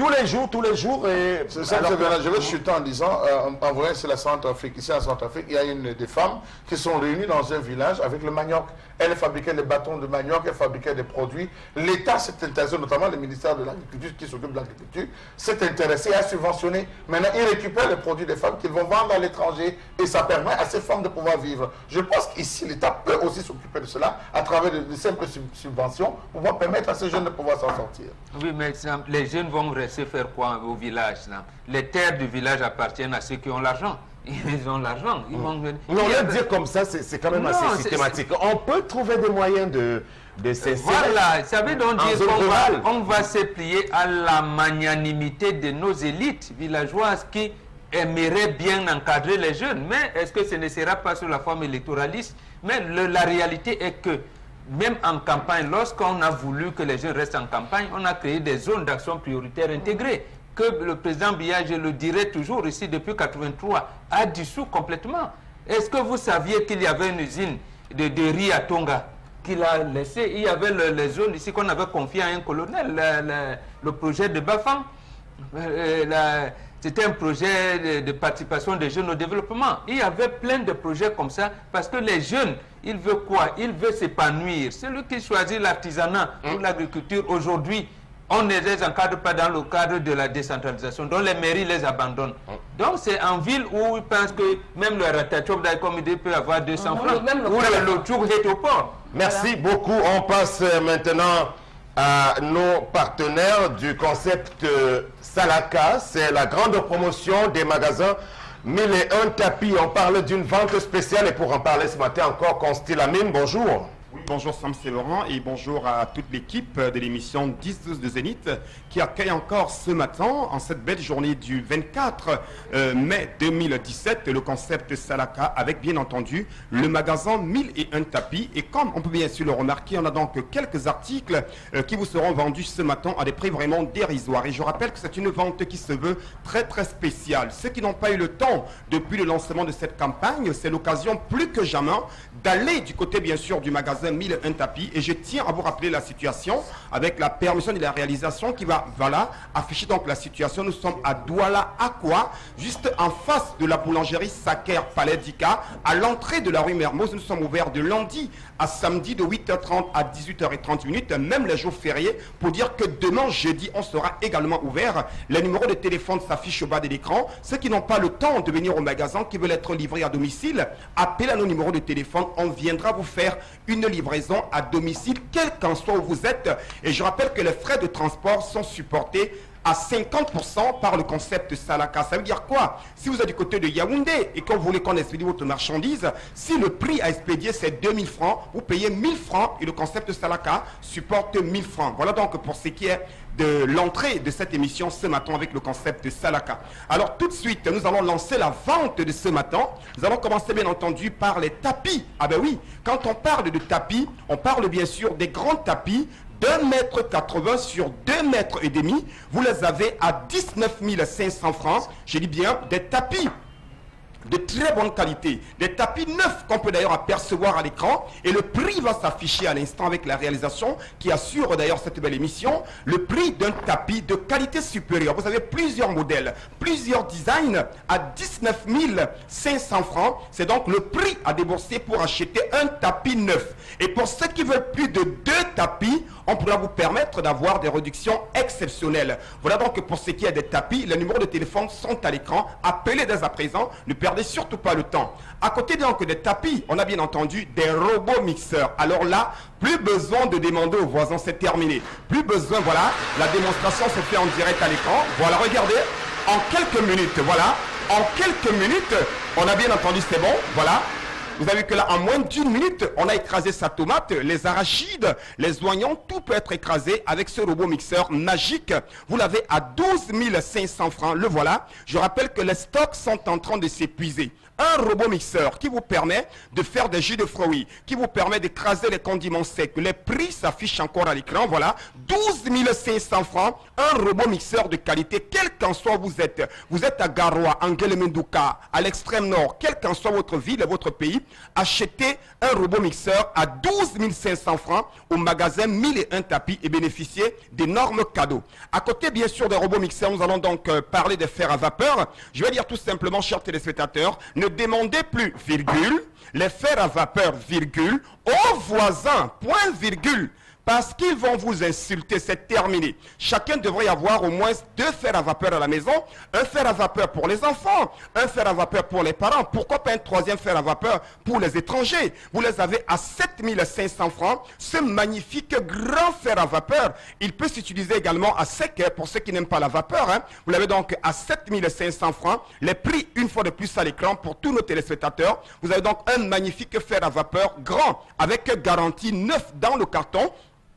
Speaker 1: tous les jours, tous les jours. Et...
Speaker 2: C'est ça, alors, je vais chuter en disant, euh, en vrai, c'est la Centrafrique. Ici, en Centrafrique, il y a une des femmes qui sont réunies dans un village avec le manioc. Elle fabriquait des bâtons de manioc, elle fabriquait des produits. L'État s'est intéressé, notamment le ministère de l'Agriculture qui s'occupe de l'agriculture, s'est intéressé à subventionner. Maintenant, ils récupèrent les produits des femmes qu'ils vont vendre à l'étranger et ça permet à ces femmes de pouvoir vivre. Je pense qu'ici, l'État peut aussi s'occuper de cela à travers de, de simples subventions pour pouvoir permettre à ces jeunes de pouvoir s'en sortir.
Speaker 4: Oui, mais les jeunes vont rester faire quoi au village là? Les terres du village appartiennent à ceux qui ont l'argent. Ils ont l'argent. Ils vont...
Speaker 1: Non, le dire comme ça, c'est quand même non, assez systématique. On peut trouver des moyens de, de cesser.
Speaker 4: Voilà, ça veut donc dire qu'on va, on va se plier à la magnanimité de nos élites villageoises qui aimeraient bien encadrer les jeunes. Mais est-ce que ce ne sera pas sous la forme électoraliste? Mais le, la réalité est que même en campagne, lorsqu'on a voulu que les jeunes restent en campagne, on a créé des zones d'action prioritaire intégrées. Que le président Biya, je le dirai toujours ici depuis quatre-vingt-trois, a dissous complètement. Est-ce que vous saviez qu'il y avait une usine de, de riz à Tonga qu'il a laissé? Il y avait le, les zones ici qu'on avait confiées à un colonel, le, le, le projet de Bafang. Euh, C'était un projet de, de participation des jeunes au développement. Il y avait plein de projets comme ça parce que les jeunes, ils veulent quoi? Ils veulent s'épanouir. Celui qui choisit l'artisanat ou l'agriculture aujourd'hui, on ne les encadre pas dans le cadre de la décentralisation, donc les mairies les abandonnent. Donc c'est en ville où ils pensent que même le ratachop d'Aïkomide peut avoir deux cents francs,
Speaker 5: même le
Speaker 4: ou le, le tour est au port.
Speaker 1: Merci voilà. beaucoup. On passe maintenant à nos partenaires du concept euh, Salaka. C'est la grande promotion des magasins mille et un tapis. On parle d'une vente spéciale et pour en parler ce matin encore, Constil Amine, bonjour.
Speaker 9: Oui, bonjour Sam Laurent et bonjour à toute l'équipe de l'émission dix douze de Zénith qui accueille encore ce matin, en cette belle journée du vingt-quatre mai deux mille dix-sept, le concept Salaka avec bien entendu le magasin mille et un tapis. Et comme on peut bien sûr le remarquer, on a donc quelques articles euh, qui vous seront vendus ce matin à des prix vraiment dérisoires. Et je rappelle que c'est une vente qui se veut très très spéciale. Ceux qui n'ont pas eu le temps depuis le lancement de cette campagne, c'est l'occasion plus que jamais d'aller du côté bien sûr du magasin mille et un tapis. Et je tiens à vous rappeler la situation avec la permission de la réalisation qui va voilà, afficher donc la situation. Nous sommes à Douala Aqua, juste en face de la boulangerie Saker Palais d'Ika, à l'entrée de la rue Mermoz. Nous sommes ouverts de lundi à samedi de huit heures trente à dix-huit heures trente, même les jours fériés, pour dire que demain jeudi on sera également ouvert. Les numéros de téléphone s'affichent au bas de l'écran. Ceux qui n'ont pas le temps de venir au magasin, qui veulent être livrés à domicile, appelez à nos numéros de téléphone. On viendra vous faire une livraison à domicile, quel qu'en soit où vous êtes. Et je rappelle que les frais de transport sont supportés à cinquante pour cent par le concept Salaka. Ça veut dire quoi? Si vous êtes du côté de Yaoundé et que vous voulez qu'on expédie votre marchandise, si le prix à expédier c'est deux mille francs, vous payez mille francs et le concept Salaka supporte mille francs. Voilà donc pour ce qui est de l'entrée de cette émission ce matin avec le concept Salaka. Alors tout de suite, nous allons lancer la vente de ce matin. Nous allons commencer bien entendu par les tapis. Ah ben oui, quand on parle de tapis, on parle bien sûr des grands tapis d'un mètre quatre-vingts sur deux mètres et demi. Vous les avez à dix-neuf mille cinq cents francs. Je dis bien des tapis de très bonne qualité, des tapis neufs qu'on peut d'ailleurs apercevoir à l'écran, et le prix va s'afficher à l'instant avec la réalisation qui assure d'ailleurs cette belle émission. Le prix d'un tapis de qualité supérieure, vous avez plusieurs modèles, plusieurs designs à dix-neuf mille cinq cents francs. C'est donc le prix à débourser pour acheter un tapis neuf. Et pour ceux qui veulent plus de deux tapis, on pourra vous permettre d'avoir des réductions exceptionnelles. Voilà donc pour ce qui est des tapis, les numéros de téléphone sont à l'écran. Appelez dès à présent, ne perdez surtout pas le temps. À côté donc des tapis, on a bien entendu des robots mixeurs. Alors là, plus besoin de demander aux voisins, c'est terminé. Plus besoin, voilà, la démonstration se fait en direct à l'écran. Voilà, regardez, en quelques minutes, voilà, en quelques minutes, on a bien entendu, c'est bon, voilà. Vous avez vu que là, en moins d'une minute, on a écrasé sa tomate, les arachides, les oignons, tout peut être écrasé avec ce robot mixeur magique. Vous l'avez à douze mille cinq cents francs, le voilà. Je rappelle que les stocks sont en train de s'épuiser. Un robot mixeur qui vous permet de faire des jus de fruits, qui vous permet d'écraser les condiments secs. Les prix s'affichent encore à l'écran, voilà. douze mille cinq cents francs, un robot mixeur de qualité, quel qu'en soit vous êtes. Vous êtes à Garoua, en Guélémendouka, à l'extrême nord, quelle qu'en soit votre ville et votre pays, acheter un robot mixeur à douze mille cinq cents francs au magasin mille et un tapis et bénéficier d'énormes cadeaux. À côté, bien sûr, des robots mixeurs, nous allons donc euh, parler des fers à vapeur. Je vais dire tout simplement, chers téléspectateurs, ne demandez plus, virgule, les fers à vapeur, virgule, aux voisins, point, virgule. Parce qu'ils vont vous insulter, c'est terminé. Chacun devrait avoir au moins deux fers à vapeur à la maison. Un fer à vapeur pour les enfants, un fer à vapeur pour les parents. Pourquoi pas un troisième fer à vapeur pour les étrangers? Vous les avez à sept mille cinq cents francs. Ce magnifique grand fer à vapeur, il peut s'utiliser également à sec pour ceux qui n'aiment pas la vapeur. Hein. Vous l'avez donc à sept mille cinq cents francs. Les prix, une fois de plus à l'écran pour tous nos téléspectateurs. Vous avez donc un magnifique fer à vapeur grand avec garantie neuf dans le carton,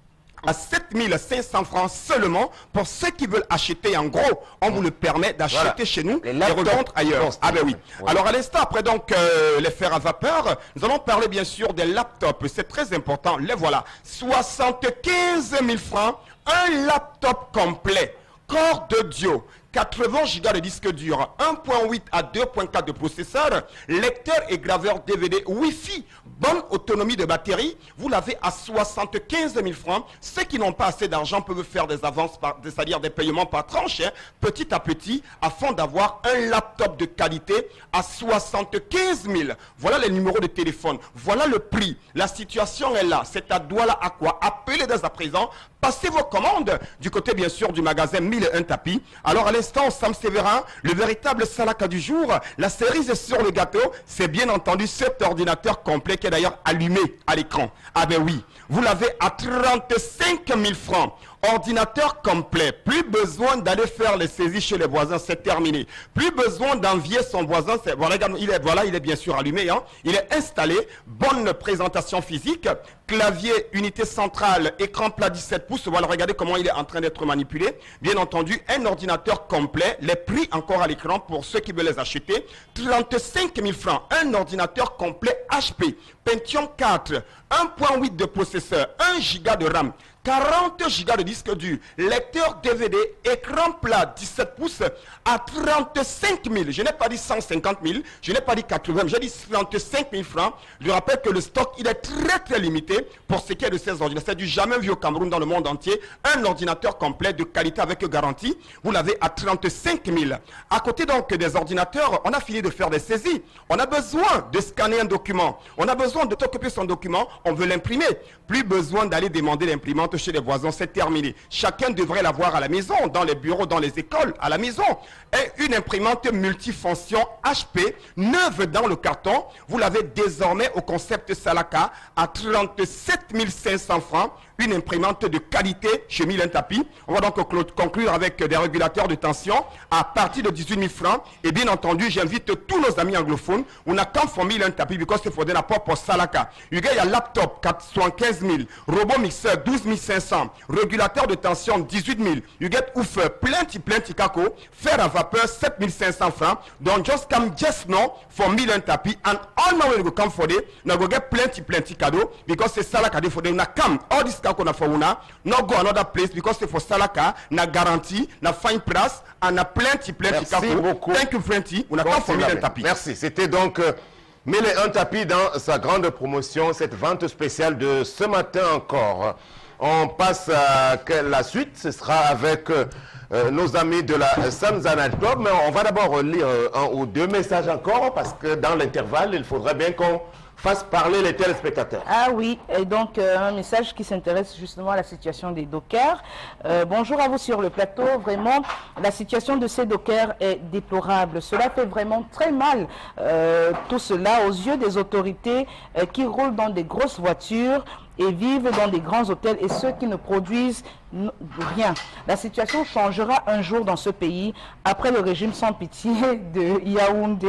Speaker 9: à sept mille cinq cents francs seulement pour ceux qui veulent acheter en gros. On vous le permet d'acheter voilà. chez nous et revendre ailleurs. Ah ben oui. Ouais. Alors à l'instant, après donc euh, les fers à vapeur, nous allons parler bien sûr des laptops. C'est très important. Les voilà. soixante-quinze mille francs, un laptop complet. Corps d'audio, quatre-vingts gigas de disque dur, un point huit à deux point quatre de processeur, lecteur et graveur D V D Wi-Fi, bonne autonomie de batterie, vous l'avez à soixante-quinze mille francs. Ceux qui n'ont pas assez d'argent peuvent faire des avances, c'est-à-dire des paiements par tranche, hein, petit à petit, afin d'avoir un laptop de qualité à soixante-quinze mille. Voilà les numéros de téléphone, voilà le prix. La situation est là, c'est à Douala à quoi. Appelez dès à présent, passez vos commandes du côté bien sûr du magasin mille et un tapis. Alors à l'instant, Sam Séverin, le véritable Salaka du jour, la cerise sur le gâteau, c'est bien entendu cet ordinateur complet qui est d'ailleurs allumé à l'écran. Ah ben oui, vous l'avez à trente-cinq mille francs. Ordinateur complet, plus besoin d'aller faire les saisies chez les voisins, c'est terminé. Plus besoin d'envier son voisin, voilà, il est, voilà, il est bien sûr allumé, hein. Il est installé, bonne présentation physique, clavier, unité centrale, écran plat dix-sept pouces, voilà, regardez comment il est en train d'être manipulé. Bien entendu, un ordinateur complet, les prix encore à l'écran pour ceux qui veulent les acheter, trente-cinq mille francs, un ordinateur complet H P, Pentium quatre, un point huit de processeur, un giga de RAM, quarante gigas de disque dur, lecteur D V D, écran plat dix-sept pouces à trente-cinq mille. Je n'ai pas dit cent cinquante mille, je n'ai pas dit quatre-vingts, j'ai dit trente-cinq mille francs. Je rappelle que le stock, il est très très limité pour ce qui est de ces ordinateurs. C'est du jamais vu au Cameroun dans le monde entier. Un ordinateur complet de qualité avec garantie, vous l'avez à trente-cinq mille. À côté donc des ordinateurs, on a fini de faire des saisies. On a besoin de scanner un document. On a besoin de t'occuper son document, on veut l'imprimer. Plus besoin d'aller demander l'imprimante chez les voisins, c'est terminé. Chacun devrait l'avoir à la maison, dans les bureaux, dans les écoles, à la maison. Et une imprimante multifonction H P, neuve dans le carton, vous l'avez désormais au concept Salaka à trente-sept mille cinq cents francs. Une imprimante de qualité chez mille et un tapis. On va donc conclure avec des régulateurs de tension à partir de dix-huit mille francs. Et bien entendu, j'invite tous nos amis anglophones. On a qu'un for mille et un tapis because c'est for the pour Salaka. Il y a laptop soixante-quinze mille, robot mixeur douze mille cinq cents, régulateur de tension dix-huit mille. You get ouf, plenty plenty kako, fer à vapeur sept mille cinq cents francs. Donc just come just now for mille et un tapis and all my way go come for it. Now go get plenty plenty cadeau because c'est Salaka for them. Now come all this qu'on a fait una, no go another place because c'est for Salaka, na garantie, na fine price, and na plenty plenty
Speaker 1: Merci
Speaker 9: kako.
Speaker 1: beaucoup.
Speaker 9: Thank you plenty. On a
Speaker 1: Bon,
Speaker 9: pas for mille et un tapis.
Speaker 1: Merci. C'était donc euh, mille et un tapis dans sa grande promotion, cette vente spéciale de ce matin encore. On passe à la suite, ce sera avec euh, nos amis de la Samzana Club, mais on va d'abord lire euh, un ou deux messages encore parce que dans l'intervalle, il faudrait bien qu'on fasse parler les téléspectateurs.
Speaker 3: Ah oui, et donc euh, un message qui s'intéresse justement à la situation des dockers. Euh, bonjour à vous sur le plateau. Vraiment, la situation de ces dockers est déplorable. Cela fait vraiment très mal, euh, tout cela aux yeux des autorités euh, qui roulent dans des grosses voitures et vivent dans des grands hôtels et ceux qui ne produisent rien. La situation changera un jour dans ce pays après le régime sans pitié de Yaoundé.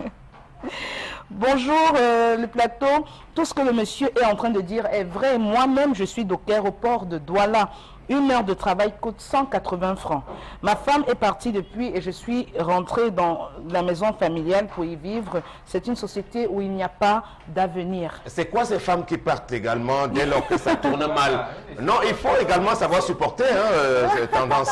Speaker 3: Bonjour euh, le plateau, tout ce que le monsieur est en train de dire est vrai. Moi-même je suis docker au port de Douala. Une heure de travail coûte cent quatre-vingts francs. Ma femme est partie depuis et je suis rentrée dans la maison familiale pour y vivre. C'est une société où il n'y a pas d'avenir.
Speaker 1: C'est quoi ces femmes qui partent également dès lors que ça tourne mal? Non, il faut également savoir supporter hein, euh, cette tendance.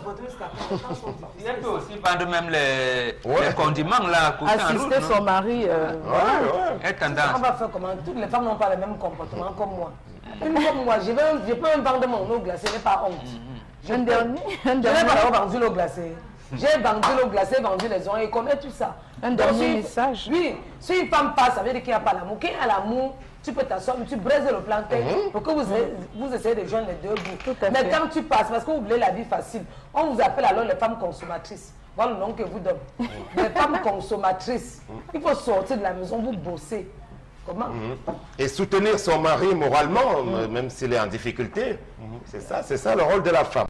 Speaker 4: Il peut aussi vendre même les, ouais. les condiments là.
Speaker 3: Assister route, son mari. Euh,
Speaker 4: ouais, ouais. Tendance.
Speaker 5: On va faire comment? Toutes les femmes n'ont pas le même comportement comme moi. Une comme moi, je, vais, je peux même vendre mon eau glacée, mais pas honte. Mm-hmm. Je,
Speaker 3: un dernier, un
Speaker 5: je n'ai pas vendu l'eau glacée. J'ai vendu l'eau glacée, vendu les oreilles, connais tout ça.
Speaker 3: Un Donc, dernier si, message.
Speaker 5: Oui, si une femme passe, ça veut dire qu'il n'y a pas l'amour. Qu'il y a l'amour, tu peux t'asseoir, tu braises le plantain mm-hmm. pour que vous, mm-hmm. vous essayez de joindre les deux bouts. Mais fait. Quand tu passes, parce que vous voulez la vie facile, on vous appelle alors les femmes consommatrices. Voilà le nom que vous donne. Les femmes consommatrices. Il faut sortir de la maison, vous bossez. Comment?
Speaker 1: Mmh. Et soutenir son mari moralement, mmh. même s'il est en difficulté. Mmh. C'est ça, c'est ça le rôle de la femme.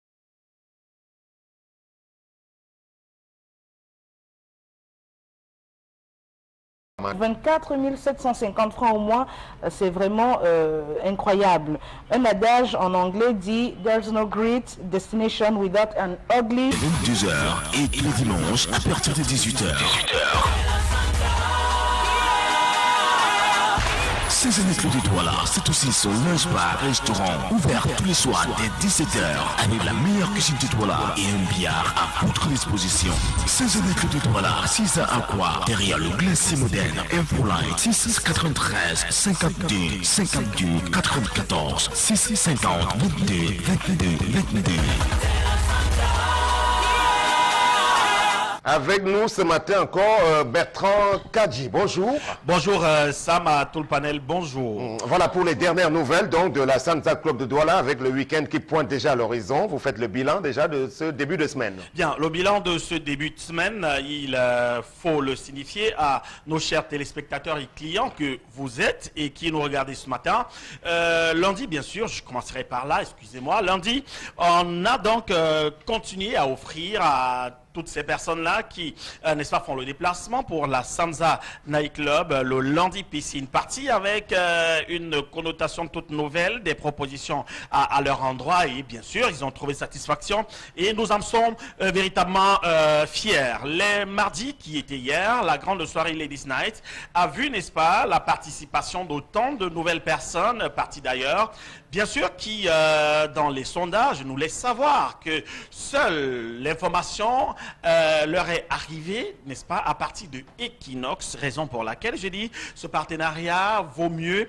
Speaker 3: vingt-quatre mille sept cent cinquante francs au mois, c'est vraiment euh, incroyable. Un adage en anglais dit « There's no great destination without an ugly ».
Speaker 10: vingt-deux heures et tous les dimanches à partir de dix-huit heures. Saisonnette Claude de Douala, c'est aussi son lunch bar restaurant ouvert tous les soirs dès dix-sept heures avec la meilleure cuisine de Douala et un billard à votre disposition. Saisonnette Claude de Douala, six à quoi derrière le glacier moderne. Infoline six quatre-vingt-treize cinquante-deux cinquante-deux quatre-vingt-quatorze six cinquante vingt-deux vingt-deux vingt-deux.
Speaker 1: Avec nous ce matin encore euh, Bertrand Kadji, bonjour.
Speaker 11: Bonjour euh, Sam, à tout le panel, bonjour.
Speaker 1: Mmh, voilà pour les dernières nouvelles donc de la Sanza Club de Douala avec le week-end qui pointe déjà à l'horizon. Vous faites le bilan déjà de ce début de semaine.
Speaker 11: Bien, le bilan de ce début de semaine, il euh, faut le signifier à nos chers téléspectateurs et clients que vous êtes et qui nous regardez ce matin. Euh, lundi, bien sûr, je commencerai par là, excusez-moi. Lundi, on a donc euh, continué à offrir à toutes ces personnes-là qui, euh, n'est-ce pas, font le déplacement pour la Sanza Night Club, le lundi piscine party avec euh, une connotation toute nouvelle, des propositions à, à leur endroit et bien sûr, ils ont trouvé satisfaction et nous en sommes euh, véritablement euh, fiers. Les mardis qui étaient hier, la grande soirée Ladies Night a vu, n'est-ce pas, la participation d'autant de nouvelles personnes parties d'ailleurs. Bien sûr, qui, euh, dans les sondages, nous laisse savoir que seule l'information euh, leur est arrivée, n'est-ce pas, à partir de Equinox, raison pour laquelle je dis ce partenariat vaut mieux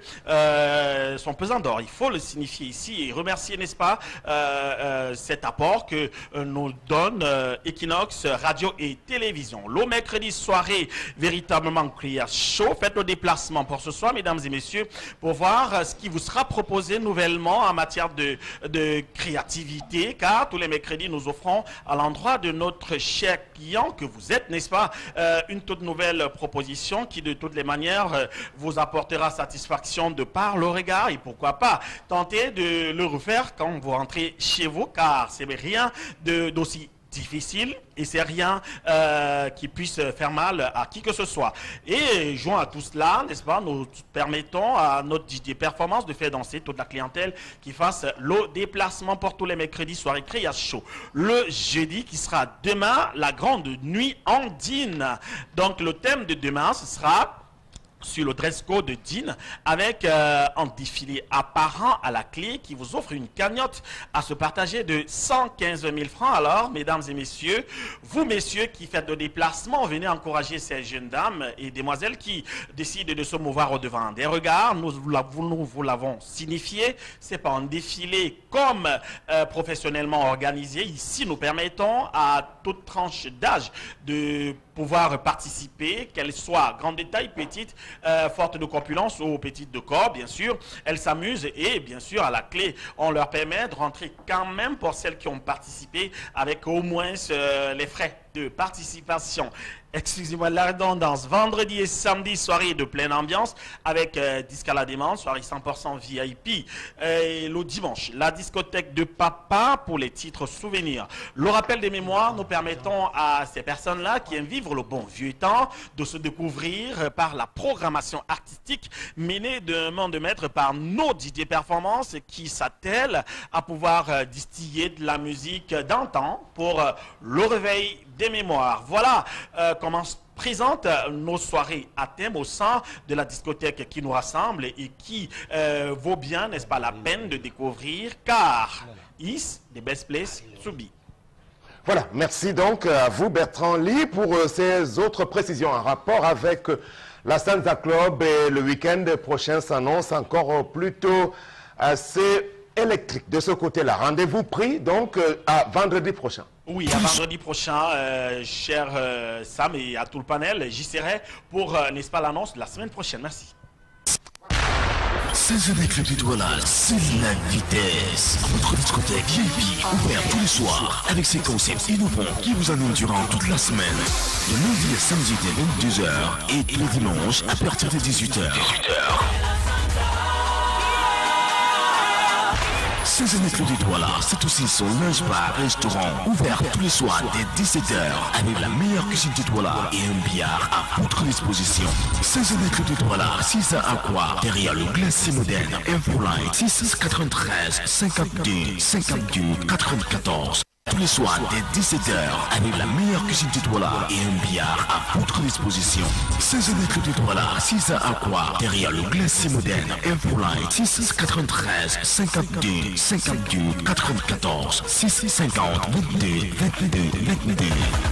Speaker 11: euh, son pesant d'or. Il faut le signifier ici et remercier, n'est-ce pas, euh, euh, cet apport que euh, nous donne euh, Equinox Radio et Télévision. Le mercredi soirée, véritablement Cria Show. Faites le déplacement pour ce soir, mesdames et messieurs, pour voir euh, ce qui vous sera proposé nouvellement en matière de, de créativité, car tous les mercredis nous offrons à l'endroit de notre cher client que vous êtes, n'est-ce pas, euh, une toute nouvelle proposition qui de toutes les manières euh, vous apportera satisfaction de par le regard et pourquoi pas tenter de le refaire quand vous rentrez chez vous, car c'est rien d'aussi difficile et c'est rien euh, qui puisse faire mal à qui que ce soit. Et joint à tout cela, n'est-ce pas, nous permettons à notre D J Performance de faire danser toute la clientèle qui fasse le déplacement pour tous les mercredis soirée Créa Show. Le jeudi qui sera demain, la grande nuit andine. Donc le thème de demain, ce sera sur le dress code de Dean avec euh, un défilé apparent à la clé qui vous offre une cagnotte à se partager de cent quinze mille francs. Alors, mesdames et messieurs, vous messieurs qui faites de déplacement, venez encourager ces jeunes dames et demoiselles qui décident de se mouvoir au devant des regards. Nous vous, vous l'avons signifié, c'est pas un défilé comme euh, professionnellement organisé. Ici, nous permettons à toute tranche d'âge de pouvoir participer, qu'elle soit grande de taille, petite, euh, forte de corpulence ou petite de corps, bien sûr. Elles s'amusent et, bien sûr, à la clé, on leur permet de rentrer quand même pour celles qui ont participé avec au moins euh, les frais de participation. Excusez-moi la redondance. Vendredi et samedi, soirée de pleine ambiance avec euh, Disque à la demande, soirée cent pour cent V I P. Et le dimanche, la discothèque de papa pour les titres souvenirs. Le rappel des mémoires, nous permettons à ces personnes-là qui aiment vivre le bon vieux temps de se découvrir par la programmation artistique menée de main de maître par nos D J Performance qui s'attellent à pouvoir euh, distiller de la musique d'antan pour euh, le réveil des mémoires. Voilà euh, comment se présentent nos soirées à thème au sein de la discothèque qui nous rassemble et qui euh, vaut bien, n'est-ce pas, la peine de découvrir, car is the best place to be.
Speaker 1: Voilà, merci donc à vous Bertrand Lee pour euh, ces autres précisions en rapport avec euh, la Sansa Club et le week-end prochain s'annonce encore euh, plutôt assez électrique de ce côté-là. Rendez-vous pris donc euh, à vendredi prochain.
Speaker 11: Oui, à vendredi prochain, euh, cher euh, Sam et à tout le panel, j'y serai pour, euh, n'est-ce pas, l'annonce de la semaine prochaine. Merci.
Speaker 10: C'est avec le Douala, c'est la vitesse. Votre discothèque V I P, ouvert tous les soirs, avec ses concepts innovants qui vous animent durant toute la semaine. Le lundi et samedi dès vingt-deux heures et le dimanche à partir de dix-huit heures. C'est avec le Douala, c'est aussi son lunch bar restaurant, ouvert tous les soirs dès dix-sept heures, avec la meilleure cuisine du Douala et un billard à votre disposition. C'est avec le Douala, six à Aqua, derrière le glacier moderne, Infoline, six cent quatre-vingt-treize, cinquante-deux, cinquante-deux, quatre-vingt-quatorze. Tous les soirs dès dix-sept heures, avec la meilleure cuisine du Douala et un billard à votre disposition. C'est avec le Douala, six à Aqua, derrière le glacier moderne, Infoline, six cent quatre-vingt-treize, cinquante-deux, cinquante-deux, quatre-vingt-quatorze, six cent cinquante, vingt-deux, vingt-deux, vingt-deux.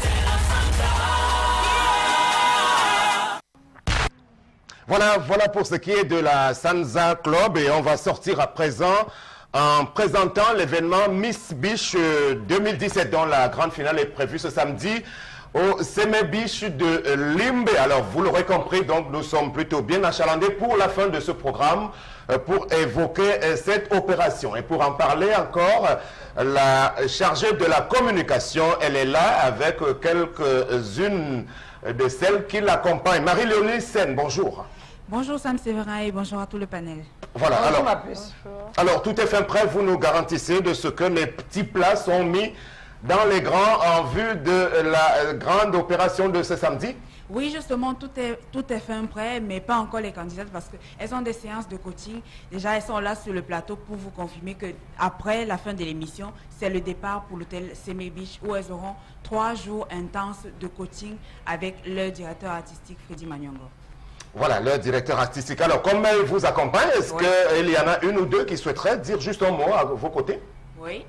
Speaker 1: Voilà, voilà pour ce qui est de la Sansa Club et on va sortir à présent en présentant l'événement Miss Beach deux mille dix-sept dont la grande finale est prévue ce samedi au Seme Beach de Limbe. Alors vous l'aurez compris, donc nous sommes plutôt bien achalandés pour la fin de ce programme pour évoquer cette opération. Et pour en parler encore, la chargée de la communication, elle est là avec quelques-unes de celles qui l'accompagnent. Marie-Léonie Sen, bonjour.
Speaker 12: Bonjour Sam Séverin et bonjour à tout le panel.
Speaker 1: Voilà,
Speaker 5: Bonjour,
Speaker 1: alors,
Speaker 5: ma puce.
Speaker 1: alors tout est fin prêt, vous nous garantissez de ce que les petits plats sont mis dans les grands en vue de la grande opération de ce samedi?
Speaker 12: Oui, justement, tout est, tout est fin prêt, mais pas encore les candidates parce qu'elles ont des séances de coaching. Déjà, elles sont là sur le plateau pour vous confirmer qu'après la fin de l'émission, c'est le départ pour l'hôtel Seme Beach où elles auront trois jours intenses de coaching avec leur directeur artistique Freddy Manyongo.
Speaker 1: Voilà, leur directeur artistique. Alors, comme elle vous accompagne, est-ce oui. qu'il y en a une ou deux qui souhaiteraient dire juste un mot à vos côtés?
Speaker 12: Oui.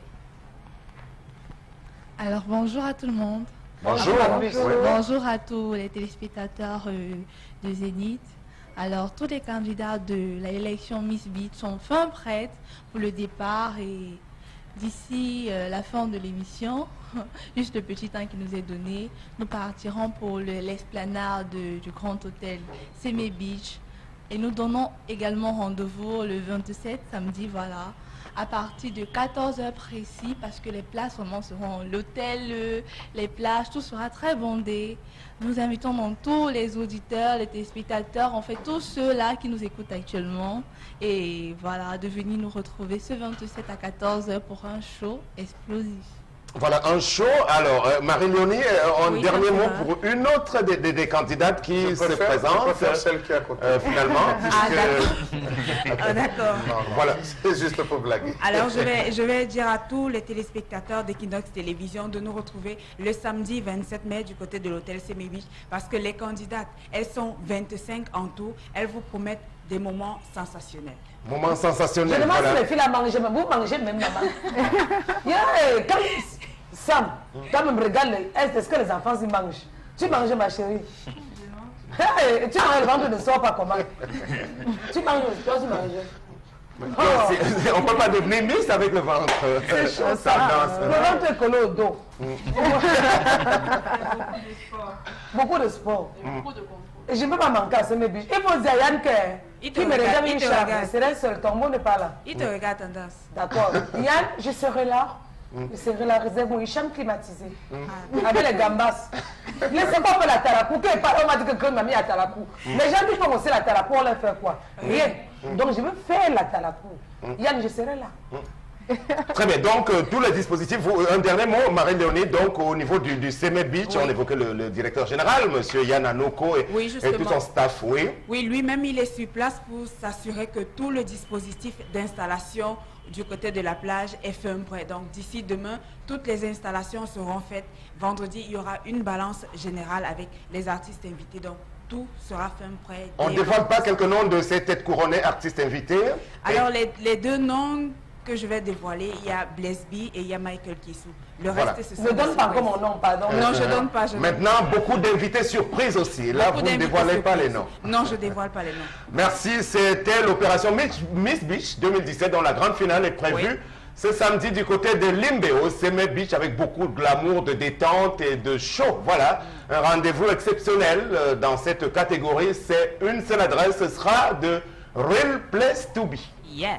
Speaker 13: Alors, bonjour à tout le monde.
Speaker 1: Bonjour.
Speaker 13: Bonjour, bonjour à tous les téléspectateurs euh, de Zénith. Alors, tous les candidats de l'élection Miss Beach sont fin prêts pour le départ et d'ici euh, la fin de l'émission, juste le petit temps qui nous est donné, nous partirons pour l'esplanade du Grand Hôtel Seme Beach et nous donnons également rendez-vous le vingt-sept, samedi, voilà, à partir de quatorze heures précis parce que les places vraiment seront l'hôtel, les plages, tout sera très bondé. Nous invitons donc tous les auditeurs, les téléspectateurs, en fait tous ceux-là qui nous écoutent actuellement et voilà, de venir nous retrouver ce vingt-sept à quatorze heures pour un show explosif.
Speaker 1: Voilà, un show. Alors, euh, Marie-Léonie, euh, un
Speaker 13: oui,
Speaker 1: dernier mot pour une autre des, des, des candidates qui
Speaker 2: je
Speaker 1: se
Speaker 2: préfère,
Speaker 1: présente.
Speaker 2: Je préfère celle qui est à côté.
Speaker 1: Euh, finalement.
Speaker 12: Ah, d'accord.
Speaker 1: Voilà, c'est juste pour blaguer.
Speaker 12: Alors, je vais, je vais dire à tous les téléspectateurs d'Equinox Télévision de nous retrouver le samedi vingt-sept mai du côté de l'hôtel Seme Beach parce que les candidates, elles sont vingt-cinq en tout. Elles vous promettent des moments sensationnels.
Speaker 1: Moment sensationnel.
Speaker 5: Je demande
Speaker 1: voilà.
Speaker 5: si les filles à manger, mais vous mangez même maman. Yeah, quand Sam, toi même regarde, est-ce que les enfants y mangent? Tu manges ma chérie? Hey, tu manges le ventre ne sort pas comment? Tu manges, toi tu manges.
Speaker 1: Oh. On ne peut pas devenir Miss avec le ventre.
Speaker 5: C'est chaud ça. Danse. Le ventre est collé au dos. Mm. Beaucoup de sport. Mm. Beaucoup de contrôle. Et je ne peux pas manquer à ce mes biches. Il faut dire à Yann que qui me regarde une charge. C'est un seul, ton mot n'est pas là.
Speaker 12: Il te regarde tendance.
Speaker 5: D'accord. Yann, je serai là C'est vrai, la réserve, une chambre climatisée. Mm. Avec les gambas. Laissez pas faire la tarapou. On m'a dit que m'a mis la tarapou. Mm. Les gens qui font aussi la tarapou, on leur fait quoi? Rien. Mm. Donc je veux faire la tarapou. Mm. Yann, je serai là. Mm.
Speaker 1: Très bien, donc euh, tous les dispositifs, vous, un dernier mot, Marie-Léonie, donc au niveau du, du Semed Beach, oui. On évoquait le, le directeur général, M. Yann Anoko et,
Speaker 12: oui,
Speaker 1: et tout son staff, oui.
Speaker 12: Oui, lui-même il est sur place pour s'assurer que tout le dispositif d'installation du côté de la plage est fait prêt. Donc d'ici demain, toutes les installations seront faites. Vendredi, il y aura une balance générale avec les artistes invités. Donc tout sera fait prêt.
Speaker 1: On ne dévoile pas quelques noms de ces têtes couronnées artistes invités?
Speaker 12: Alors et... les, les deux noms que je vais dévoiler, il y a Blaise B et il y a Michael Kissou. Le
Speaker 5: voilà.
Speaker 12: reste,
Speaker 5: ne donne pas comme mon nom, pardon.
Speaker 12: Non, euh, je ne donne pas. Je
Speaker 1: Maintenant,
Speaker 12: donne.
Speaker 1: beaucoup d'invités surprises aussi. Là, beaucoup vous ne dévoilez pas les noms.
Speaker 12: Non, je ne dévoile pas les noms.
Speaker 1: Merci. C'était l'opération Miss Beach deux mille dix-sept, dont la grande finale est prévue oui. ce samedi du côté de Limbe, au Semed Beach, avec beaucoup de glamour, de détente et de show. Voilà, un rendez-vous exceptionnel dans cette catégorie. C'est une seule adresse, ce sera de Real Place to Be.
Speaker 12: Yeah.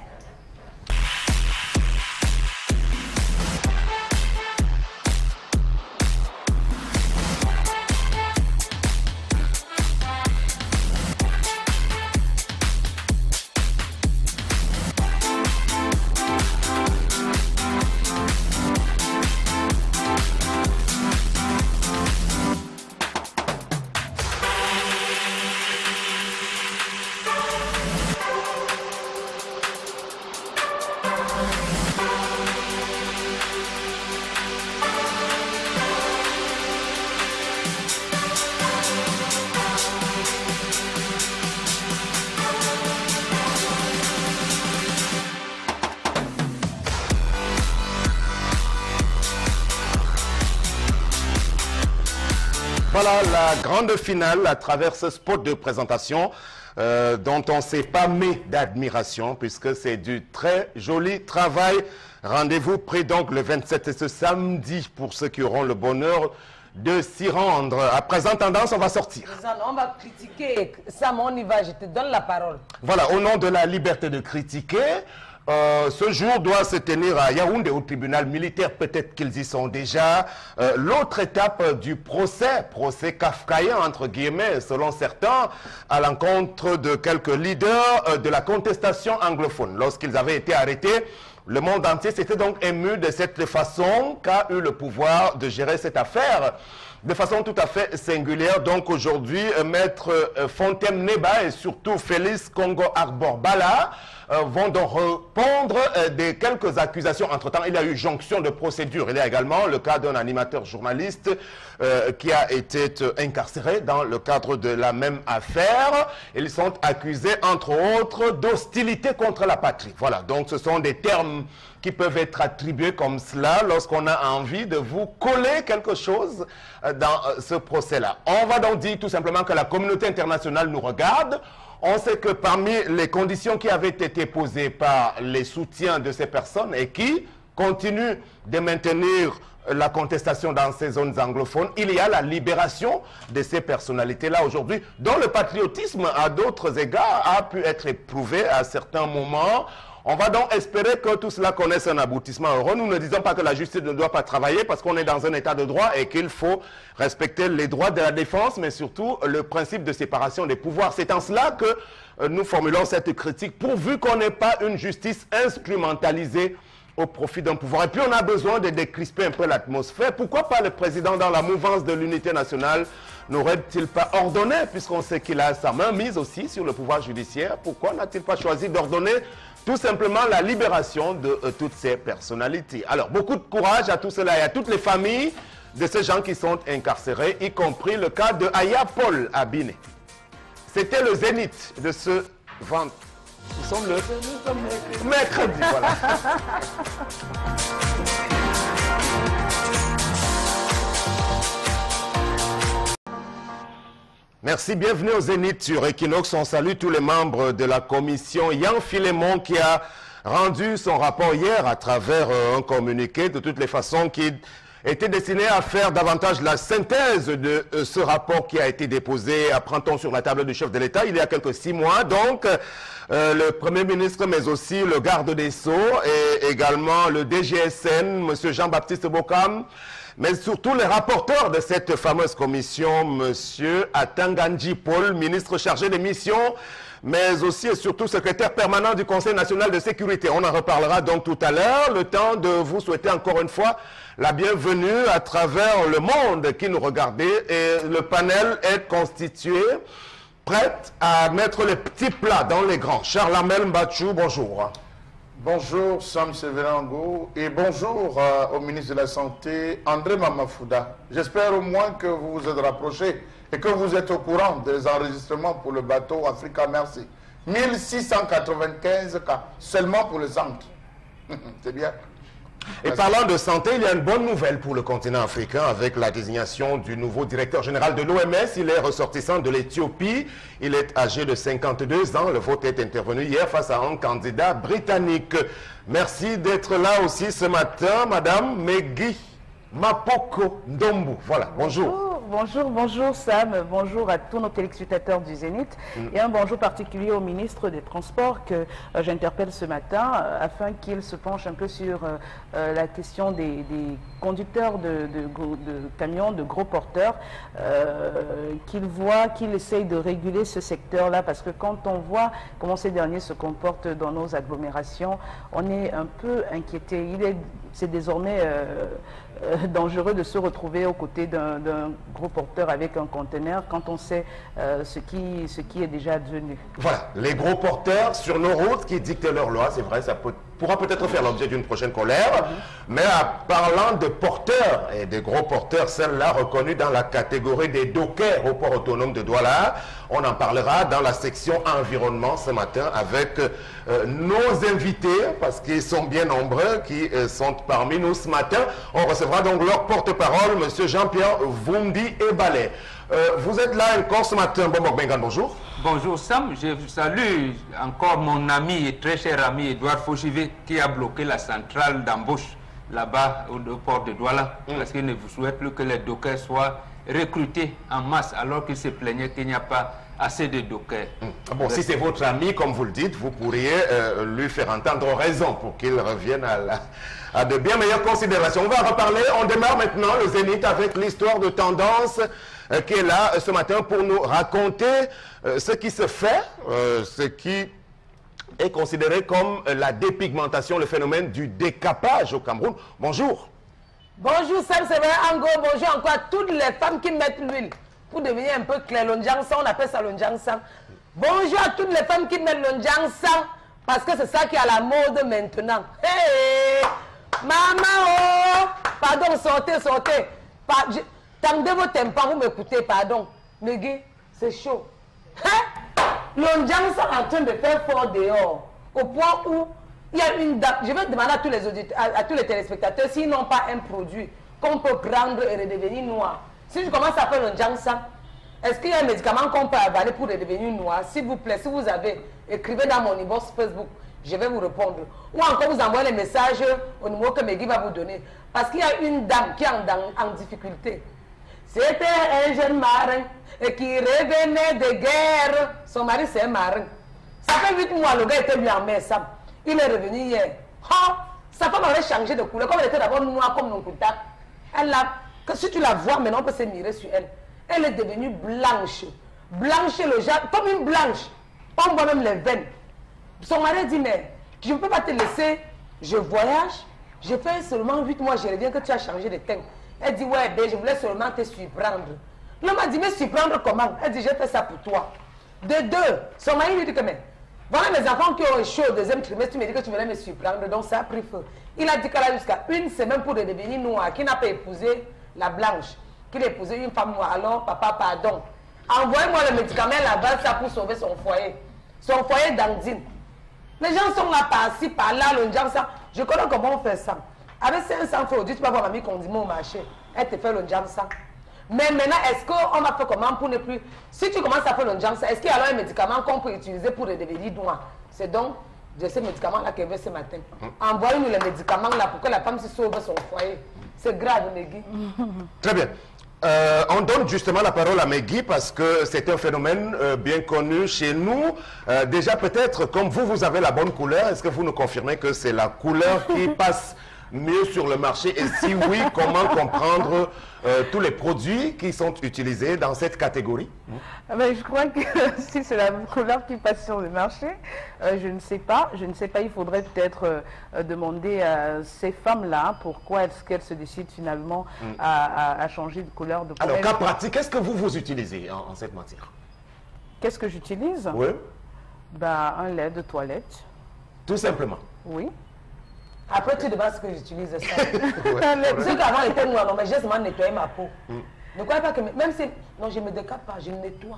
Speaker 1: Voilà la grande finale à travers ce spot de présentation euh, dont on ne s'est pas mis d'admiration puisque c'est du très joli travail. Rendez-vous pris donc le vingt-sept et ce samedi pour ceux qui auront le bonheur de s'y rendre. À présent tendance, on va sortir.
Speaker 5: On va critiquer. Sam, on y va, je te donne la parole.
Speaker 1: Voilà, au nom de la liberté de critiquer, Euh, ce jour doit se tenir à Yaoundé au tribunal militaire, peut-être qu'ils y sont déjà. Euh, L'autre étape du procès, procès kafkaïen entre guillemets, selon certains, à l'encontre de quelques leaders euh, de la contestation anglophone. Lorsqu'ils avaient été arrêtés, le monde entier s'était donc ému de cette façon qu'a eu le pouvoir de gérer cette affaire. De façon tout à fait singulière, donc aujourd'hui, euh, Maître euh, Fontaine Neba et surtout Félix Congo Arbor Bala euh, vont donc répondre euh, des quelques accusations. Entre-temps, il y a eu jonction de procédure. Il y a également le cas d'un animateur journaliste euh, qui a été euh, incarcéré dans le cadre de la même affaire. Ils sont accusés, entre autres, d'hostilité contre la patrie. Voilà, donc ce sont des termes qui peuvent être attribués comme cela lorsqu'on a envie de vous coller quelque chose dans ce procès-là. On va donc dire tout simplement que la communauté internationale nous regarde. On sait que parmi les conditions qui avaient été posées par les soutiens de ces personnes et qui continuent de maintenir la contestation dans ces zones anglophones, il y a la libération de ces personnalités-là aujourd'hui, dont le patriotisme à d'autres égards a pu être éprouvé à certains moments. On va donc espérer que tout cela connaisse un aboutissement heureux. Nous ne disons pas que la justice ne doit pas travailler parce qu'on est dans un état de droit et qu'il faut respecter les droits de la défense, mais surtout le principe de séparation des pouvoirs. C'est en cela que euh, nous formulons cette critique, pourvu qu'on n'ait pas une justice instrumentalisée au profit d'un pouvoir. Et puis on a besoin de décrisper un peu l'atmosphère. Pourquoi pas le président dans la mouvance de l'unité nationale n'aurait-il pas ordonné, puisqu'on sait qu'il a sa main mise aussi sur le pouvoir judiciaire, pourquoi n'a-t-il pas choisi d'ordonner tout simplement la libération de euh, toutes ces personnalités? Alors, beaucoup de courage à tout cela et à toutes les familles de ces gens qui sont incarcérés, y compris le cas de Aya Paul Abine. C'était le zénith de ce vendredi. Nous sommes le mercredi, voilà. Merci, bienvenue au Zénith sur Equinox. On salue tous les membres de la commission. Yann Philémon qui a rendu son rapport hier à travers euh, un communiqué, de toutes les façons, qui était destiné à faire davantage la synthèse de euh, ce rapport qui a été déposé à printemps sur la table du chef de l'État il y a quelques six mois. Donc, euh, le Premier ministre, mais aussi le garde des Sceaux et également le D G S N, M. Jean-Baptiste Bokam, mais surtout les rapporteurs de cette fameuse commission, M. Atanganji Paul, ministre chargé des missions, mais aussi et surtout secrétaire permanent du Conseil national de sécurité. On en reparlera donc tout à l'heure. Le temps de vous souhaiter encore une fois la bienvenue à travers le monde qui nous regardait. Et le panel est constitué, prête à mettre les petits plats dans les grands. Charles Amel Mbachou, bonjour.
Speaker 2: Bonjour Sam Severango et bonjour euh, au ministre de la Santé, André Mamafouda. J'espère au moins que vous vous êtes rapprochés et que vous êtes au courant des enregistrements pour le bateau Africa Merci. mille six cent quatre-vingt-quinze cas, seulement pour le centre. C'est bien.
Speaker 1: Et parlant de santé, il y a une bonne nouvelle pour le continent africain avec la désignation du nouveau directeur général de l'O M S. Il est ressortissant de l'Éthiopie. Il est âgé de cinquante-deux ans. Le vote est intervenu hier face à un candidat britannique. Merci d'être là aussi ce matin, Madame Megui Mapoko Ndombu. Voilà, bonjour.
Speaker 3: Bonjour, bonjour, bonjour Sam, bonjour à tous nos téléspectateurs du Zénith mm. et un bonjour particulier au ministre des Transports que euh, j'interpelle ce matin euh, afin qu'il se penche un peu sur euh, euh, la question des, des conducteurs de, de, de camions, de gros porteurs, euh, qu'il voit, qu'il essaye de réguler ce secteur-là parce que quand on voit comment ces derniers se comportent dans nos agglomérations, on est un peu inquiété. Il est, c'est désormais euh, euh, dangereux de se retrouver aux côtés d'un gros porteur avec un conteneur quand on sait euh, ce, qui, ce qui est déjà advenu.
Speaker 1: Voilà, les gros porteurs sur nos routes qui dictent leurs lois, c'est vrai, ça peut, pourra peut-être faire l'objet d'une prochaine colère, mais en parlant de porteurs et des gros porteurs, celle-là reconnue dans la catégorie des dockers au port autonome de Douala, on en parlera dans la section environnement ce matin avec euh, nos invités, parce qu'ils sont bien nombreux, qui euh, sont parmi nous ce matin. On recevra donc leur porte-parole, M. Jean-Pierre Vumdi Ebale. Euh, vous êtes là encore ce matin. Bombok Bengan, bonjour.
Speaker 4: Bonjour Sam, je salue encore mon ami et très cher ami Edouard Fauchivé qui a bloqué la centrale d'embauche là-bas au, au port de Douala mm. parce qu'il ne vous souhaite plus que les dockers soient recrutés en masse alors qu'il se plaignait qu'il n'y a pas assez de dockers.
Speaker 1: Mm. Bon, si c'est votre ami, comme vous le dites, vous pourriez euh, lui faire entendre raison pour qu'il revienne à, la, à de bien meilleures considérations. On va reparler, on démarre maintenant le Zénith avec l'histoire de tendance euh, qui est là euh, ce matin pour nous raconter euh, ce qui se fait, euh, ce qui est considéré comme euh, la dépigmentation, le phénomène du décapage au Cameroun. Bonjour.
Speaker 5: Bonjour Sam, c'est vrai, Ango, bonjour encore à toutes les femmes qui mettent l'huile pour devenir un peu clair. L'onjangsan, on appelle ça l'onjangsan. Bonjour à toutes les femmes qui mettent l'onjangsan parce que c'est ça qui est à la mode maintenant. Hey, maman, oh, pardon, sortez, sortez. Pa, tendez vos tympans, vous m'écoutez, pardon. Megui, c'est chaud. Hein? L'onjangsan est en train de faire fort dehors, au point où il y a une date. Je vais demander à tous les auditeurs, à, à tous les téléspectateurs s'ils n'ont pas un produit qu'on peut prendre et redevenir noir. Si je commence à faire le Jansan, est-ce qu'il y a un médicament qu'on peut avaler pour redevenir noir? S'il vous plaît, si vous avez, écrivez dans mon inbox Facebook, je vais vous répondre. Ou encore vous envoyez les messages au numéro que Megui va vous donner. Parce qu'il y a une dame qui est en, en difficulté. C'était un jeune marin et qui revenait de guerre. Son mari c'est un marin. Ça fait huit mois, le gars était lui en mer, Sam. Il est revenu hier. Oh, sa femme avait changé de couleur. Comme elle était d'abord noire comme Nonkuta. Elle a, que si tu la vois maintenant, on peut se mirer sur elle. Elle est devenue blanche. Blanche, le genre, comme une blanche. On voit même les veines. Son mari dit, mais je ne peux pas te laisser. Je voyage. Je fais seulement huit mois, je reviens que tu as changé de teint. Elle dit, ouais, ben, je voulais seulement te surprendre. L'homme a dit, mais surprendre comment? Elle dit, j'ai fait ça pour toi. De deux, son mari lui dit que, mais, voilà mes enfants qui ont échoué au deuxième trimestre, tu me dis que tu venais me surprendre, donc ça a pris feu. Il a dit qu'elle a jusqu'à une semaine pour devenir noir, qu'il n'a pas épousé la blanche, qu'il a épousé une femme noire. Alors, papa, pardon. Envoyez-moi le médicament là-bas, ça pour sauver son foyer. Son foyer d'Andine. Les gens sont là, par-ci, par-là, le genre ça. Je connais comment on fait ça. Avec cinq cents francs, tu peux avoir mamie condiment au marché. Elle te fait le jam ça. Mais maintenant, est-ce qu'on va faire comment pour ne plus... Si tu commences à faire le jam ça, est-ce qu'il y a alors un médicament qu'on peut utiliser pour redevenir noir? C'est donc J'ai ces médicaments-là qu'elle veut ce matin. Envoyez-nous les médicaments-là pour que la femme se sauve son foyer. C'est grave, Megui.
Speaker 1: Très bien. Euh, on donne justement la parole à Megui parce que c'est un phénomène euh, bien connu chez nous. Euh, déjà, peut-être, comme vous, vous avez la bonne couleur, est-ce que vous nous confirmez que c'est la couleur qui passe mieux sur le marché? Et si oui, comment comprendre euh, tous les produits qui sont utilisés dans cette catégorie?
Speaker 3: Ben, je crois que si c'est la couleur qui passe sur le marché, euh, je ne sais pas. Je ne sais pas, il faudrait peut-être euh, demander à ces femmes-là pourquoi est-ce qu'elles se décident finalement mm. à, à, à changer de couleur de peau.
Speaker 1: Alors, cas pratique, qu'est-ce que vous vous utilisez en, en cette matière?
Speaker 3: Qu'est-ce que j'utilise?
Speaker 1: Oui.
Speaker 3: Ben, un lait de toilette.
Speaker 1: Tout simplement?
Speaker 3: Oui.
Speaker 5: Après, tu demandes ce que j'utilise ça. ouais, ce qu'avant était noir, mais j'ai seulement nettoyé ma peau. Mm. Ne croyez pas que même si non, je ne me décape pas, je nettoie.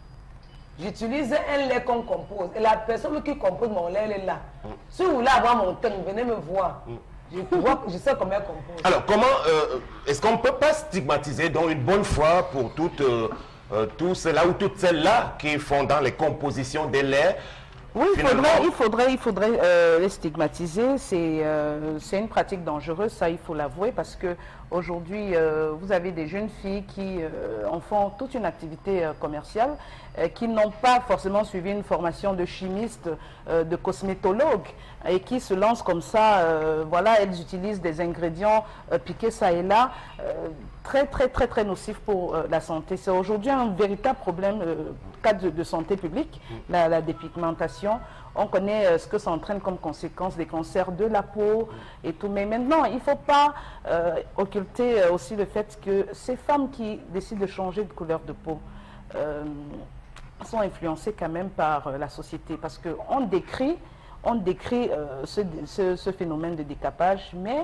Speaker 5: J'utilise un lait qu'on compose. Et la personne qui compose mon lait, elle est là. Mm. Si vous voulez avoir mon teint, venez me voir. Mm. Je, vois, je sais comment elle compose.
Speaker 1: Alors, comment euh, est-ce qu'on ne peut pas stigmatiser donc une bonne fois pour toutes, euh, euh, tous ceux-là ou toutes celles-là qui font dans les compositions des laits?
Speaker 3: Oui, il faudrait, il faudrait, il faudrait euh, les stigmatiser. C'est euh, une pratique dangereuse, ça il faut l'avouer, parce que aujourd'hui, euh, vous avez des jeunes filles qui euh, en font toute une activité euh, commerciale, euh, qui n'ont pas forcément suivi une formation de chimiste, euh, de cosmétologue, et qui se lancent comme ça. Euh, voilà, elles utilisent des ingrédients euh, piqués ça et là, euh, très très très très nocifs pour euh, la santé. C'est aujourd'hui un véritable problème. Euh, cadre de, de santé publique, la, la dépigmentation. On connaît euh, ce que ça entraîne comme conséquence des cancers de la peau et tout. Mais maintenant, il ne faut pas euh, occulter euh, aussi le fait que ces femmes qui décident de changer de couleur de peau euh, sont influencées quand même par euh, la société. Parce qu'on décrit, on décrit euh, ce, ce, ce phénomène de décapage, mais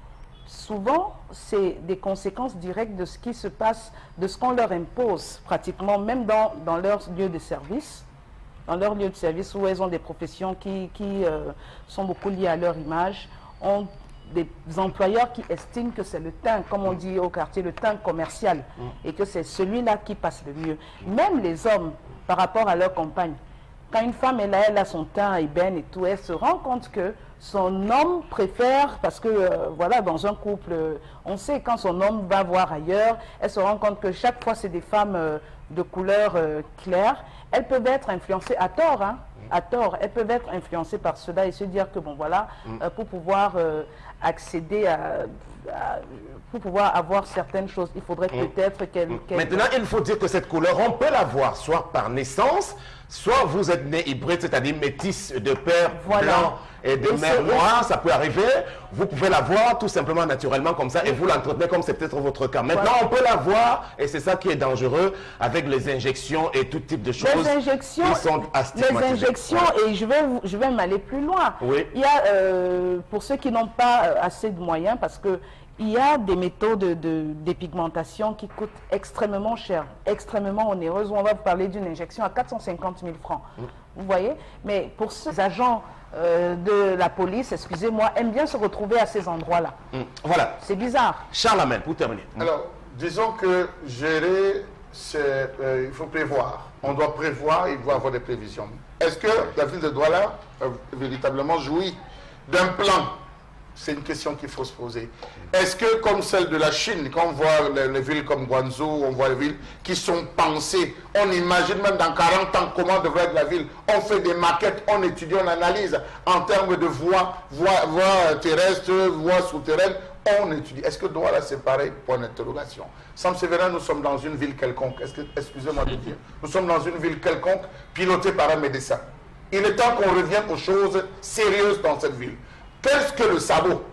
Speaker 3: souvent, c'est des conséquences directes de ce qui se passe, de ce qu'on leur impose pratiquement, même dans, dans leur lieu de service, dans leur lieu de service où elles ont des professions qui, qui euh, sont beaucoup liées à leur image, ont des employeurs qui estiment que c'est le teint, comme on dit au quartier, le teint commercial, mm. et que c'est celui-là qui passe le mieux. Même les hommes, par rapport à leur compagne, quand une femme est là, elle a son teint ébène et tout, elle se rend compte que son homme préfère, parce que euh, voilà, dans un couple, euh, on sait quand son homme va voir ailleurs, elle se rend compte que chaque fois c'est des femmes euh, de couleur euh, claire. Elles peuvent être influencées à tort, hein, à tort, elles peuvent être influencées par cela et se dire que bon voilà, euh, pour pouvoir euh, accéder à, à, pour pouvoir avoir certaines choses, il faudrait peut-être qu'elle... Qu
Speaker 1: Maintenant, il faut dire que cette couleur, on peut l'avoir soit par naissance, soit vous êtes né hybride, c'est-à-dire métisse de père voilà. blanc et de et mère noire, ça peut arriver. Vous pouvez l'avoir tout simplement naturellement comme ça et vous l'entretenez comme c'est peut-être votre cas. Maintenant, voilà. on peut l'avoir et c'est ça qui est dangereux avec les injections et tout type de choses
Speaker 3: les injections,
Speaker 1: qui sont astigmatisées.
Speaker 3: Les injections, voilà. et je vais, je vais m'aller plus loin.
Speaker 1: Oui.
Speaker 3: Il y a, euh, pour ceux qui n'ont pas euh, assez de moyens, parce que il y a des méthodes de, de dépigmentation qui coûtent extrêmement cher, extrêmement onéreuses. On va vous parler d'une injection à quatre cent cinquante mille francs. Mmh. Vous voyez? Mais pour ces agents euh, de la police, excusez-moi, aiment bien se retrouver à ces endroits-là.
Speaker 1: Mmh. Voilà.
Speaker 3: C'est bizarre.
Speaker 1: Charles Amel, pour terminer.
Speaker 2: Mmh. Alors, disons que gérer, euh, il faut prévoir. On doit prévoir, il faut avoir des prévisions. Est-ce que la ville de Douala euh, véritablement jouit d'un plan? C'est une question qu'il faut se poser. Est-ce que, comme celle de la Chine, quand on voit les, les villes comme Guangzhou, on voit les villes qui sont pensées, on imagine même dans quarante ans comment devrait être la ville, on fait des maquettes, on étudie, on analyse en termes de voies, voies, voies terrestres, voies souterraines, on étudie. Est-ce que Douala c'est pareil? Point d'interrogation. Sam Sévérin, nous sommes dans une ville quelconque, excusez-moi de dire, nous sommes dans une ville quelconque pilotée par un médecin. Il est temps qu'on revienne aux choses sérieuses dans cette ville. Qu'est-ce que le sabot?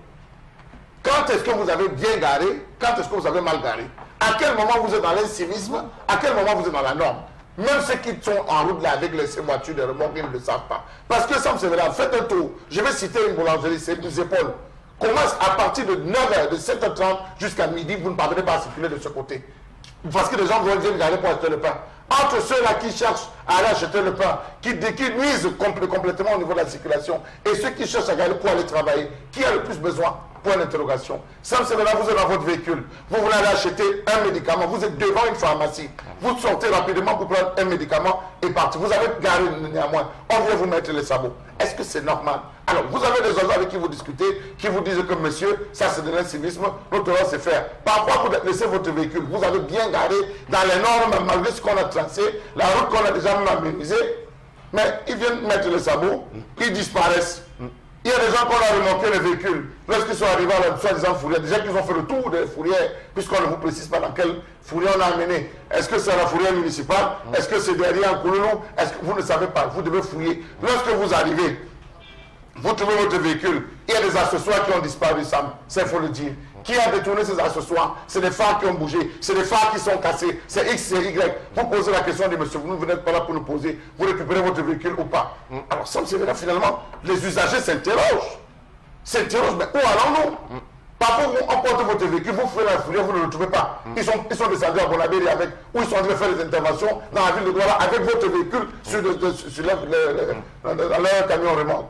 Speaker 2: Quand est-ce que vous avez bien garé? Quand est-ce que vous avez mal garé? À quel moment vous êtes dans l'incivisme? À quel moment vous êtes dans la norme? Même ceux qui sont en route là avec les voitures de remorque, ils ne le savent pas. Parce que ça me fait faites un tour. Je vais citer une boulangerie, c'est des épaules. Commence à partir de neuf heures, de sept heures trente jusqu'à midi, vous ne parvenez pas à circuler de ce côté. Parce que les gens vont venir garer pour acheter le pain. Entre ceux-là qui cherchent à aller acheter le pain, qui, qui nuisent compl complètement au niveau de la circulation, et ceux qui cherchent à gagner pour aller travailler, qui a le plus besoin? Point d'interrogation. Sam Severa, vous êtes dans votre véhicule, vous voulez aller acheter un médicament, vous êtes devant une pharmacie, vous sortez rapidement pour prendre un médicament et partir. Vous avez garé néanmoins, on vient vous mettre les sabots. Est-ce que c'est normal? Alors, vous avez des oiseaux avec qui vous discutez, qui vous disent que monsieur, ça c'est de l'incivisme, nous devons se faire. Parfois, vous laissez votre véhicule, vous avez bien garé dans les normes, malgré ce qu'on a tracé, la route qu'on a déjà aménagée, mais ils viennent mettre les sabots, ils disparaissent. Il y a des gens qu'on a remonté les véhicules. Lorsqu'ils sont arrivés à la soi-disant fourrière, déjà qu'ils ont fait le tour des fourrières, puisqu'on ne vous précise pas dans quelle fourrière on a amené. Est-ce que c'est la fourrière municipale? Est-ce que c'est derrière en Kouloulou? Est-ce que vous ne savez pas? Vous devez fouiller. Lorsque vous arrivez, vous trouvez votre véhicule, il y a des accessoires qui ont disparu, Sam, c'est il faut le dire. Qui a détourné ces accessoires? C'est des phares qui ont bougé, c'est des phares qui sont cassés, c'est X, c'est Y. Vous posez la question de monsieur, vous n'êtes pas là pour nous poser, vous récupérez votre véhicule ou pas? Alors, Sam Severa, finalement, les usagers s'interrogent. S'interrogent, mais où allons-nous? Parfois, on porte votre véhicule, vous faites la fourrière, vous ne le retrouvez pas. Ils sont, ils sont descendus à Bonabéry avec, ou ils sont en train de faire des interventions dans la ville de Douala avec votre véhicule sur, de, de, sur leur, leur, leur, leur camion remorque.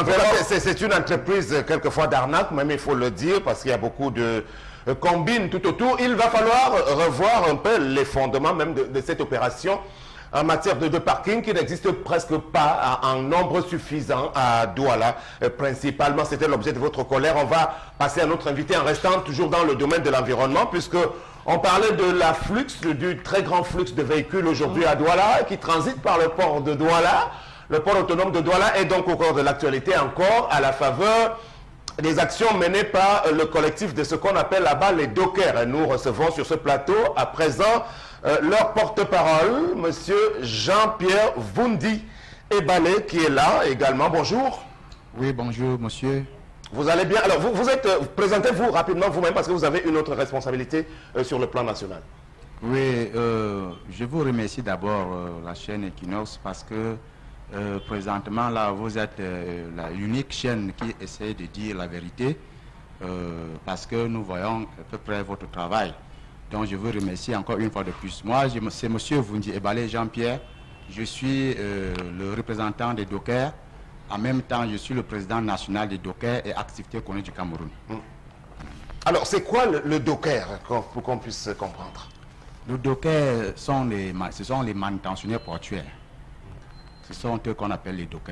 Speaker 1: C'est une entreprise quelquefois d'arnaque, même il faut le dire, parce qu'il y a beaucoup de combines tout autour. Il va falloir revoir un peu les fondements même de, de cette opération en matière de, de parking qui n'existe presque pas en nombre suffisant à Douala. Euh, principalement, c'était l'objet de votre colère. On va passer à notre invité en restant toujours dans le domaine de l'environnement, puisque on parlait de l'afflux, du très grand flux de véhicules aujourd'hui à Douala qui transitent par le port de Douala. Le port autonome de Douala est donc au cœur de l'actualité encore à la faveur des actions menées par le collectif de ce qu'on appelle là-bas les dockers. Nous recevons sur ce plateau à présent euh, leur porte-parole, monsieur Jean-Pierre Vundi Ebalé, qui est là également. Bonjour.
Speaker 6: Oui, bonjour, monsieur.
Speaker 1: Vous allez bien? Alors, vous, vous êtes, euh, présentez-vous rapidement vous-même parce que vous avez une autre responsabilité euh, sur le plan national.
Speaker 6: Oui, euh, je vous remercie d'abord euh, la chaîne Equinox parce que Euh, présentement, là, vous êtes euh, la unique chaîne qui essaie de dire la vérité euh, parce que nous voyons à peu près votre travail. Donc, je vous remercie encore une fois de plus. Moi, c'est monsieur Vundi Ebalé Jean-Pierre. Je suis euh, le représentant des dockers. En même temps, je suis le président national des dockers et activités connues du Cameroun.
Speaker 1: Alors, c'est quoi le, le docker, pour qu'on puisse comprendre?
Speaker 6: Le docker, sont les, ce sont les manutentionnaires portuaires. Ce sont eux qu'on appelle les dockers.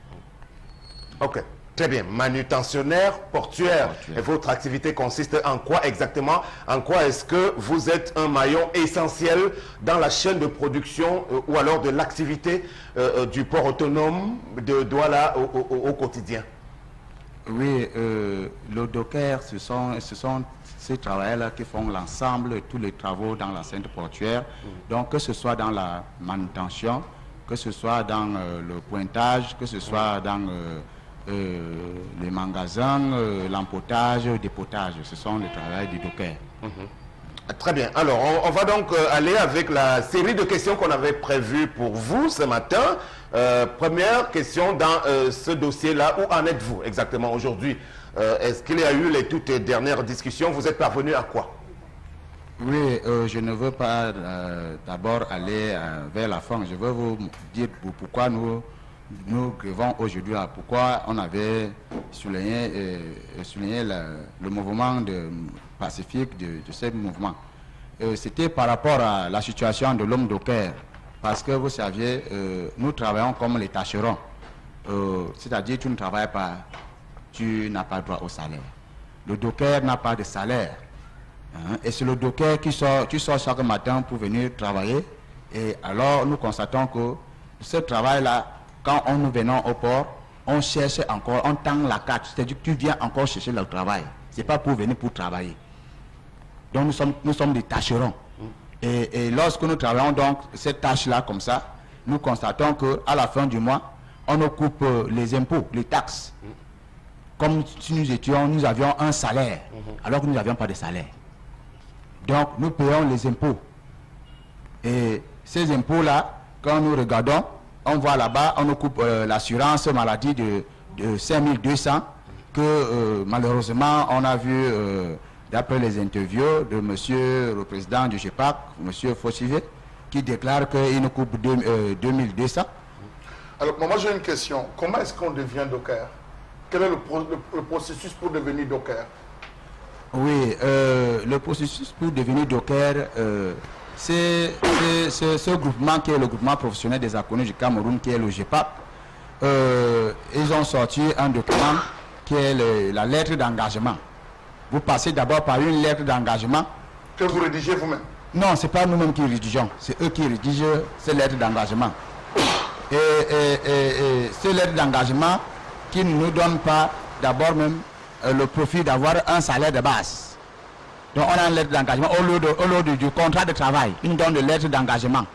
Speaker 1: Ok, très bien. Manutentionnaire portuaire.
Speaker 6: Portuaire.
Speaker 1: Et votre activité consiste en quoi exactement? En quoi est-ce que vous êtes un maillon essentiel dans la chaîne de production euh, ou alors de l'activité euh, du port autonome de Douala au, au, au quotidien?
Speaker 6: Oui, euh, le docker, ce sont, ce sont ces travailleurs-là qui font l'ensemble de tous les travaux dans l'enceinte portuaire. Mm. Donc, que ce soit dans la manutention, que ce soit dans euh, le pointage, que ce soit dans euh, euh, les magasins, euh, l'empotage, le dépotage. Ce sont les travailleurs du docker.
Speaker 1: Mm-hmm. Très bien. Alors, on, on va donc euh, aller avec la série de questions qu'on avait prévues pour vous ce matin. Euh, première question dans euh, ce dossier-là. Où en êtes-vous exactement aujourd'hui? euh, Est-ce qu'il y a eu les toutes dernières discussions? Vous êtes parvenu à quoi?
Speaker 6: Oui, euh, je ne veux pas euh, d'abord aller euh, vers la fin. Je veux vous dire pourquoi nous, nous grevons aujourd'hui, pourquoi on avait souligné, euh, souligné le, le mouvement de, pacifique de, de ce mouvement. Euh, C'était par rapport à la situation de l'homme docker. Parce que vous saviez, euh, nous travaillons comme les tâcherons. Euh, C'est-à-dire, tu ne travailles pas, tu n'as pas droit au salaire. Le docker n'a pas de salaire. Hein, et c'est le docker qui sort, qui sort chaque matin pour venir travailler. Et alors, nous constatons que ce travail-là, quand on nous venons au port, on cherche encore, on tend la carte. C'est-à-dire que tu viens encore chercher le travail. Ce n'est pas pour venir pour travailler. Donc, nous sommes, nous sommes des tâcherons. Et, et lorsque nous travaillons donc cette tâche-là comme ça, nous constatons qu'à la fin du mois, on nous coupe euh, les impôts, les taxes. Comme si nous étions, nous avions un salaire, alors que nous n'avions pas de salaire. Donc nous payons les impôts. Et ces impôts-là, quand nous regardons, on voit là-bas, on nous coupe euh, l'assurance maladie de, de cinq mille deux cents, que euh, malheureusement on a vu... Euh, d'après les interviews de monsieur le président du G E P A C, monsieur Faucivet,
Speaker 7: qui déclare qu'il nous coupe deux, euh, deux mille deux cents.
Speaker 2: Alors, moi j'ai une question. Comment est-ce qu'on devient docker? Quel est le, pro le, le processus pour devenir docker?
Speaker 7: Oui, euh, le processus pour devenir docker, euh, c'est ce groupement qui est le groupement professionnel des Akonais du Cameroun, qui est le G E P A P. Euh, ils ont sorti un document qui est le, la lettre d'engagement. Vous passez d'abord par une lettre d'engagement.
Speaker 2: Que vous rédigez vous-même?
Speaker 7: Non, ce n'est pas nous-mêmes qui rédigeons, c'est eux qui rédigent ces lettres d'engagement. Et, et, et, et ces lettres d'engagement qui ne nous donnent pas d'abord même euh, le profit d'avoir un salaire de base. Donc on a une lettre d'engagement au lieu, de, au lieu de, du contrat de travail, une donne de lettre d'engagement.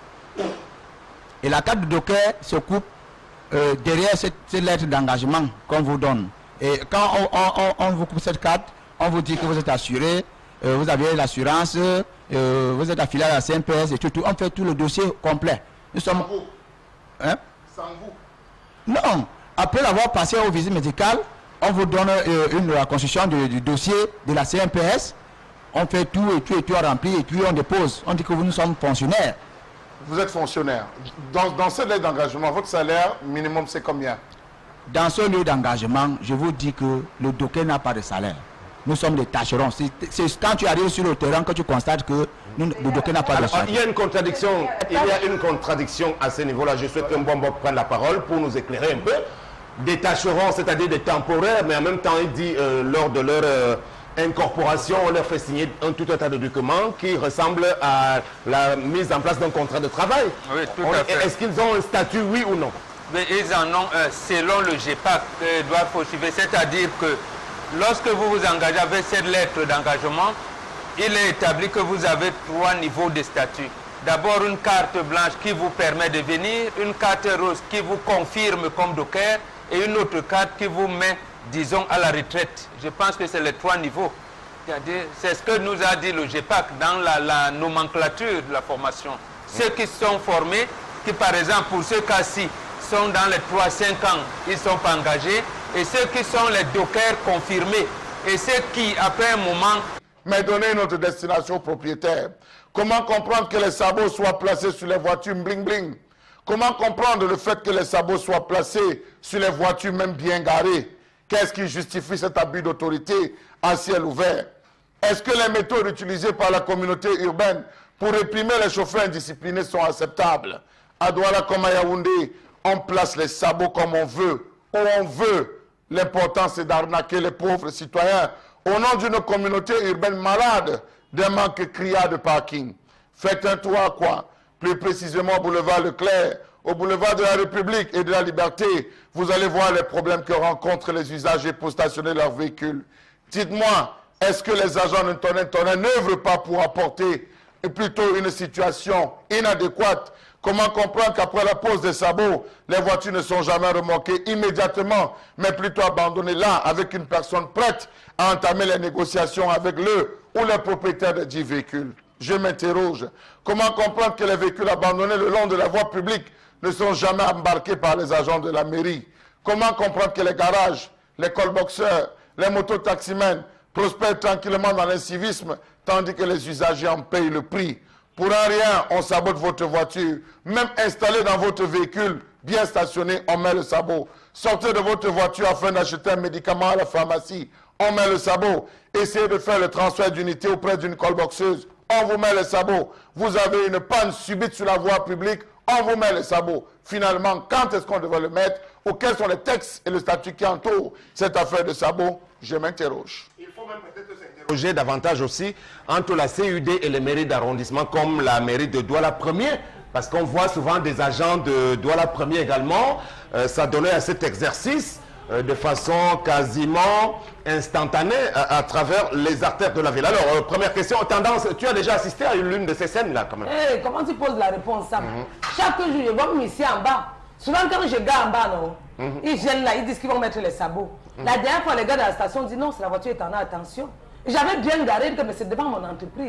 Speaker 7: Et la carte de docker se coupe euh, derrière cette, cette lettre d'engagement qu'on vous donne. Et quand on, on, on, on vous coupe cette carte, on vous dit que vous êtes assuré, euh, vous avez l'assurance, euh, vous êtes affilié à la C N P S et tout, tout. On fait tout le dossier complet. Nous sommes...
Speaker 2: Sans vous?
Speaker 7: Hein?
Speaker 2: Sans vous?
Speaker 7: Non. Après avoir passé aux visites médicales, on vous donne euh, une reconstruction du, du dossier de la C N P S. On fait tout et tout et tout rempli et puis on dépose. On dit que nous sommes fonctionnaires.
Speaker 2: Vous êtes fonctionnaire. Dans, dans ce lieu d'engagement, votre salaire minimum c'est combien?
Speaker 7: Dans ce lieu d'engagement, je vous dis que le docker n'a pas de salaire. Nous sommes des tâcherons. C'est quand tu arrives sur le terrain que tu constates que nous, le docker n'a pas
Speaker 1: Alors,
Speaker 7: de salaire.
Speaker 1: il y a une contradiction, il y a une contradiction à ce niveau-là. Je souhaite que Mbombo prenne la parole pour nous éclairer un peu. Des tâcherons, c'est-à-dire des temporaires, mais en même temps, il dit euh, lors de leur euh, incorporation, on leur fait signer un tout un tas de documents qui ressemblent à la mise en place d'un contrat de travail.
Speaker 4: Oui, tout à fait.
Speaker 1: Est-ce qu'ils ont un statut, oui ou non?
Speaker 4: Mais ils en ont un selon le G E P A P, Edouard Fauchivé, c'est-à-dire que lorsque vous vous engagez avec cette lettre d'engagement, il est établi que vous avez trois niveaux de statut. D'abord une carte blanche qui vous permet de venir, une carte rose qui vous confirme comme docker et une autre carte qui vous met, disons, à la retraite. Je pense que c'est les trois niveaux. C'est ce que nous a dit le G E P A P dans la, la nomenclature de la formation. Ceux qui sont formés, qui par exemple pour ce cas-ci sont dans les trois à cinq ans, ils ne sont pas engagés, et ceux qui sont les dockers confirmés, et ceux qui, après un moment...
Speaker 2: Mais donner notre destination au propriétaire. Comment comprendre que les sabots soient placés sur les voitures bling bling? Comment comprendre le fait que les sabots soient placés sur les voitures même bien garées? Qu'est-ce qui justifie cet abus d'autorité à ciel ouvert? Est-ce que les méthodes utilisées par la communauté urbaine pour réprimer les chauffeurs indisciplinés sont acceptables? À Douala comme à Yaoundé, on place les sabots comme on veut, où on veut. L'important, c'est d'arnaquer les pauvres citoyens au nom d'une communauté urbaine malade d'un manque criard de parking. Faites un tour à quoi? Plus précisément au boulevard Leclerc, au boulevard de la République et de la Liberté. Vous allez voir les problèmes que rencontrent les usagers pour stationner leurs véhicules. Dites-moi, est-ce que les agents de Tonnet-Tonnet n'œuvrent pas pour apporter plutôt une situation inadéquate? Comment comprendre qu'après la pose des sabots, les voitures ne sont jamais remorquées immédiatement, mais plutôt abandonnées là, avec une personne prête à entamer les négociations avec le ou les propriétaires de dix véhicules? Je m'interroge. Comment comprendre que les véhicules abandonnés le long de la voie publique ne sont jamais embarqués par les agents de la mairie? Comment comprendre que les garages, les call-boxers, les mototaximens prospèrent tranquillement dans l'incivisme, tandis que les usagers en payent le prix? Pour un rien, on sabote votre voiture. Même installée dans votre véhicule, bien stationné, on met le sabot. Sortez de votre voiture afin d'acheter un médicament à la pharmacie, on met le sabot. Essayez de faire le transfert d'unité auprès d'une callboxeuse, on vous met le sabot. Vous avez une panne subite sur la voie publique, on vous met le sabot. Finalement, quand est-ce qu'on devrait le mettre? Ou quels sont les textes et le statut qui entourent cette affaire de sabot? Je m'interroge.
Speaker 1: Il faut même peut-être s'interroger davantage aussi entre la C U D et les mairies d'arrondissement comme la mairie de Douala premier, parce qu'on voit souvent des agents de Douala premier également euh, s'adonner à cet exercice euh, de façon quasiment instantanée à, à travers les artères de la ville. Alors, euh, première question, tendance, tu as déjà assisté à l'une de ces scènes-là quand même.
Speaker 5: Hey, comment tu poses la réponse, Sam? Mm-hmm. Chaque jour, je vois même ici en bas. Souvent, quand je garde en bas, non, mm-hmm. ils gênent là, ils disent qu'ils vont mettre les sabots. Mm-hmm. La dernière fois, les gars de la station disent non, c'est la voiture est en attention. J'avais bien garé, mais c'est devant mon entreprise.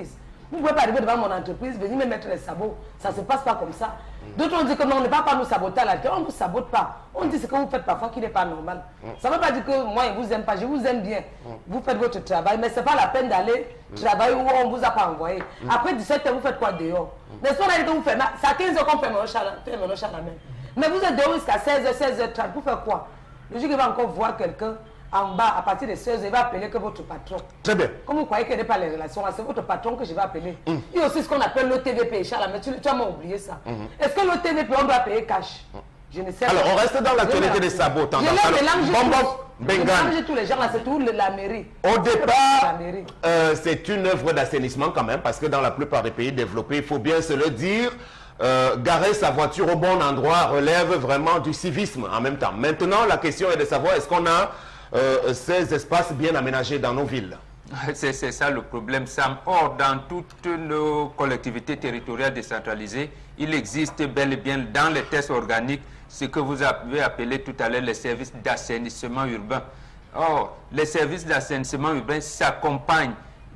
Speaker 5: Vous ne pouvez pas arriver devant mon entreprise, venir me mettre les sabots. Ça ne se passe pas comme ça. D'autres ont dit que non, on ne va pas nous saboter à la tête. On ne vous sabote pas. On dit ce que vous faites parfois qui n'est pas normal. Ça ne veut pas dire que moi, je ne vous aime pas. Je vous aime bien. Vous faites votre travail, mais ce n'est pas la peine d'aller travailler où on ne vous a pas envoyé. Après dix-sept heures, vous faites quoi dehors? Mais si on a dit que vous faites, c'est à quinze heures qu'on fait mon chat à la main. Mais vous êtes dehors jusqu'à seize heures, seize heures trente. Vous faites quoi? Le jour qu'il va encore voir quelqu'un en bas, à partir de seize heures, il va appeler que votre patron.
Speaker 1: Très bien.
Speaker 5: Comme vous croyez qu'il n'y a pas les relations, c'est votre patron que je vais appeler. Mm. Il y a aussi ce qu'on appelle l'O T V P. Mais tu, tu as oublié ça. Mm -hmm. Est-ce que l'O T V P, on doit payer cash? Mm. Je ne sais
Speaker 1: Alors,
Speaker 5: pas.
Speaker 1: on reste dans l'actualité des sabots.
Speaker 5: Je les mélange
Speaker 1: bon, bon,
Speaker 5: tous. tous les gens, là, c'est tout la mairie.
Speaker 1: Au départ, euh, c'est une œuvre d'assainissement quand même, parce que dans la plupart des pays développés, il faut bien se le dire, Euh, garer sa voiture au bon endroit relève vraiment du civisme en même temps. Maintenant, la question est de savoir est-ce qu'on a euh, ces espaces bien aménagés dans nos villes.
Speaker 4: C'est ça le problème, Sam. Or, dans toutes nos collectivités territoriales décentralisées, il existe bel et bien dans les tests organiques ce que vous avez appelé tout à l'heure les services d'assainissement urbain. Or, les services d'assainissement urbain s'accompagnent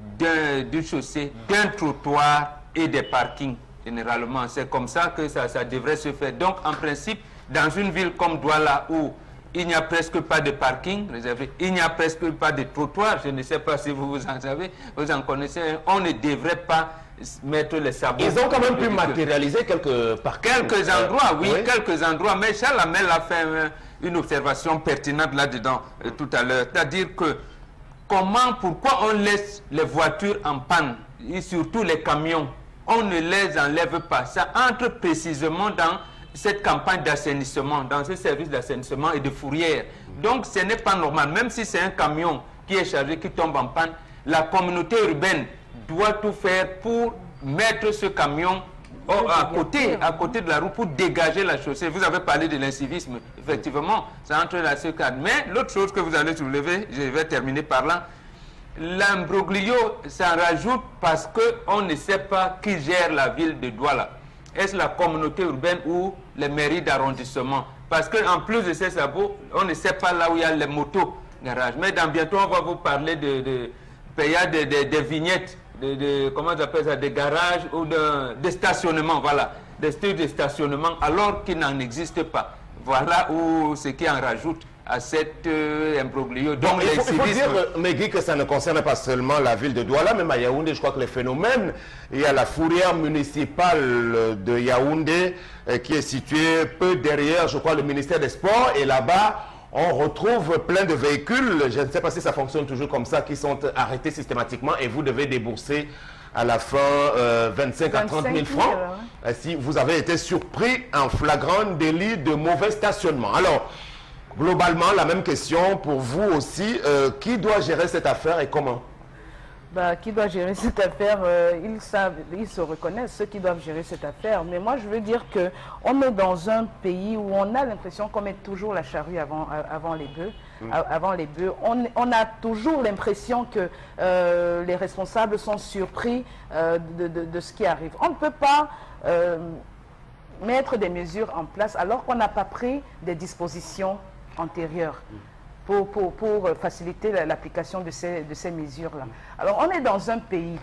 Speaker 4: d'une chaussée, d'un trottoir et des parkings. Généralement, c'est comme ça que ça, ça devrait se faire. Donc, en principe, dans une ville comme Douala, où il n'y a presque pas de parking réservé, il n'y a presque pas de trottoir, je ne sais pas si vous vous en savez, vous en connaissez, on ne devrait pas mettre les sabots.
Speaker 1: Ils ont quand même pu matérialiser quelques parkings.
Speaker 4: Quelques endroits, oui, oui, quelques endroits. Mais Charles Hamel a fait euh, une observation pertinente là-dedans euh, tout à l'heure. C'est-à-dire que comment, pourquoi on laisse les voitures en panne, et surtout les camions, on ne les enlève pas. Ça entre précisément dans cette campagne d'assainissement, dans ce service d'assainissement et de fourrière. Donc ce n'est pas normal. Même si c'est un camion qui est chargé, qui tombe en panne, la communauté urbaine doit tout faire pour mettre ce camion oh, à côté, à côté de la route pour dégager la chaussée. Vous avez parlé de l'incivisme. Effectivement, ça entre dans ce cadre. Mais l'autre chose que vous allez soulever, je vais terminer par là, l'imbroglio, ça rajoute parce qu'on ne sait pas qui gère la ville de Douala. Est-ce la communauté urbaine ou les mairies d'arrondissement? Parce qu'en plus de ces sabots, on ne sait pas là où il y a les motos garage. Mais dans bientôt, on va vous parler de, de payage de, de, de vignettes, de, de, comment on appelle ça, des garages ou de, de stationnement, voilà, des structures de stationnement, alors qu'il n'en existe pas. Voilà où ce qui en rajoute à cet euh, imbroglio.
Speaker 1: Donc, il, faut, il faut dire, Megui, que ça ne concerne pas seulement la ville de Douala, même à Yaoundé, je crois que les phénomènes, il y a la fourrière municipale de Yaoundé euh, qui est située peu derrière, je crois, le ministère des Sports, et là-bas, on retrouve plein de véhicules, je ne sais pas si ça fonctionne toujours comme ça, qui sont arrêtés systématiquement et vous devez débourser à la fin euh, vingt-cinq à trente mille francs euh, si vous avez été surpris en flagrant délit de mauvais stationnement. Alors, globalement, la même question pour vous aussi. Euh, qui doit gérer cette affaire et comment?
Speaker 3: Bah, qui doit gérer cette affaire, euh, ils savent, ils se reconnaissent, ceux qui doivent gérer cette affaire. Mais moi, je veux dire qu'on est dans un pays où on a l'impression qu'on met toujours la charrue avant, avant les bœufs. Mmh. Avant les bœufs. On, on a toujours l'impression que euh, les responsables sont surpris euh, de, de, de ce qui arrive. On ne peut pas euh, mettre des mesures en place alors qu'on n'a pas pris des dispositions antérieures pour, pour, pour faciliter l'application de ces, de ces mesures-là. Alors, on est dans un pays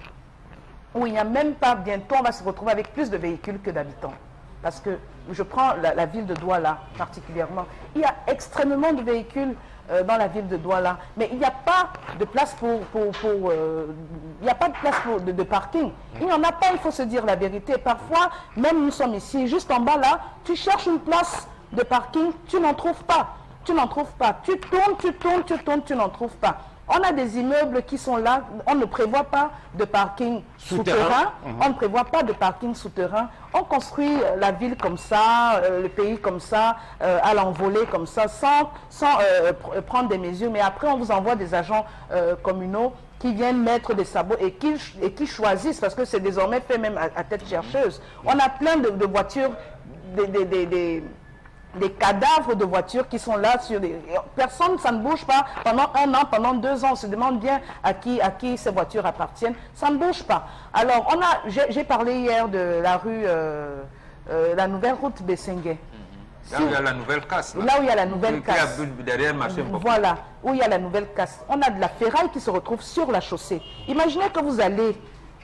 Speaker 3: où il n'y a même pas, bientôt, on va se retrouver avec plus de véhicules que d'habitants. Parce que je prends la, la ville de Douala particulièrement. Il y a extrêmement de véhicules euh, dans la ville de Douala, mais il n'y a pas de place pour, pour, pour euh, il n'y a pas de place pour, de, de parking. Il n'y en a pas, il faut se dire la vérité. Parfois, même nous sommes ici, juste en bas là, tu cherches une place de parking, tu n'en trouves pas. Tu n'en trouves pas. Tu tournes, tu tournes, tu tournes, tu n'en trouves pas. On a des immeubles qui sont là, on ne prévoit pas de parking souterrain, souterrain. Mmh. On ne prévoit pas de parking souterrain. On construit la ville comme ça, euh, le pays comme ça, euh, à l'envolée comme ça, sans, sans euh, pr prendre des mesures. Mais après, on vous envoie des agents euh, communaux qui viennent mettre des sabots et qui, et qui choisissent, parce que c'est désormais fait même à, à tête chercheuse. On a plein de, de voitures, des... des, des, des des cadavres de voitures qui sont là sur des... Personne, ça ne bouge pas pendant un an, pendant deux ans. On se demande bien à qui, à qui ces voitures appartiennent. Ça ne bouge pas. Alors, on a, j'ai parlé hier de la rue, euh, euh, la nouvelle route Bessengue.
Speaker 4: Là où il y a la nouvelle casse. Là,
Speaker 3: là où il y a la nouvelle
Speaker 4: qui
Speaker 3: casse.
Speaker 4: Derrière marché
Speaker 3: voilà, où il y a la nouvelle casse. On a de la ferraille qui se retrouve sur la chaussée. Imaginez que vous allez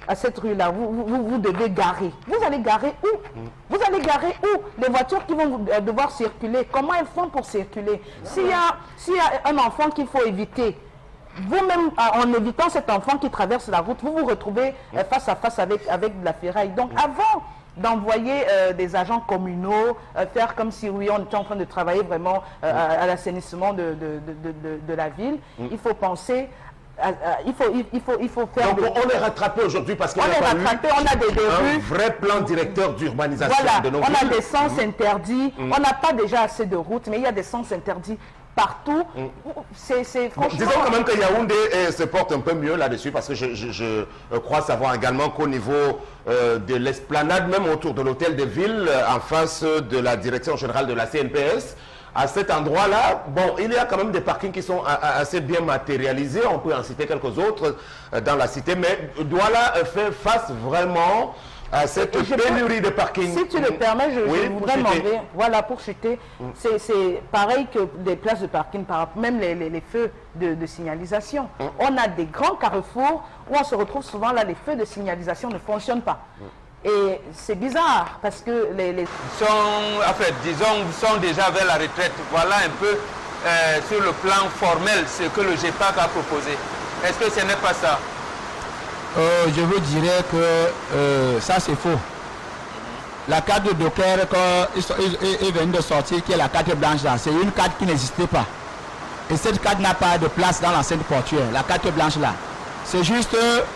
Speaker 3: à cette rue-là, vous, vous, vous devez garer. Vous allez garer où? Vous allez garer où? Les voitures qui vont devoir circuler, comment elles font pour circuler? S'il y a, s'il y a un enfant qu'il faut éviter, vous-même, en évitant cet enfant qui traverse la route, vous vous retrouvez face à face avec, avec de la ferraille. Donc avant d'envoyer euh, des agents communaux, euh, faire comme si oui, on était en train de travailler vraiment euh, à, à l'assainissement de, de, de, de, de la ville, il faut penser... À, à, il, faut, il, il, faut, il faut faire...
Speaker 1: Donc on est rattrapé aujourd'hui parce qu'il
Speaker 3: on
Speaker 1: n'y a
Speaker 3: est
Speaker 1: pas
Speaker 3: rattrapé,
Speaker 1: eu
Speaker 3: on a des, des
Speaker 1: un
Speaker 3: rues,
Speaker 1: vrai plan directeur d'urbanisation
Speaker 3: voilà,
Speaker 1: de nos
Speaker 3: on
Speaker 1: villes.
Speaker 3: a des sens
Speaker 1: mmh. interdits,
Speaker 3: mmh. on n'a pas déjà assez de routes, mais il y a des sens interdits partout. Mmh. C'est franchement...
Speaker 1: Bon, disons quand même que Yaoundé eh, se porte un peu mieux là-dessus parce que je, je, je crois savoir également qu'au niveau euh, de l'esplanade, même autour de l'hôtel de ville, en face de la direction générale de la C N P S, à cet endroit-là, bon, il y a quand même des parkings qui sont assez bien matérialisés. On peut en citer quelques autres dans la cité, mais Douala fait face vraiment à cette
Speaker 3: je
Speaker 1: pénurie
Speaker 3: peux,
Speaker 1: de parking.
Speaker 3: Si tu le permets, je,
Speaker 1: oui,
Speaker 3: je voudrais demander, voilà, pour chuter, mm. c'est pareil que des places de parking, par, même les, les, les feux de, de signalisation. Mm. On a des grands carrefours où on se retrouve souvent là, les feux de signalisation ne fonctionnent pas. Mm. Et c'est bizarre parce que les... les...
Speaker 4: Sont, en fait, disons, sont déjà vers la retraite. Voilà un peu euh, sur le plan formel ce que le G P A C a proposé. Est-ce que ce n'est pas ça?
Speaker 7: euh, Je vous dirais que euh, ça c'est faux. La carte de Docker, quand ils, ils, ils viennent de sortir, qui est la carte blanche là, c'est une carte qui n'existait pas. Et cette carte n'a pas de place dans l'enceinte portuaire, la carte blanche là. C'est juste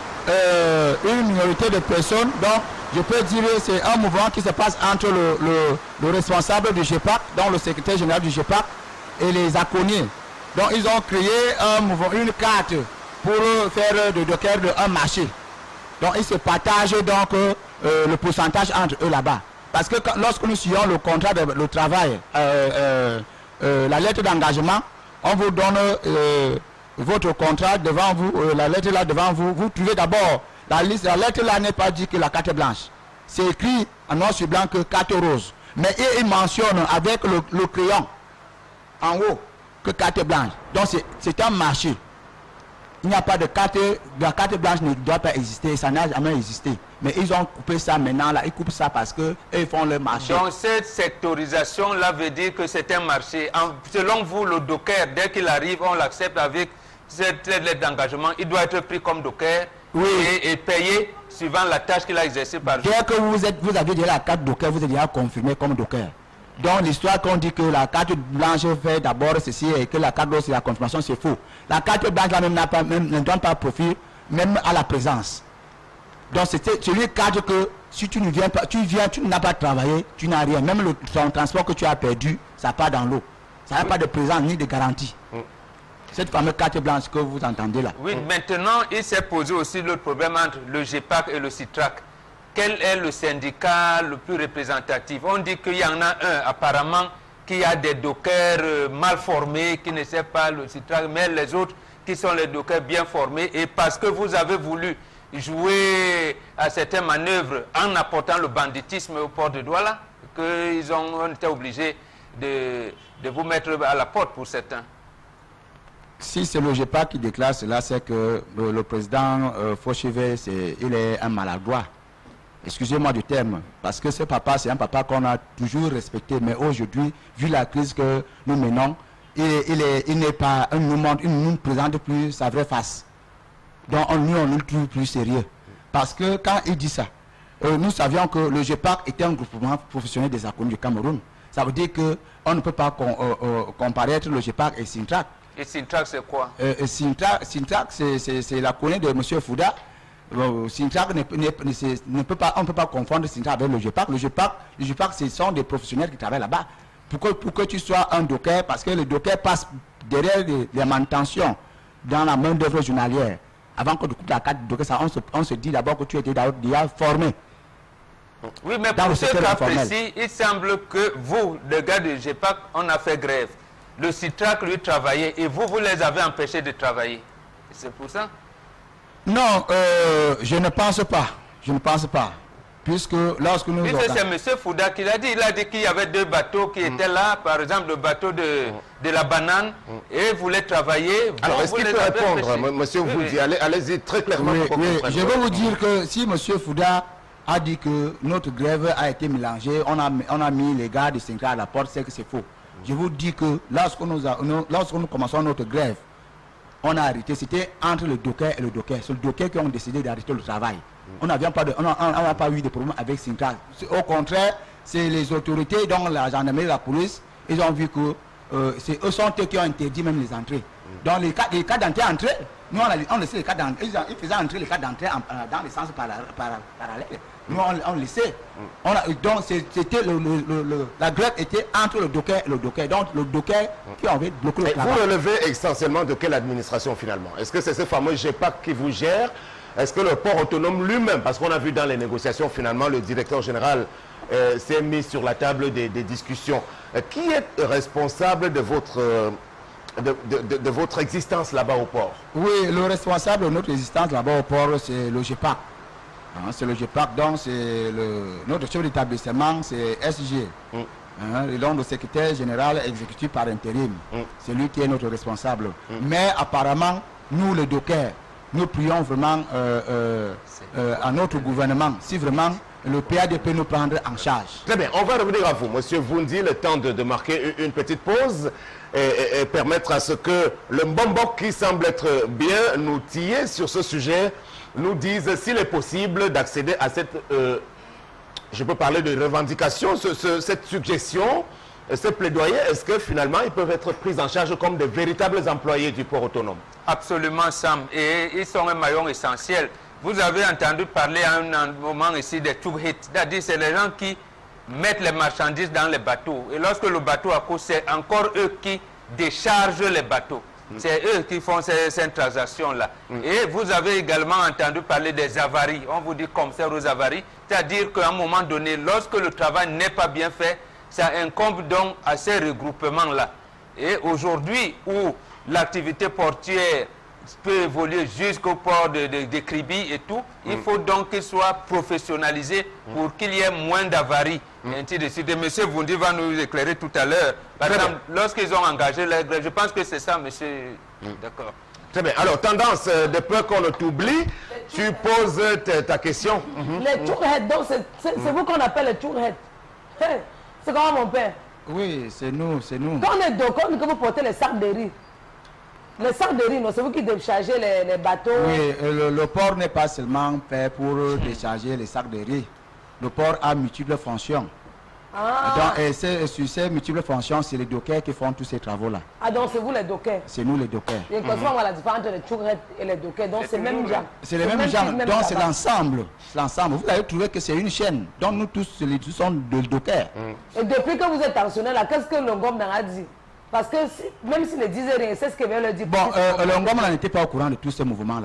Speaker 7: euh, une minorité de personnes. Donc, je peux dire que c'est un mouvement qui se passe entre le, le, le responsable du G P A C, donc le secrétaire général du G P A C, et les aconiers. Donc, ils ont créé un mouvement, une carte pour faire de Docker de un marché. Donc, ils se partagent donc euh, le pourcentage entre eux là-bas. Parce que quand, lorsque nous suivons le contrat de le travail, euh, euh, euh, la lettre d'engagement, on vous donne euh, votre contrat devant vous, euh, la lettre là devant vous. Vous trouvez d'abord la liste, la lettre là n'est pas dit que la carte blanche. C'est écrit en noir sur blanc que carte rose. Mais ils mentionnent avec le, le crayon en haut que carte blanche. Donc c'est un marché. Il n'y a pas de carte, la carte blanche ne doit pas exister, ça n'a jamais existé. Mais ils ont coupé ça maintenant, là, ils coupent ça parce qu'ils font le marché.
Speaker 4: Donc cette sectorisation-là veut dire que c'est un marché. En, selon vous, le docker, dès qu'il arrive, on l'accepte avec cette lettre d'engagement, il doit être pris comme docker oui. et, et payé suivant la tâche qu'il a exercée par jour.
Speaker 7: Dès que vous, êtes, vous avez déjà la carte docker, vous êtes déjà confirmé comme docker. Donc l'histoire qu'on dit que la carte blanche fait d'abord ceci et que la carte rose c'est la confirmation, c'est faux. La carte blanche là même, pas, même ne donne pas profit même à la présence. Donc c'est celui cadre que si tu ne viens pas, tu viens, tu n'as pas travaillé, tu n'as rien. Même le ton transport que tu as perdu, ça part dans l'eau. Ça n'a oui. pas de présence ni de garantie. Oui. Cette fameuse carte blanche que vous entendez là.
Speaker 4: Oui, maintenant il s'est posé aussi l'autre problème entre le G P A C et le CITRAC. Quel est le syndicat le plus représentatif? On dit qu'il y en a un, apparemment, qui a des dockers euh, mal formés, qui ne sait pas le CITRAC, mais les autres qui sont les dockers bien formés. Et parce que vous avez voulu jouer à certaines manœuvres en apportant le banditisme au port de Douala, qu'ils ont, ont été obligés de, de vous mettre à la porte pour certains.
Speaker 7: Si c'est le G P A C qui déclare cela, c'est que le, le président euh, Fauchevet, il est un maladroit. Excusez-moi du terme, parce que ce papa, c'est un papa qu'on a toujours respecté, mais aujourd'hui, vu la crise que nous menons, il n'est il est, il pas, il nous montre, il ne nous présente plus sa vraie face. Donc on, nous, on ne le trouve plus sérieux. Parce que quand il dit ça, euh, nous savions que le G P A C était un groupement professionnel des accounts du Cameroun. Ça veut dire qu'on ne peut pas com euh, euh, comparer le G P A C et Sintrac.
Speaker 4: Et Sintrac, c'est quoi?
Speaker 7: euh, Sintrac, c'est la connue de M. Fouda. Bon, Sintrac ne, ne, ne, ne peut pas, on ne peut pas confondre Sintrac avec le G P A C. Le G P A C, le G P A C, ce sont des professionnels qui travaillent là-bas. Pour que, pour que tu sois un docker, parce que le docker passe derrière les, les manutentions dans la main d'œuvre journalière. Avant que tu coupes la carte de docker, ça, on, se, on se dit d'abord que tu étais déjà formé.
Speaker 4: Oui, mais pour ce cas précis, il semble que vous, les gars du G P A C, on a fait grève. Le CITRAC, lui, travaillait et vous, vous les avez empêchés de travailler. C'est pour ça?
Speaker 7: Non, euh, je ne pense pas. Je ne pense pas. puisque lorsque nous...
Speaker 4: Mais c'est M. Fouda qui l'a dit. Il a dit qu'il y avait deux bateaux qui mm. étaient là, par exemple le bateau de, mm. de la banane, mm. et voulaient travailler.
Speaker 1: Alors, bon, est-ce qu'il peut répondre, monsieur Foudi? Oui. Allez, allez-y très clairement.
Speaker 7: Oui, oui. Je veux vous dire que si M. Fouda a dit que notre grève a été mélangée, on a, on a mis les gars de Syncra à la porte, c'est que c'est faux. Mm. Je vous dis que lorsque nous, a, nous, lorsque nous commençons notre grève, on a arrêté, c'était entre le docker et le docker. C'est le docker qui ont décidé d'arrêter le travail. On n'a pas, pas eu de problème avec Sintra. Au contraire, c'est les autorités, donc la gendarmerie, la police, ils ont vu que euh, c'est eux sont eux qui ont interdit même les entrées. Dans les cas, les cas d'entrée, entrée, nous on, a, on laissait les cas d'entrée, ils, ils faisaient entrer les cas d'entrée dans les sens parallèles. Nous on, on laissait. On a, donc c'était le, le, le, la grève était entre le docker et le docker. Donc le docker qui avait bloqué le
Speaker 1: et
Speaker 7: travail.
Speaker 1: Vous relevez essentiellement de quelle administration finalement? Est-ce que c'est ce fameux G P A C qui vous gère? Est-ce que le port autonome lui-même, parce qu'on a vu dans les négociations finalement le directeur général euh, s'est mis sur la table des, des discussions. Euh, qui est responsable de votre, euh, de, de, de, de votre existence là-bas au port?
Speaker 7: Oui, le responsable de notre existence là-bas au port, c'est le G P A C. Hein, c'est le G P A C, donc c'est notre chef d'établissement, c'est S G. Mm. Hein, et donc le secrétaire général exécutif par intérim. Mm. C'est lui qui est notre responsable. Mm. Mais apparemment, nous les dockers, nous prions vraiment euh, euh, euh, à notre gouvernement, si vraiment le P A D peut nous prendre en charge.
Speaker 1: Très bien, on va revenir à vous, monsieur Vundi, le temps de, de marquer une petite pause et, et, et permettre à ce que le Mbombok, qui semble être bien outillé sur ce sujet, nous dise s'il est possible d'accéder à cette, euh, je peux parler de revendication, ce, ce, cette suggestion, ce plaidoyer. Est-ce que finalement ils peuvent être pris en charge comme de véritables employés du port autonome?
Speaker 4: Absolument, Sam, et ils sont un maillon essentiel. Vous avez entendu parler à un, un moment ici des tourhits, c'est-à-dire c'est les gens qui mettent les marchandises dans les bateaux, et lorsque le bateau a cours, c'est encore eux qui déchargent les bateaux. Mm. C'est eux qui font ces, ces transactions-là. Mm. Et vous avez également entendu parler des avaries. On vous dit commissaire aux avaries, c'est-à-dire qu'à un moment donné, lorsque le travail n'est pas bien fait, ça incombe donc à ces regroupements-là. Et aujourd'hui, où l'activité portuaire peut évoluer jusqu'au port de, de, de Kribi et tout, mm. il faut donc qu'il soit professionnalisé mm. pour qu'il y ait moins d'avaries. Mm. Ainsi de suite. Et M. Vundi va nous éclairer tout à l'heure. Par Très exemple, lorsqu'ils ont engagé la grève, je pense que c'est ça, monsieur. Mm. D'accord.
Speaker 1: Très bien. Alors, tendance, euh, de peur qu'on ne t'oublie, tu poses ta, ta question.
Speaker 5: Mm-hmm. Les tourheads, donc c'est mm. vous qu'on appelle les tourheads. Hey, c'est comment mon père?
Speaker 7: Oui, c'est nous, c'est nous.
Speaker 5: Quand on est d'accord, que vous portez les sacs de riz. Les sacs de riz, c'est vous qui déchargez les, les bateaux.
Speaker 7: Oui, le, le port n'est pas seulement fait pour décharger les sacs de riz. Le port a multiples fonctions.
Speaker 5: Ah.
Speaker 7: Donc, et sur ces multiples fonctions, c'est les dockers qui font tous ces travaux-là.
Speaker 5: Ah, donc c'est vous les dockers?
Speaker 7: C'est nous les dockers.
Speaker 5: Et comment mm -hmm. la différence entre les tourheads et les dockers? Donc c'est le même genre.
Speaker 7: C'est les mêmes gens. Donc c'est l'ensemble. L'ensemble. Vous allez trouver que c'est une chaîne. Donc nous tous, les tous sont des dockers.
Speaker 5: Mm. Et depuis que vous êtes tensionné là, qu'est-ce que le Ngom a dit? Parce que si, même s'il ne disait rien, c'est ce qu'il veut leur dire.
Speaker 7: Bon, euh, le Ngom n'était pas au courant de tous ces mouvements-là.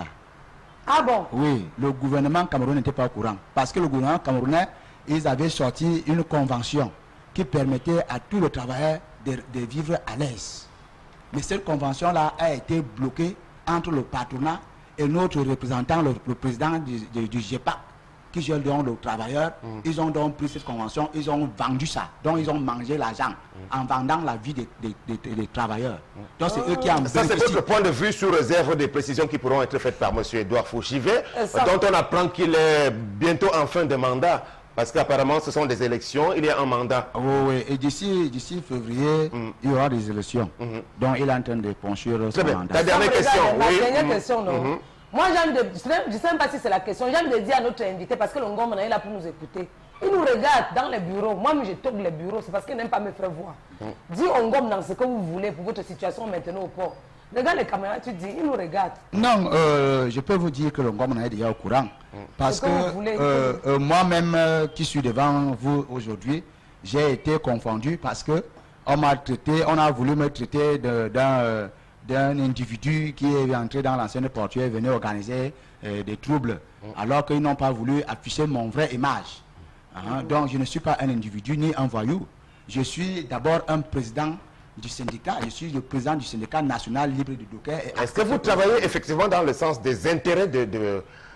Speaker 5: Ah bon?
Speaker 7: Oui, le gouvernement camerounais n'était pas au courant. Parce que le gouvernement camerounais, ils avaient sorti une convention qui permettait à tous les travailleurs de, de vivre à l'aise. Mais cette convention-là a été bloquée entre le patronat et notre représentant, le, le président du, du, du G P A C, qui gère donc le travailleur. Mm. Ils ont donc pris cette convention, ils ont vendu ça. Donc ils ont mangé l'argent mm. en vendant la vie des, des, des, des travailleurs. Mm. Donc c'est oh. eux qui en
Speaker 1: Ça c'est votre point de vue sous réserve des précisions qui pourront être faites par M. Edouard Fauchivet, dont on apprend qu'il est bientôt en fin de mandat. Parce qu'apparemment, ce sont des élections, il y a un mandat.
Speaker 7: Oui, oui. Et d'ici d'ici février, mm. il y aura des élections. Mm-hmm. Donc, il est en train de pencher son
Speaker 1: bien.
Speaker 7: mandat.
Speaker 1: Ta dernière question,
Speaker 5: Ma
Speaker 1: oui.
Speaker 5: dernière
Speaker 1: mm-hmm.
Speaker 5: question, non. Mm-hmm. Moi, j'ai de, je ne sais même pas si c'est la question. J'ai envie de dire à notre invité, parce que le Ngom est là pour nous écouter. Il nous regarde dans les bureaux. Moi, je tourne les bureaux, c'est parce qu'il n'aime pas me faire voir. Mm. Dis au Ngom dans ce que vous voulez pour votre situation maintenant au port. Regarde les caméras, tu dis, il nous regarde.
Speaker 7: Non, euh, je peux vous dire que le Ngom est déjà au courant. Mm. Parce que, que voulez, euh, euh, moi-même euh, qui suis devant vous aujourd'hui, j'ai été confondu parce que on m'a traité, on a voulu me traiter d'un euh, d'un individu qui est entré dans l'ancienne portuaire et venait organiser euh, des troubles, mm. alors qu'ils n'ont pas voulu afficher mon vrai image. Hein? Mm. Donc je ne suis pas un individu ni un voyou. Je suis d'abord un président du syndicat, je suis le président du syndicat national libre de dockers.
Speaker 1: Est-ce que vous travaillez effectivement dans le sens des intérêts de, de,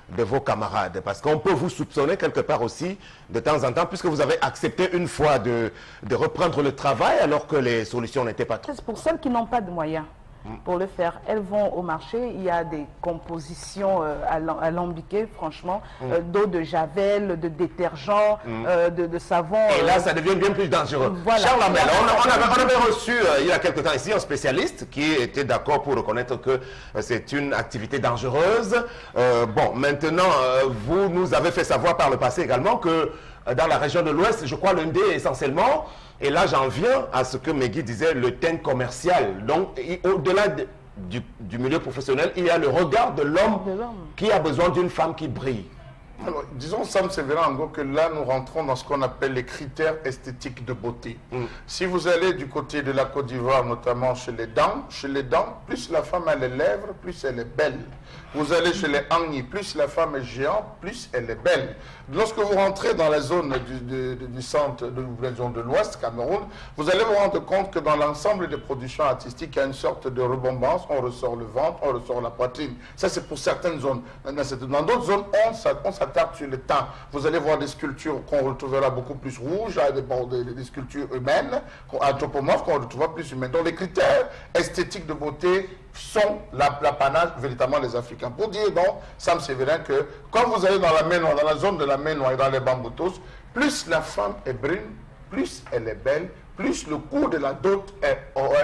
Speaker 1: de vos camarades? Parce qu'on peut vous soupçonner quelque part aussi de temps en temps, puisque vous avez accepté une fois de, de reprendre le travail alors que les solutions n'étaient pas trop.
Speaker 3: Pour celles qui n'ont pas de moyens pour le faire, elles vont au marché. Il y a des compositions euh, alambiquées, franchement, mm. euh, d'eau de javel, de détergent, mm. euh, de, de savon.
Speaker 1: Et là, ça devient bien plus dangereux. Voilà. Charles Lamel, on, on, avait, on avait reçu euh, il y a quelque temps ici un spécialiste qui était d'accord pour reconnaître que euh, c'est une activité dangereuse. Euh, bon, maintenant, euh, vous nous avez fait savoir par le passé également que euh, dans la région de l'Ouest, je crois l'Indé essentiellement. Et là, j'en viens à ce que Megui disait, le thème commercial. Donc, au-delà de, du, du milieu professionnel, il y a le regard de l'homme qui a besoin d'une femme qui brille.
Speaker 2: Alors, disons, Sam Sévérin, que là, nous rentrons dans ce qu'on appelle les critères esthétiques de beauté. Mm. Si vous allez du côté de la Côte d'Ivoire, notamment chez les dents, chez les dents, plus la femme a les lèvres, plus elle est belle. Vous allez chez les Agni, plus la femme est géante, plus elle est belle. Lorsque vous rentrez dans la zone du, du, du centre, de, la zone de l'Ouest, Cameroun, vous allez vous rendre compte que dans l'ensemble des productions artistiques, il y a une sorte de rebombance, on ressort le ventre, on ressort la poitrine. Ça, c'est pour certaines zones. Dans d'autres zones, on s'attarde sur le teint. Vous allez voir des sculptures qu'on retrouvera beaucoup plus rouges, des, des, des sculptures humaines, anthropomorphes, qu'on retrouvera plus humaines. Donc les critères esthétiques de beauté sont l'apanage véritablement des Africains. Pour dire donc, Sam Sévérin, que quand vous allez dans la mer Noire, dans la zone de la mer Noire et dans les Bamboutos, plus la femme est brune, plus elle est belle, plus le coût de la dot, est,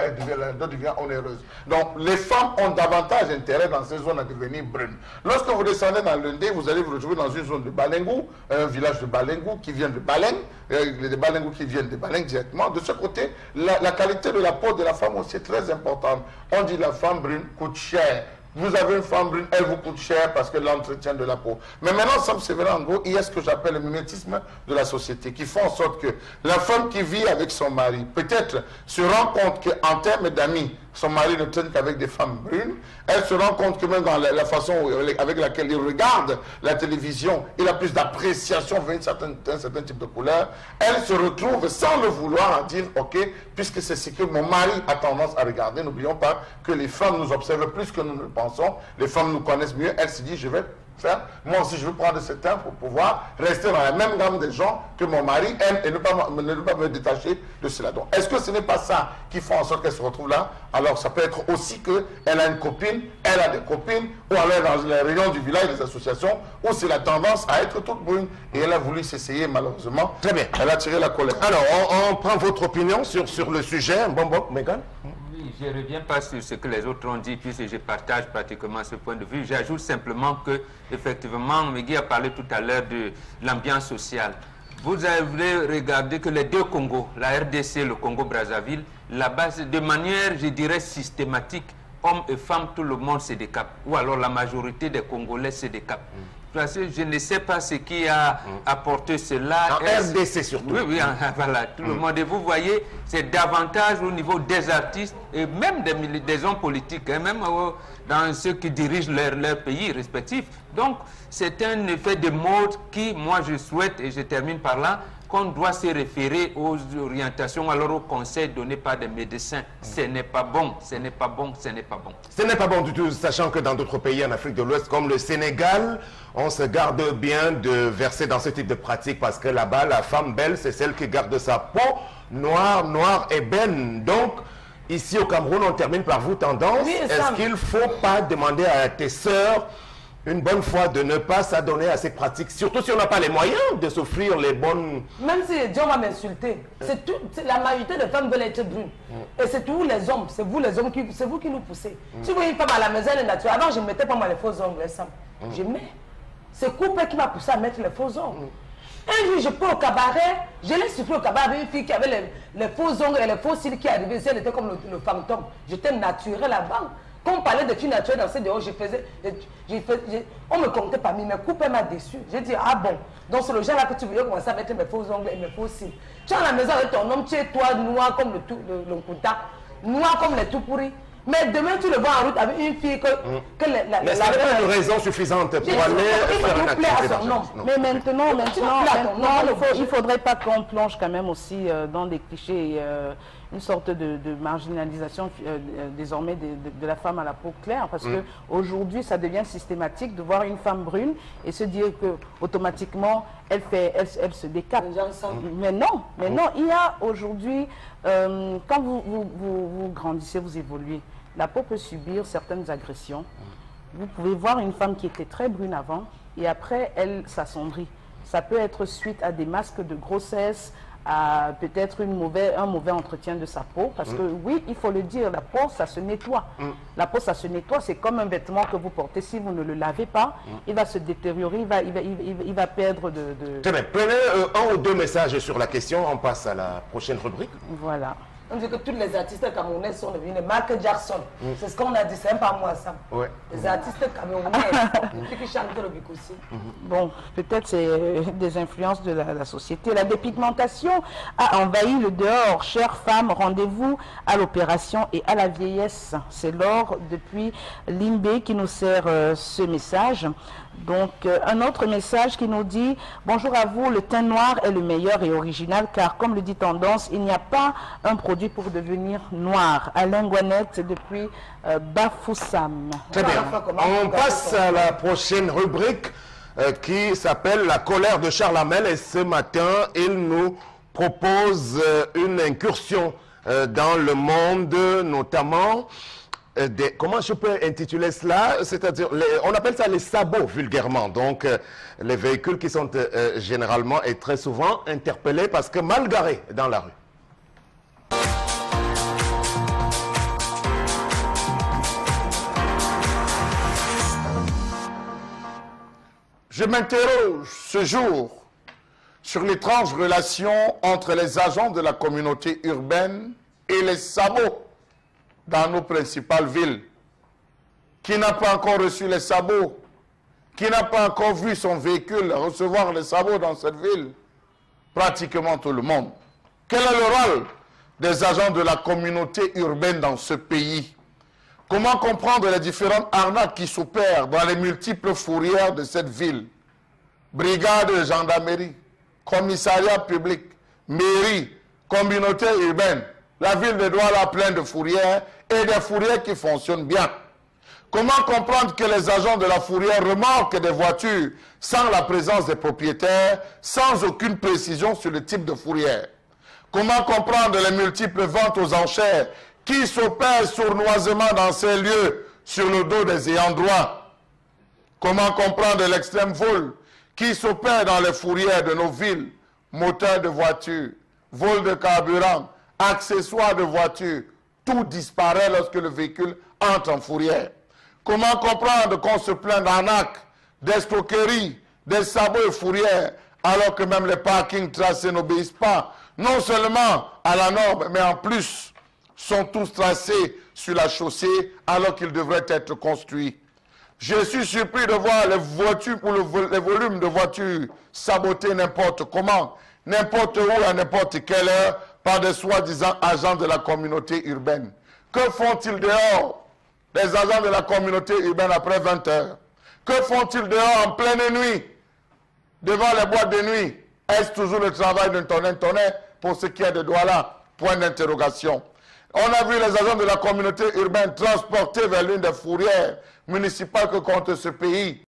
Speaker 2: la dot devient onéreuse. Donc les femmes ont davantage intérêt dans ces zones à devenir brunes. Lorsque vous descendez dans l'Indé, vous allez vous retrouver dans une zone de Balengou, un village de Balengou qui vient de Baleng, les Balengou qui viennent de Baleng directement. De ce côté, la, la qualité de la peau de la femme aussi est très importante. On dit la femme brune coûte cher. Vous avez une femme brune, elle vous coûte cher parce que l'entretien de la peau. Mais maintenant, Sam Sévérin, en gros, il y a ce que j'appelle le mimétisme de la société, qui fait en sorte que la femme qui vit avec son mari, peut-être se rend compte qu'en termes d'amis, son mari ne traîne qu'avec des femmes brunes. Elle se rend compte que même dans la, la façon avec laquelle il regarde la télévision, il a plus d'appréciation vers un certain, un certain type de couleur. Elle se retrouve sans le vouloir à dire, ok, puisque c'est ce que mon mari a tendance à regarder, n'oublions pas que les femmes nous observent plus que nous ne le pensons. Les femmes nous connaissent mieux. Elle se dit, je vais faire, moi aussi je veux prendre ce temps pour pouvoir rester dans la même gamme des gens que mon mari aime et ne pas, ne pas me détacher de cela. Donc, est-ce que ce n'est pas ça qui fait en sorte qu'elle se retrouve là? Alors, ça peut être aussi qu'elle a une copine, elle a des copines, ou alors dans les réunions du village, des associations, où c'est la tendance à être toute brune. Et elle a voulu s'essayer, malheureusement.
Speaker 1: Très bien.
Speaker 2: Elle a tiré la colère.
Speaker 1: Alors, on, on prend votre opinion sur, sur le sujet. Bon, bon, Megan?
Speaker 4: Je ne reviens pas sur ce que les autres ont dit, puisque je partage pratiquement ce point de vue. J'ajoute simplement que, effectivement, Megui a parlé tout à l'heure de l'ambiance sociale. Vous avez regardé que les deux Congos, la R D C et le Congo-Brazzaville, là-bas, de manière, je dirais, systématique, hommes et femmes, tout le monde se décape. Ou alors la majorité des Congolais se décapent. Mm. Parce que je ne sais pas ce qui a mm. apporté cela.
Speaker 1: En R D C surtout.
Speaker 4: Oui, oui, voilà, tout mm. le monde. Et vous voyez, c'est davantage au niveau des artistes et même des, des hommes politiques, hein, même euh, dans ceux qui dirigent leur, leur pays respectifs. Donc, c'est un effet de mode qui, moi, je souhaite, et je termine par là, qu'on doit se référer aux orientations, alors aux conseils donnés par des médecins. Ce n'est pas bon, ce n'est pas bon, ce n'est pas bon.
Speaker 1: Ce n'est pas bon du tout, sachant que dans d'autres pays en Afrique de l'Ouest, comme le Sénégal, on se garde bien de verser dans ce type de pratique, parce que là-bas, la femme belle, c'est celle qui garde sa peau noire, noire et belle. Donc, ici au Cameroun, on termine par vous, Tendance. Oui, est-ce qu'il ne faut pas demander à tes sœurs une bonne fois de ne pas s'adonner à ces pratiques, surtout si on n'a pas les moyens de s'offrir les bonnes...
Speaker 5: Même si Dieu va m'insulter, c'est tout, la majorité des femmes veulent être brunes. Mm. Et c'est tous les hommes, c'est vous les hommes, qui, c'est vous qui nous poussez. Mm. Si vous voyez une femme à la maison, elle est naturelle. Avant, je ne mettais pas moi les faux ongles, les femmes. Mm. Je mets. C'est Coupé qui m'a poussé à mettre les faux ongles. Mm. Un jour, je peux au cabaret, je l'ai soufflé au cabaret avec une fille qui avait les, les faux ongles et les faux cils qui arrivaient. Elle était comme le, le fantôme. J'étais naturelle là-bas. Quand on parlait de filles naturelles dans ces dehors, je faisais, je, je faisais, on me comptait parmi, mais Coupé m'a déçu. J'ai dit, ah bon, donc c'est le genre là que tu voulais commencer à mettre mes faux ongles et mes faux cils. Tu es à la maison avec ton homme, tu es toi noir comme le, tout, le, le Kouta, noir comme les tout pourris. Mais demain, tu le vois en route avec une fille que, mmh. que la, la,
Speaker 1: Mais ce n'est pas une raison suffisante pour aller faire une activité d'argent.
Speaker 3: Mais maintenant, maintenant, maintenant il ne faudrait pas qu'on plonge quand même aussi euh, dans des clichés, euh, une sorte de, de marginalisation euh, désormais de, de, de la femme à la peau claire, parce mmh. qu'aujourd'hui, ça devient systématique de voir une femme brune et se dire que automatiquement, elle, fait, elle, elle se décape. Mmh. Mais non, mais mmh. non, il y a aujourd'hui, euh, quand vous, vous, vous, vous grandissez, vous évoluez, la peau peut subir certaines agressions. Mmh. Vous pouvez voir une femme qui était très brune avant et après, elle s'assombrit. Ça peut être suite à des masques de grossesse, à peut-être mauvais, un mauvais entretien de sa peau. Parce mmh. que oui, il faut le dire, la peau, ça se nettoie. Mmh. La peau, ça se nettoie. C'est comme un vêtement que vous portez. Si vous ne le lavez pas, mmh. il va se détériorer, il va, il va, il va, il va perdre de... de...
Speaker 1: Très bien. Prenez euh, un ou deux messages sur la question. On passe à la prochaine rubrique.
Speaker 3: Voilà.
Speaker 5: On dit que tous les artistes camerounais sont devenus Michael Jackson. Mm. C'est ce qu'on a dit, c'est même pas moi ça. Ouais. Les mm. artistes camerounais, ceux qui chantent le Bikossi.
Speaker 3: Mm. Bon, peut-être c'est des influences de la, la société. La dépigmentation a envahi le dehors. Chères femmes, rendez-vous à l'opération et à la vieillesse. C'est Laure depuis Limbé qui nous sert euh, ce message. Donc, euh, un autre message qui nous dit « Bonjour à vous, le teint noir est le meilleur et original car, comme le dit Tendance, il n'y a pas un produit pour devenir noir. » Alain Guanette depuis euh, Bafoussam.
Speaker 1: Très bien. On passe à la prochaine rubrique euh, qui s'appelle « La colère de Charles Hamel » et ce matin, il nous propose euh, une incursion euh, dans le monde, notamment... Des, comment je peux intituler cela? C'est-à-dire, on appelle ça les sabots vulgairement. Donc, euh, les véhicules qui sont euh, généralement et très souvent interpellés parce que mal garés dans la rue.
Speaker 2: Je m'interroge ce jour sur l'étrange relation entre les agents de la communauté urbaine et les sabots dans nos principales villes. Qui n'a pas encore reçu les sabots? Qui n'a pas encore vu son véhicule recevoir les sabots dans cette ville? Pratiquement tout le monde. Quel est le rôle des agents de la communauté urbaine dans ce pays? Comment comprendre les différentes arnaques qui s'opèrent dans les multiples fourrières de cette ville? Brigade de gendarmerie, commissariat public, mairie, communauté urbaine. La ville de Douala a plein de fourrières et des fourrières qui fonctionnent bien. Comment comprendre que les agents de la fourrière remorquent des voitures sans la présence des propriétaires, sans aucune précision sur le type de fourrière? Comment comprendre les multiples ventes aux enchères qui s'opèrent sournoisement dans ces lieux sur le dos des ayants droit? Comment comprendre l'extrême vol qui s'opère dans les fourrières de nos villes? Moteurs de voitures, vol de carburant, accessoires de voiture, tout disparaît lorsque le véhicule entre en fourrière. Comment comprendre qu'on se plaint d'arnaques, d'escroqueries, des sabots et fourrières, alors que même les parkings tracés n'obéissent pas, non seulement à la norme, mais en plus sont tous tracés sur la chaussée alors qu'ils devraient être construits. Je suis surpris de voir les voitures ou le, les volumes de voitures sabotés n'importe comment, n'importe où, à n'importe quelle heure, par des soi-disant agents de la communauté urbaine. Que font-ils dehors, les agents de la communauté urbaine, après vingt heures? Que font-ils dehors en pleine nuit, devant les boîtes de nuit? Est-ce toujours le travail d'un tonnet-tonnet pour ce qui est de Douala? Point d'interrogation. On a vu les agents de la communauté urbaine transportés vers l'une des fourrières municipales que compte ce pays.